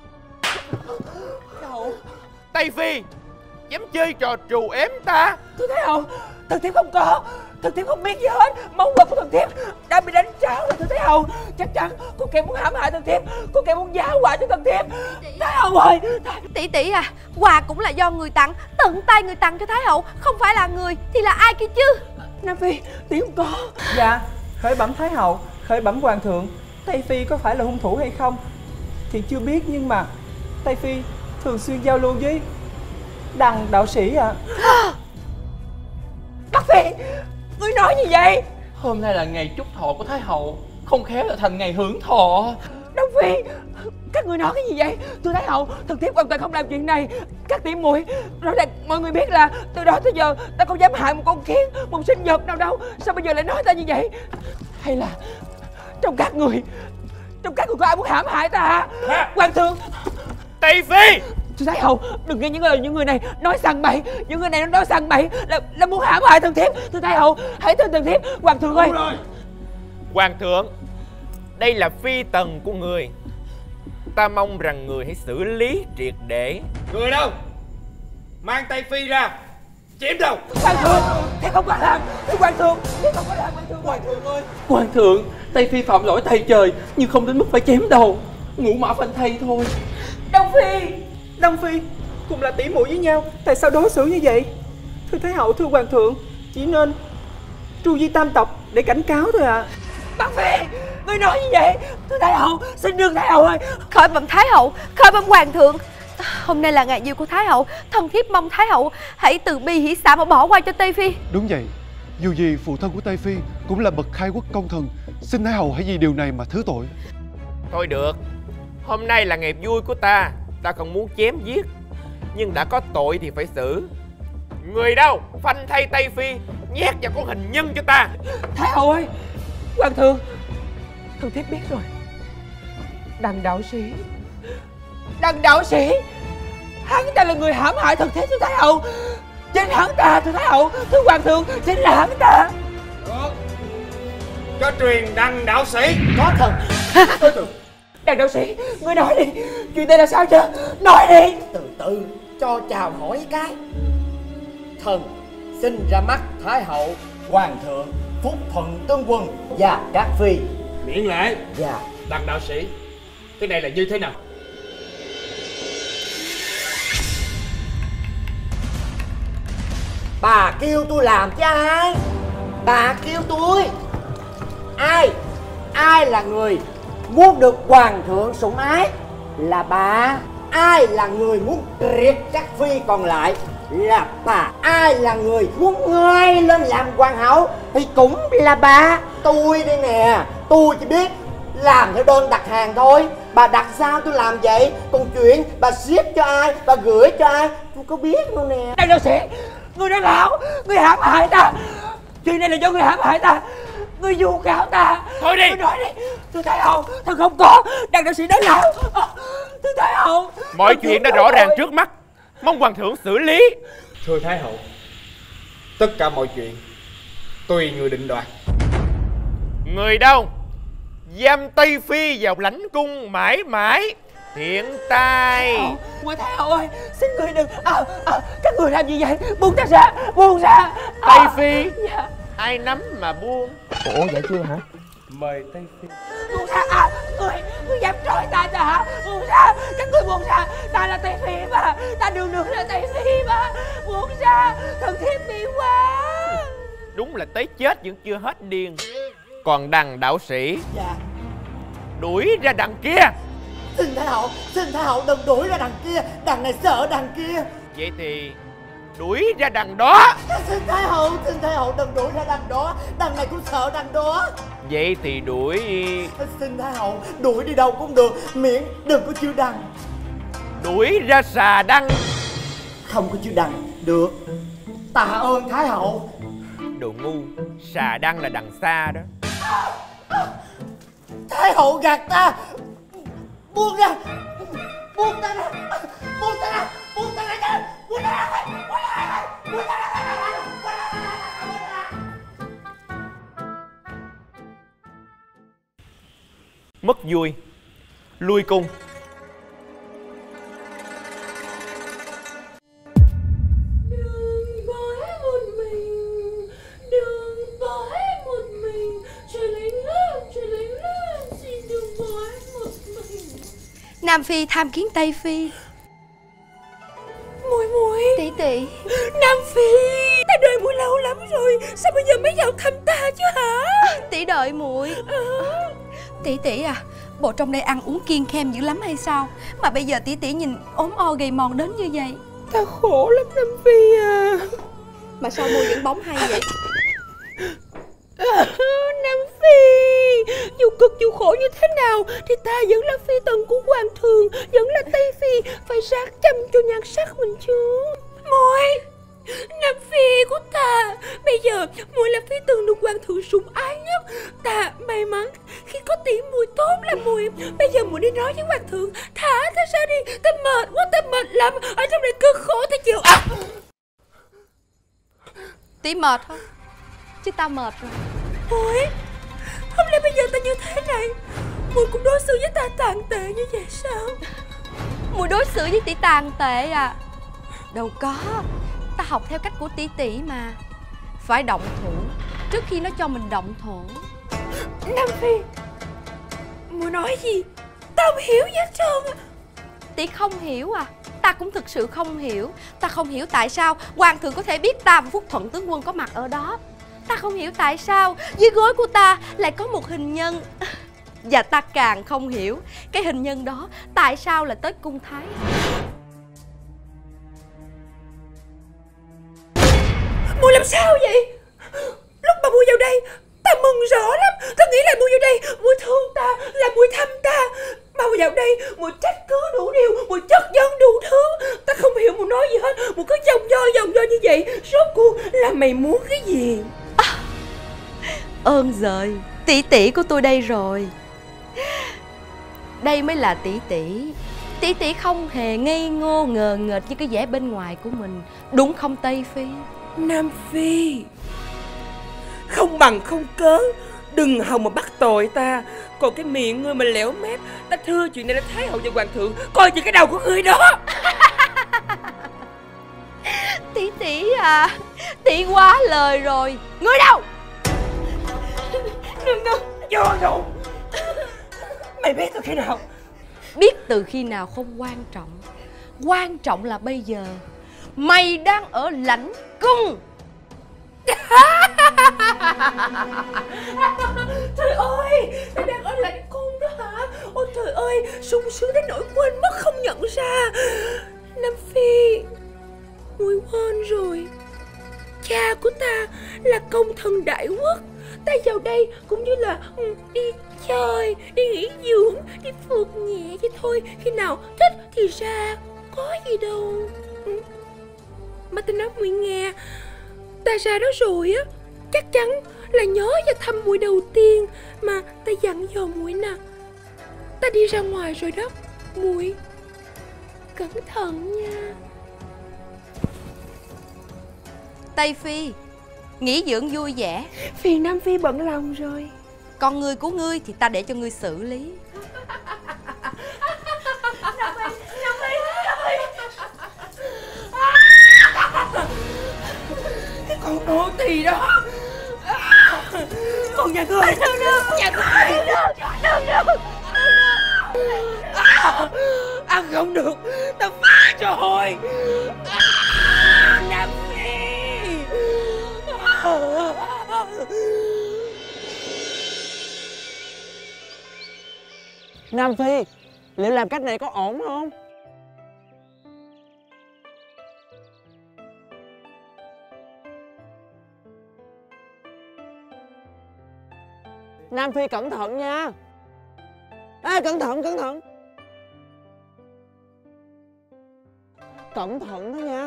Tây Phi dám chơi trò trù ếm ta. Thưa Thái hậu, thần thiếp không có, thần thiếp không biết gì hết. Món quà của thần thiếp đã bị đánh tráo rồi thưa Thái hậu. Chắc chắn có kẻ muốn hãm hại thần thiếp, có kẻ muốn giá họa cho thần thiếp. Thái hậu ơi. Tỷ à, quà cũng là do người tặng, tận tay người tặng cho Thái hậu, không phải là người thì là ai kia chứ? Nam Phi, tỷ không có. Dạ, khởi bẩm Thái hậu, khởi bẩm hoàng thượng, Tây Phi có phải là hung thủ hay không thì chưa biết, nhưng mà Tây Phi thường xuyên giao lưu với Đằng đạo sĩ ạ. Bác Phi, ngươi nói như vậy? Hôm nay là ngày chúc thọ của Thái hậu, không khéo là thành ngày hưởng thọ. Đông Phi, các người nói cái gì vậy? Thưa Thái hậu, thần thiếp hoàn toàn không làm chuyện này. Các tỷ muội, rõ ràng mọi người biết là từ đó tới giờ ta không dám hại một con kiến, một sinh vật nào đâu. Sao bây giờ lại nói ta như vậy? Hay là trong các người có ai muốn hãm hại ta? Hoàng thượng. Tây Phi. Thưa Thái hậu, đừng nghe những lời những người này nói sằng bậy. Những người này nó nói sằng bậy là muốn hãm hại thần thiếp. Thưa Thái hậu, hãy tin thần thiếp. Hoàng thượng ơi. Hoàng thượng, đây là phi tần của người, ta mong rằng người hãy xử lý triệt để. Người đâu? Mang Tây Phi ra, chém đầu. Hoàng thượng, thiếp không có làm. Hoàng thượng, thiếp không có làm. Hoàng thượng ơi. Hoàng thượng, Tây Phi phạm lỗi thầy trời, nhưng không đến mức phải chém đầu. Ngũ mã phanh thây thôi. Đông Phi cùng là tỷ muội với nhau, tại sao đối xử như vậy? Thưa Thái hậu, thưa hoàng thượng, chỉ nên tru di tam tộc để cảnh cáo thôi ạ. Bác Phi, ngươi nói như vậy? Thưa Thái hậu, xin đừng Thái hậu ơi. Khởi bẩm Thái hậu, khởi bẩm hoàng thượng, hôm nay là ngày vui của Thái hậu, thần thiếp mong Thái hậu hãy từ bi hỷ xả mà bỏ qua cho Tây Phi. Đúng vậy, dù gì phụ thân của Tây Phi cũng là bậc khai quốc công thần, xin Thái hậu hãy vì điều này mà thứ tội. Thôi được, hôm nay là ngày vui của ta, ta không muốn chém giết, nhưng đã có tội thì phải xử. Người đâu phanh thay Tây Phi, nhét vào con hình nhân cho ta. Thái hậu ơi. Hoàng thượng, thần thiếp biết rồi. Đằng đạo sĩ, hắn ta là người hãm hại thần thiếp thưa Thái hậu. Chính hắn ta thưa Thái hậu, thưa hoàng thượng, chính là hắn ta. Cho truyền Đằng đạo sĩ. Có thần. Đằng đạo sĩ, ngươi nói đi, chuyện này là sao chứ? Nói đi. Từ từ, cho chào hỏi cái. Thần xin ra mắt Thái hậu, hoàng thượng, phúc thuận tướng quân và các phi. Miễn lễ. Dạ. Đằng đạo sĩ, cái này là như thế nào? Bà kêu tôi làm chứ ai? Bà kêu tôi. Ai là người muốn được hoàng thượng sủng ái? Là bà. Ai là người muốn triệt các phi còn lại? Là bà. Ai là người muốn ngoi lên làm hoàng hậu? Thì cũng là bà. Tôi đây nè, tôi chỉ biết làm theo đơn đặt hàng thôi. Bà đặt sao tôi làm vậy. Còn chuyện bà ship cho ai, bà gửi cho ai, tôi có biết đâu nè. Đằng đạo sĩ, ngươi nói láo, ngươi hãm hại ta. Chuyện này là do ngươi hãm hại ta, ngươi vu cáo ta. Thôi đi. Ngươi nói đi. Thưa Thái hậu, thần không có. Đằng đạo sĩ nói láo. Thưa Thái hậu, mọi chuyện đã rõ ràng trước mắt, mong hoàng thượng xử lý. Thưa Thái hậu, tất cả mọi chuyện tùy người định đoạt. Người đâu giam Tây Phi vào lãnh cung mãi mãi, Thiện tai. Muội Thái hậu ơi, xin người đừng. Các người làm gì vậy? Buông ta ra, buông ra. Tây Phi. Dạ. Ai nắm mà buông. Ủa vậy chưa hả? Mời Tây Phi. Buông ra. Người dám trói ta hả? Buông ra, các người buông ra. Ta là Tây Phi mà, ta đường là Tây Phi mà. Buông ra, thần thiếp bị quá. Đúng là tới chết vẫn chưa hết điên. Còn đằng đạo sĩ. Dạ. Đuổi ra đằng kia. Xin Thái hậu đừng đuổi ra đằng kia. Đằng này sợ đằng kia. Vậy thì đuổi ra đằng đó. Xin Thái hậu đừng đuổi ra đằng đó. Đằng này cũng sợ đằng đó. Vậy thì đuổi. Xin Thái hậu đuổi đi đâu cũng được, miễn đừng có chữ đằng. Đuổi ra xà đăng. Không có chữ đằng được. Tạ ơn Thái hậu. Đồ ngu, xà đăng là đằng xa đó. Thái hậu gạt ta. Buông ra. Buông ta ra. Buông ta ra. Buông ta ra. Buông ta ra. Buông ta ra. Mất vui. Lui cung. Nam Phi tham kiến Tây Phi. Muội tỷ tỷ. Nam Phi, ta đợi muội lâu lắm rồi, sao bây giờ mới vào thăm ta chứ hả? Tỷ đợi muội. Tỷ tỷ à, bộ trong đây ăn uống kiêng khem dữ lắm hay sao mà bây giờ tỷ tỷ nhìn ốm o gầy mòn đến như vậy? Ta khổ lắm Nam Phi à. Mà sao môi vẫn bóng hay vậy? Nam Phi, dù cực dù khổ như thế nào thì ta vẫn là phi tần của hoàng thượng, vẫn là Tây Phi, phải ráng chăm cho nhan sắc mình chứ. Muội, Nam Phi của ta, bây giờ muội là phi tần được hoàng thượng sủng ái nhất. Ta may mắn khi có tỷ muội tốt là muội. Bây giờ muội đi nói với hoàng thượng thả ta ra đi, ta mệt quá, ta mệt lắm, ở trong này cực khổ ta chịu. Tỷ mệt không? Chứ ta mệt rồi. Muội, hôm nay bây giờ ta như thế này, muội cũng đối xử với ta tàn tệ như vậy sao? Muội đối xử với tỷ tàn tệ à? Đâu có, ta học theo cách của tỷ tỷ mà. Phải động thủ trước khi nó cho mình động thổ. Nam Phi, muội nói gì? Ta không hiểu gì hết trơn. Tỷ không hiểu à? Ta cũng thực sự không hiểu. Ta không hiểu tại sao hoàng thượng có thể biết ta và Phúc Thuận tướng quân có mặt ở đó. Ta không hiểu tại sao dưới gối của ta lại có một hình nhân. Và ta càng không hiểu cái hình nhân đó tại sao lại tới cung Thái. Muội làm sao vậy? Lúc mà muội vào đây ta mừng rõ lắm. Ta nghĩ là muội vào đây muội thương ta, là muội thăm ta. Mà muội vào đây muội trách cứ đủ điều, muội chất vấn đủ thứ. Ta không hiểu muội nói gì hết. Muội cứ vòng vo như vậy. Rốt cuộc là mày muốn cái gì? Ơn giời, tỷ tỷ của tôi đây rồi. Đây mới là tỷ tỷ. Tỷ tỷ không hề ngây ngô ngờ nghệch như cái vẻ bên ngoài của mình. Đúng không Tây Phi? Nam Phi, không bằng không cớ, đừng hòng mà bắt tội ta. Còn cái miệng ngươi mà lẻo mép, ta thưa chuyện này là Thái hậu và hoàng thượng coi chừng cái đầu của ngươi đó. Tỷ tỷ à, tỷ quá lời rồi. Ngươi đâu? Đừng, vô dụng. Mày biết từ khi nào? Biết từ khi nào không quan trọng. Quan trọng là bây giờ mày đang ở lãnh cung. Trời ơi, mày đang ở lãnh cung đó hả? Ôi trời ơi, sung sướng đến nỗi quên mất không nhận ra. Nam Phi, muội quên rồi, cha của ta là công thần đại quốc. Ta vào đây cũng như là đi chơi, đi nghỉ dưỡng, đi phượt nhẹ chứ thôi. Khi nào thích thì ra, có gì đâu. Mà ta nói muội nghe, ta ra đó rồi á, chắc chắn là nhớ và thăm muội đầu tiên. Mà ta dặn dò muội nè, ta đi ra ngoài rồi đó, muội cẩn thận nha. Tây Phi, nghỉ dưỡng vui vẻ. Phiền Nam Phi bận lòng rồi. Còn người của ngươi thì ta để cho ngươi xử lý. gì đó. Con nhà ngươi, nhà ngươi. Ăn không được, tao phá cho hồi. Nam Phi. Nam Phi, liệu làm cách này có ổn không? Nam Phi cẩn thận nha. Ê, cẩn thận, cẩn thận. Cẩn thận đó nha.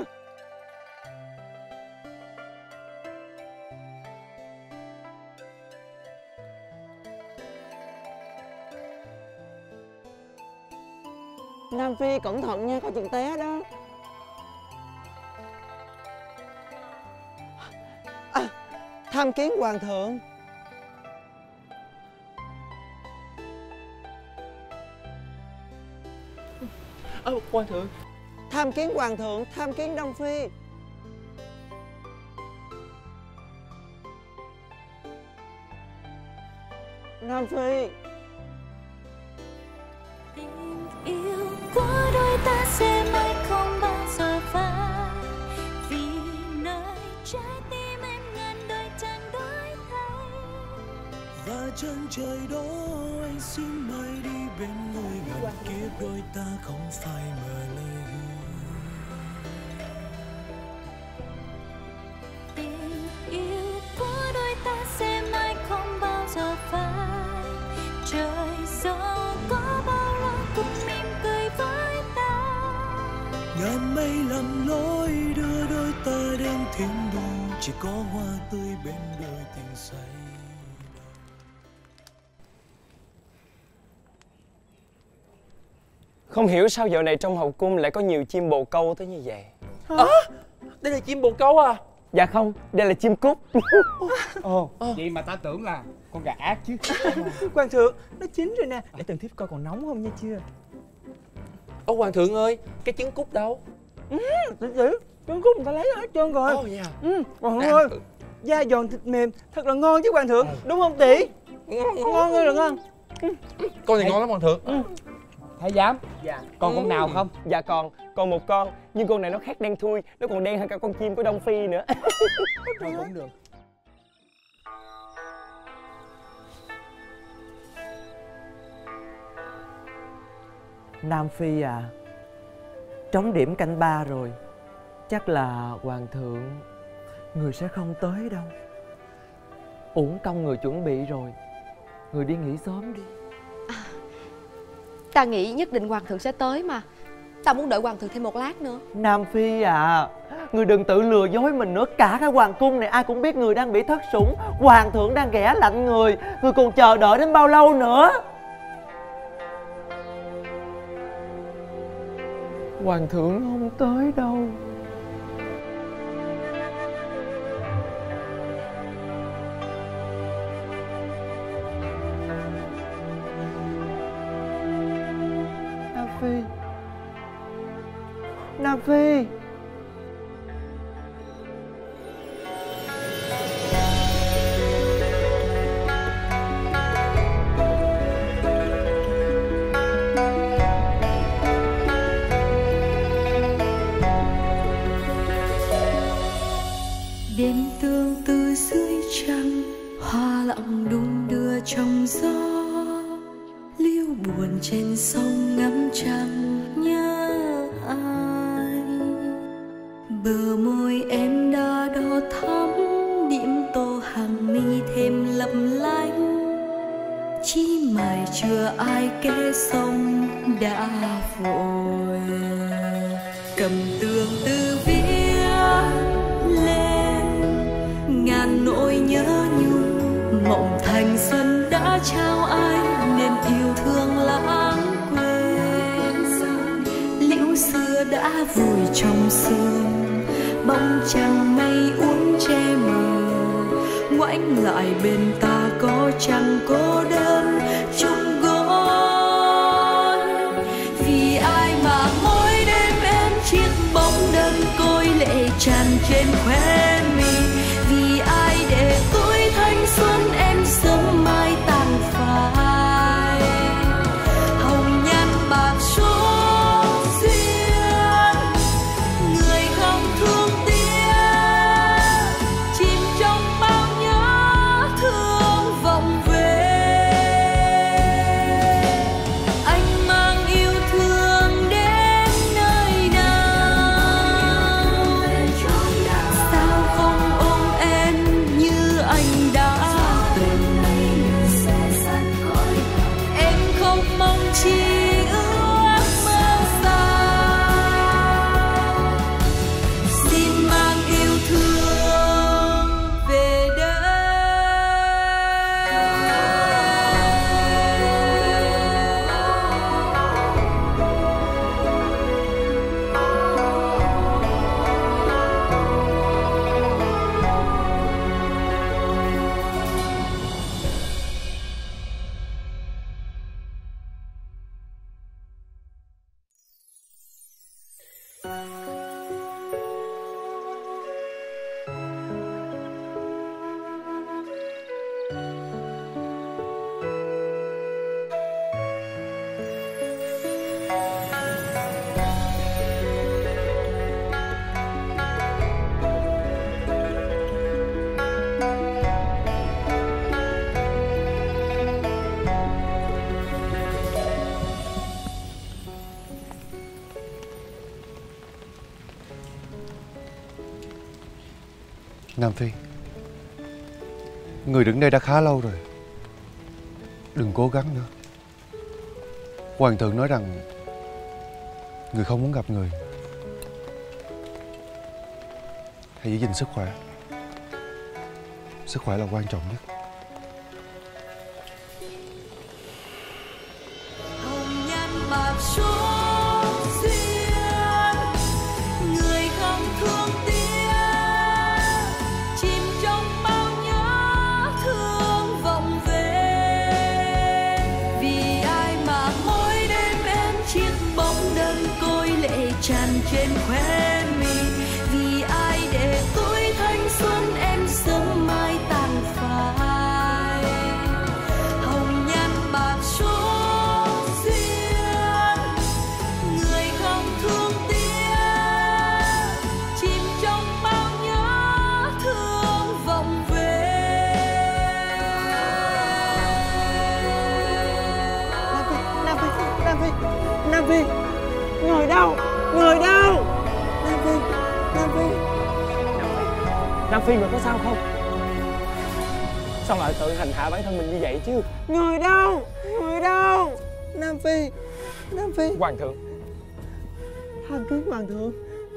Nam Phi cẩn thận nha, có chuyện té đó. À, tham kiến hoàng thượng. Hoàng thượng. Tham kiến hoàng thượng, tham kiến Đông Phi. Nam Phi. Tình yêu của đôi ta sẽ mãi không bao giờ phai, vì nơi trái tim em ngàn đời chẳng đổi thay. Và chân trời đó anh xin mãi đi bên người, ngàn kiếp đôi ta không phải mơ lời hứa. Tình yêu của đôi ta sẽ mãi không bao giờ phai, trời gió có bao lo cũng mỉm cười với ta. Ngàn mây lầm lối đưa đôi ta đến thiên đường, chỉ có hoa tươi bên đôi tình say. Không hiểu sao dạo này trong hậu cung lại có nhiều chim bồ câu tới như vậy. Đây là chim bồ câu à? Dạ không, đây là chim cút. Ồ, vậy mà ta tưởng là con gà ác chứ. Hoàng thượng, nó chín rồi nè. Để từng thiếp coi còn nóng không nha chưa. Ô hoàng thượng ơi, cái trứng cút đâu? Tỷ, trứng cút người ta lấy hết trơn rồi. Hoàng thượng ơi, da giòn thịt mềm, thật là ngon chứ hoàng thượng. Đúng không tỷ? Ngon ơi là ngon. Con này ngon lắm hoàng thượng. Thái giám, dạ. Còn con nào không? Dạ còn một con, nhưng con này nó khác đen thui, nó còn đen hơn cả con chim của Đông Phi nữa. Thôi cũng được. Nam Phi à, trống điểm canh 3 rồi, chắc là hoàng thượng người sẽ không tới đâu. Uổng công người chuẩn bị rồi, người đi nghỉ sớm đi. Ta nghĩ nhất định hoàng thượng sẽ tới mà. Ta muốn đợi hoàng thượng thêm một lát nữa. Nam Phi à, người đừng tự lừa dối mình nữa. Cả cái hoàng cung này ai cũng biết người đang bị thất sủng, hoàng thượng đang ghẻ lạnh người. Người còn chờ đợi đến bao lâu nữa? Hoàng thượng không tới đâu. Nam Phi, Nam Phi. Đêm tương tư dưới trăng, hoa lặng đung đưa trong gió, liêu buồn trên sông ngắm trăng nhớ ai. Bờ môi em đã đỏ thắm, điểm tô hàng mi thêm lấp lánh. Chỉ mải chưa ai kể sông đã vội, cầm tương tư viết lên ngàn nỗi nhớ nhung. Mộng thành xuân đã trao ai nên yêu thương lãng quên. Liễu xưa đã vùi trong sương, bóng trăng mây uốn che mờ. Ngoảnh lại bên ta có chăng cô đơn chung gối. Vì ai mà mỗi đêm em chiếc bóng đơn côi lệ tràn trên khóe mi. Vì ai Nam Phi, người đứng đây đã khá lâu rồi. Đừng cố gắng nữa. Hoàng thượng nói rằng người không muốn gặp người. Hãy giữ gìn sức khỏe. Sức khỏe là quan trọng nhất. tràn trên khóe mi, vì ai để tuổi thanh xuân em sớm mai tàn phai. Hồng nhan bạc số duyên, người không thương tiếc, chìm trong bao nhớ thương vọng về. Nam Phi, người đâu? Người đâu? Nam Phi, Nam Phi, Nam Phi, người có sao không? Sao lại tự hành hạ bản thân mình như vậy chứ? Người đâu? Người đâu? Nam Phi, Nam Phi. Hoàng thượng, tham kiến hoàng thượng.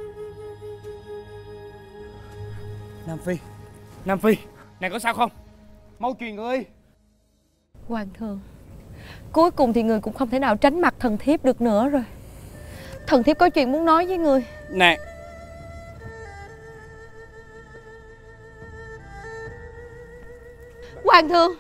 Nam Phi, Nam Phi, này có sao không? Mau truyền người. Hoàng thượng, cuối cùng thì người cũng không thể nào tránh mặt thần thiếp được nữa rồi. Thần thiếp có chuyện muốn nói với người. Nè, hoàng thượng.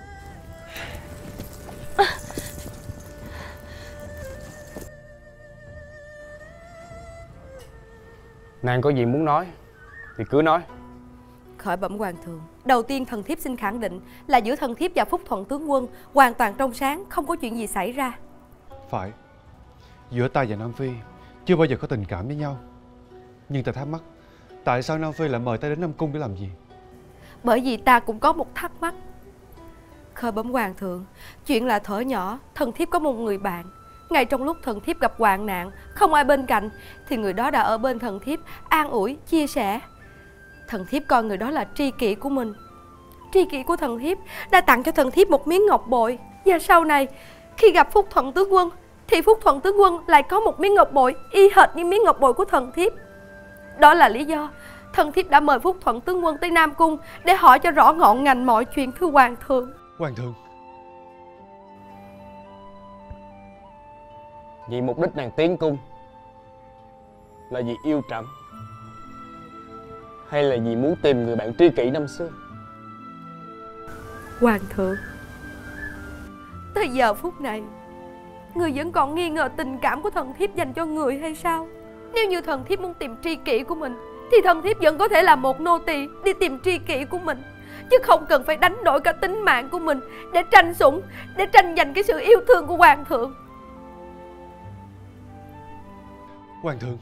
Nàng có gì muốn nói thì cứ nói. Khởi bẩm hoàng thượng, đầu tiên thần thiếp xin khẳng định là giữa thần thiếp và Phúc Thuận tướng quân hoàn toàn trong sáng, không có chuyện gì xảy ra. Phải, giữa ta và Nam Phi chưa bao giờ có tình cảm với nhau. Nhưng ta thắc mắc, tại sao Nam Phi lại mời ta đến Nam Cung để làm gì? Bởi vì ta cũng có một thắc mắc. Khởi bẩm hoàng thượng, chuyện là thuở nhỏ thần thiếp có một người bạn. Ngay trong lúc thần thiếp gặp hoạn nạn, không ai bên cạnh, thì người đó đã ở bên thần thiếp, an ủi, chia sẻ. Thần thiếp coi người đó là tri kỷ của mình. Tri kỷ của thần thiếp đã tặng cho thần thiếp một miếng ngọc bội. Và sau này, khi gặp Phúc Thuận tướng quân, thì Phúc Thuận tướng quân lại có một miếng ngọc bội y hệt như miếng ngọc bội của thần thiếp. Đó là lý do thần thiếp đã mời Phúc Thuận tướng quân tới Nam Cung để hỏi cho rõ ngọn ngành mọi chuyện, thưa hoàng thượng. Hoàng thượng, vì mục đích nàng tiến cung là vì yêu Trẫm, hay là vì muốn tìm người bạn tri kỷ năm xưa? Hoàng thượng, tới giờ phút này người vẫn còn nghi ngờ tình cảm của thần thiếp dành cho người hay sao? Nếu như thần thiếp muốn tìm tri kỷ của mình thì thần thiếp vẫn có thể là một nô tỳ đi tìm tri kỷ của mình, chứ không cần phải đánh đổi cả tính mạng của mình để tranh sủng, để tranh giành cái sự yêu thương của hoàng thượng. Hoàng thượng,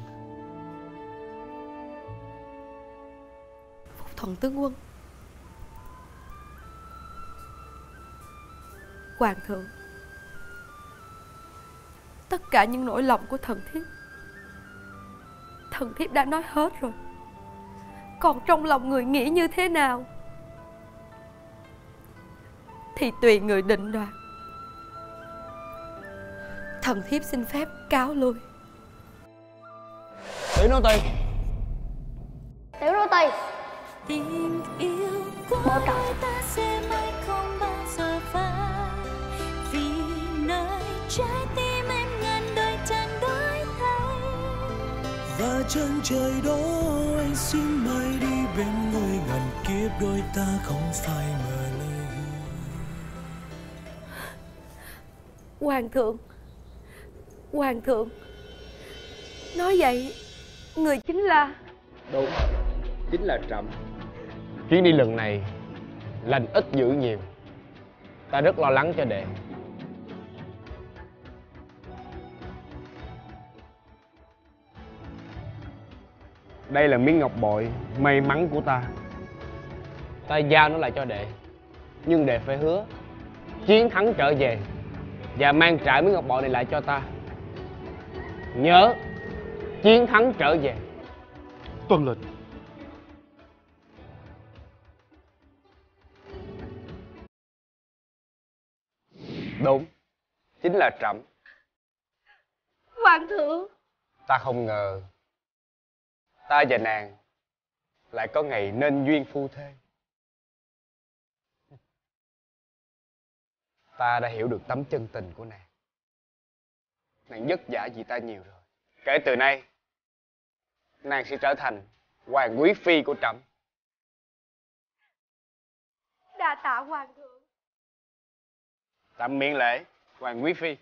Phúc Thuận tướng quân. Hoàng thượng, tất cả những nỗi lòng của thần thiếp đã nói hết rồi. Còn trong lòng người nghĩ như thế nào thì tùy người định đoạt. Thần thiếp xin phép cáo lui. Tiểu nô tỳ. Tiểu nô tỳ. Tình yêu của ta sẽ mãi không bao giờ phai, vì nơi trái tim em ngàn đời chẳng đổi thay. Và chân trời đó anh xin mãi đi bên người, ngàn kiếp đôi ta không phải mơ lời. Hoàng thượng, nói vậy người chính là... Đúng, chính là Trẫm. Chuyến đi lần này lành ít dữ nhiều, ta rất lo lắng cho đệ. Đây là miếng ngọc bội may mắn của ta. Ta giao nó lại cho đệ, nhưng đệ phải hứa chiến thắng trở về và mang trả miếng ngọc bội này lại cho ta. Nhớ, chiến thắng trở về. Tuân lệnh. Đúng, chính là Trẫm. Hoàng thượng. Ta không ngờ ta và nàng lại có ngày nên duyên phu thê. Ta đã hiểu được tấm chân tình của nàng. Nàng vất vả vì ta nhiều rồi. Kể từ nay, nàng sẽ trở thành hoàng quý phi của Trẫm. Đa tạ hoàng thượng. Trẫm miễn lễ, hoàng quý phi.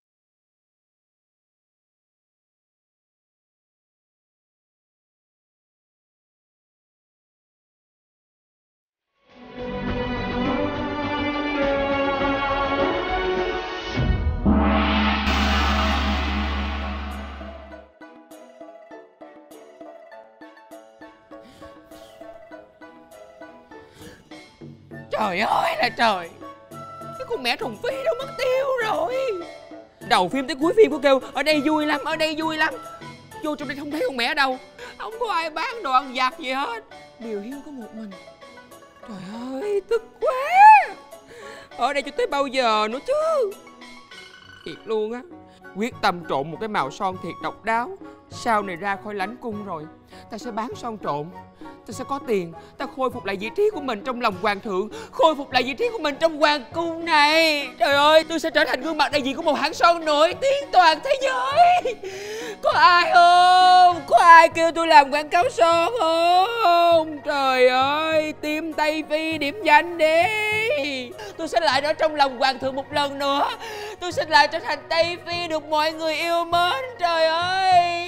Trời ơi là trời, cái con mẹ Trùng Phi đâu mất tiêu rồi. Đầu phim tới cuối phim cô kêu ở đây vui lắm, ở đây vui lắm. Vô trong đây không thấy con mẹ đâu. Không có ai bán đồ ăn vặt gì hết. Điều Hiếu có một mình. Trời ơi tức quá. Ở đây cho tới bao giờ nữa chứ. Thiệt luôn á. Quyết tâm trộn một cái màu son thiệt độc đáo. Sau này ra khỏi lãnh cung rồi, ta sẽ bán son trộn. Ta sẽ có tiền, ta khôi phục lại vị trí của mình trong lòng hoàng thượng, khôi phục lại vị trí của mình trong hoàng cung này. Trời ơi, tôi sẽ trở thành gương mặt đại diện của một hãng son nổi tiếng toàn thế giới. Có ai không? Có ai kêu tôi làm quảng cáo son không? Trời ơi, team Tây Phi điểm danh đi. Tôi sẽ lại ở trong lòng hoàng thượng một lần nữa. Tôi sẽ lại trở thành Tây Phi được mọi người yêu mến. Trời ơi.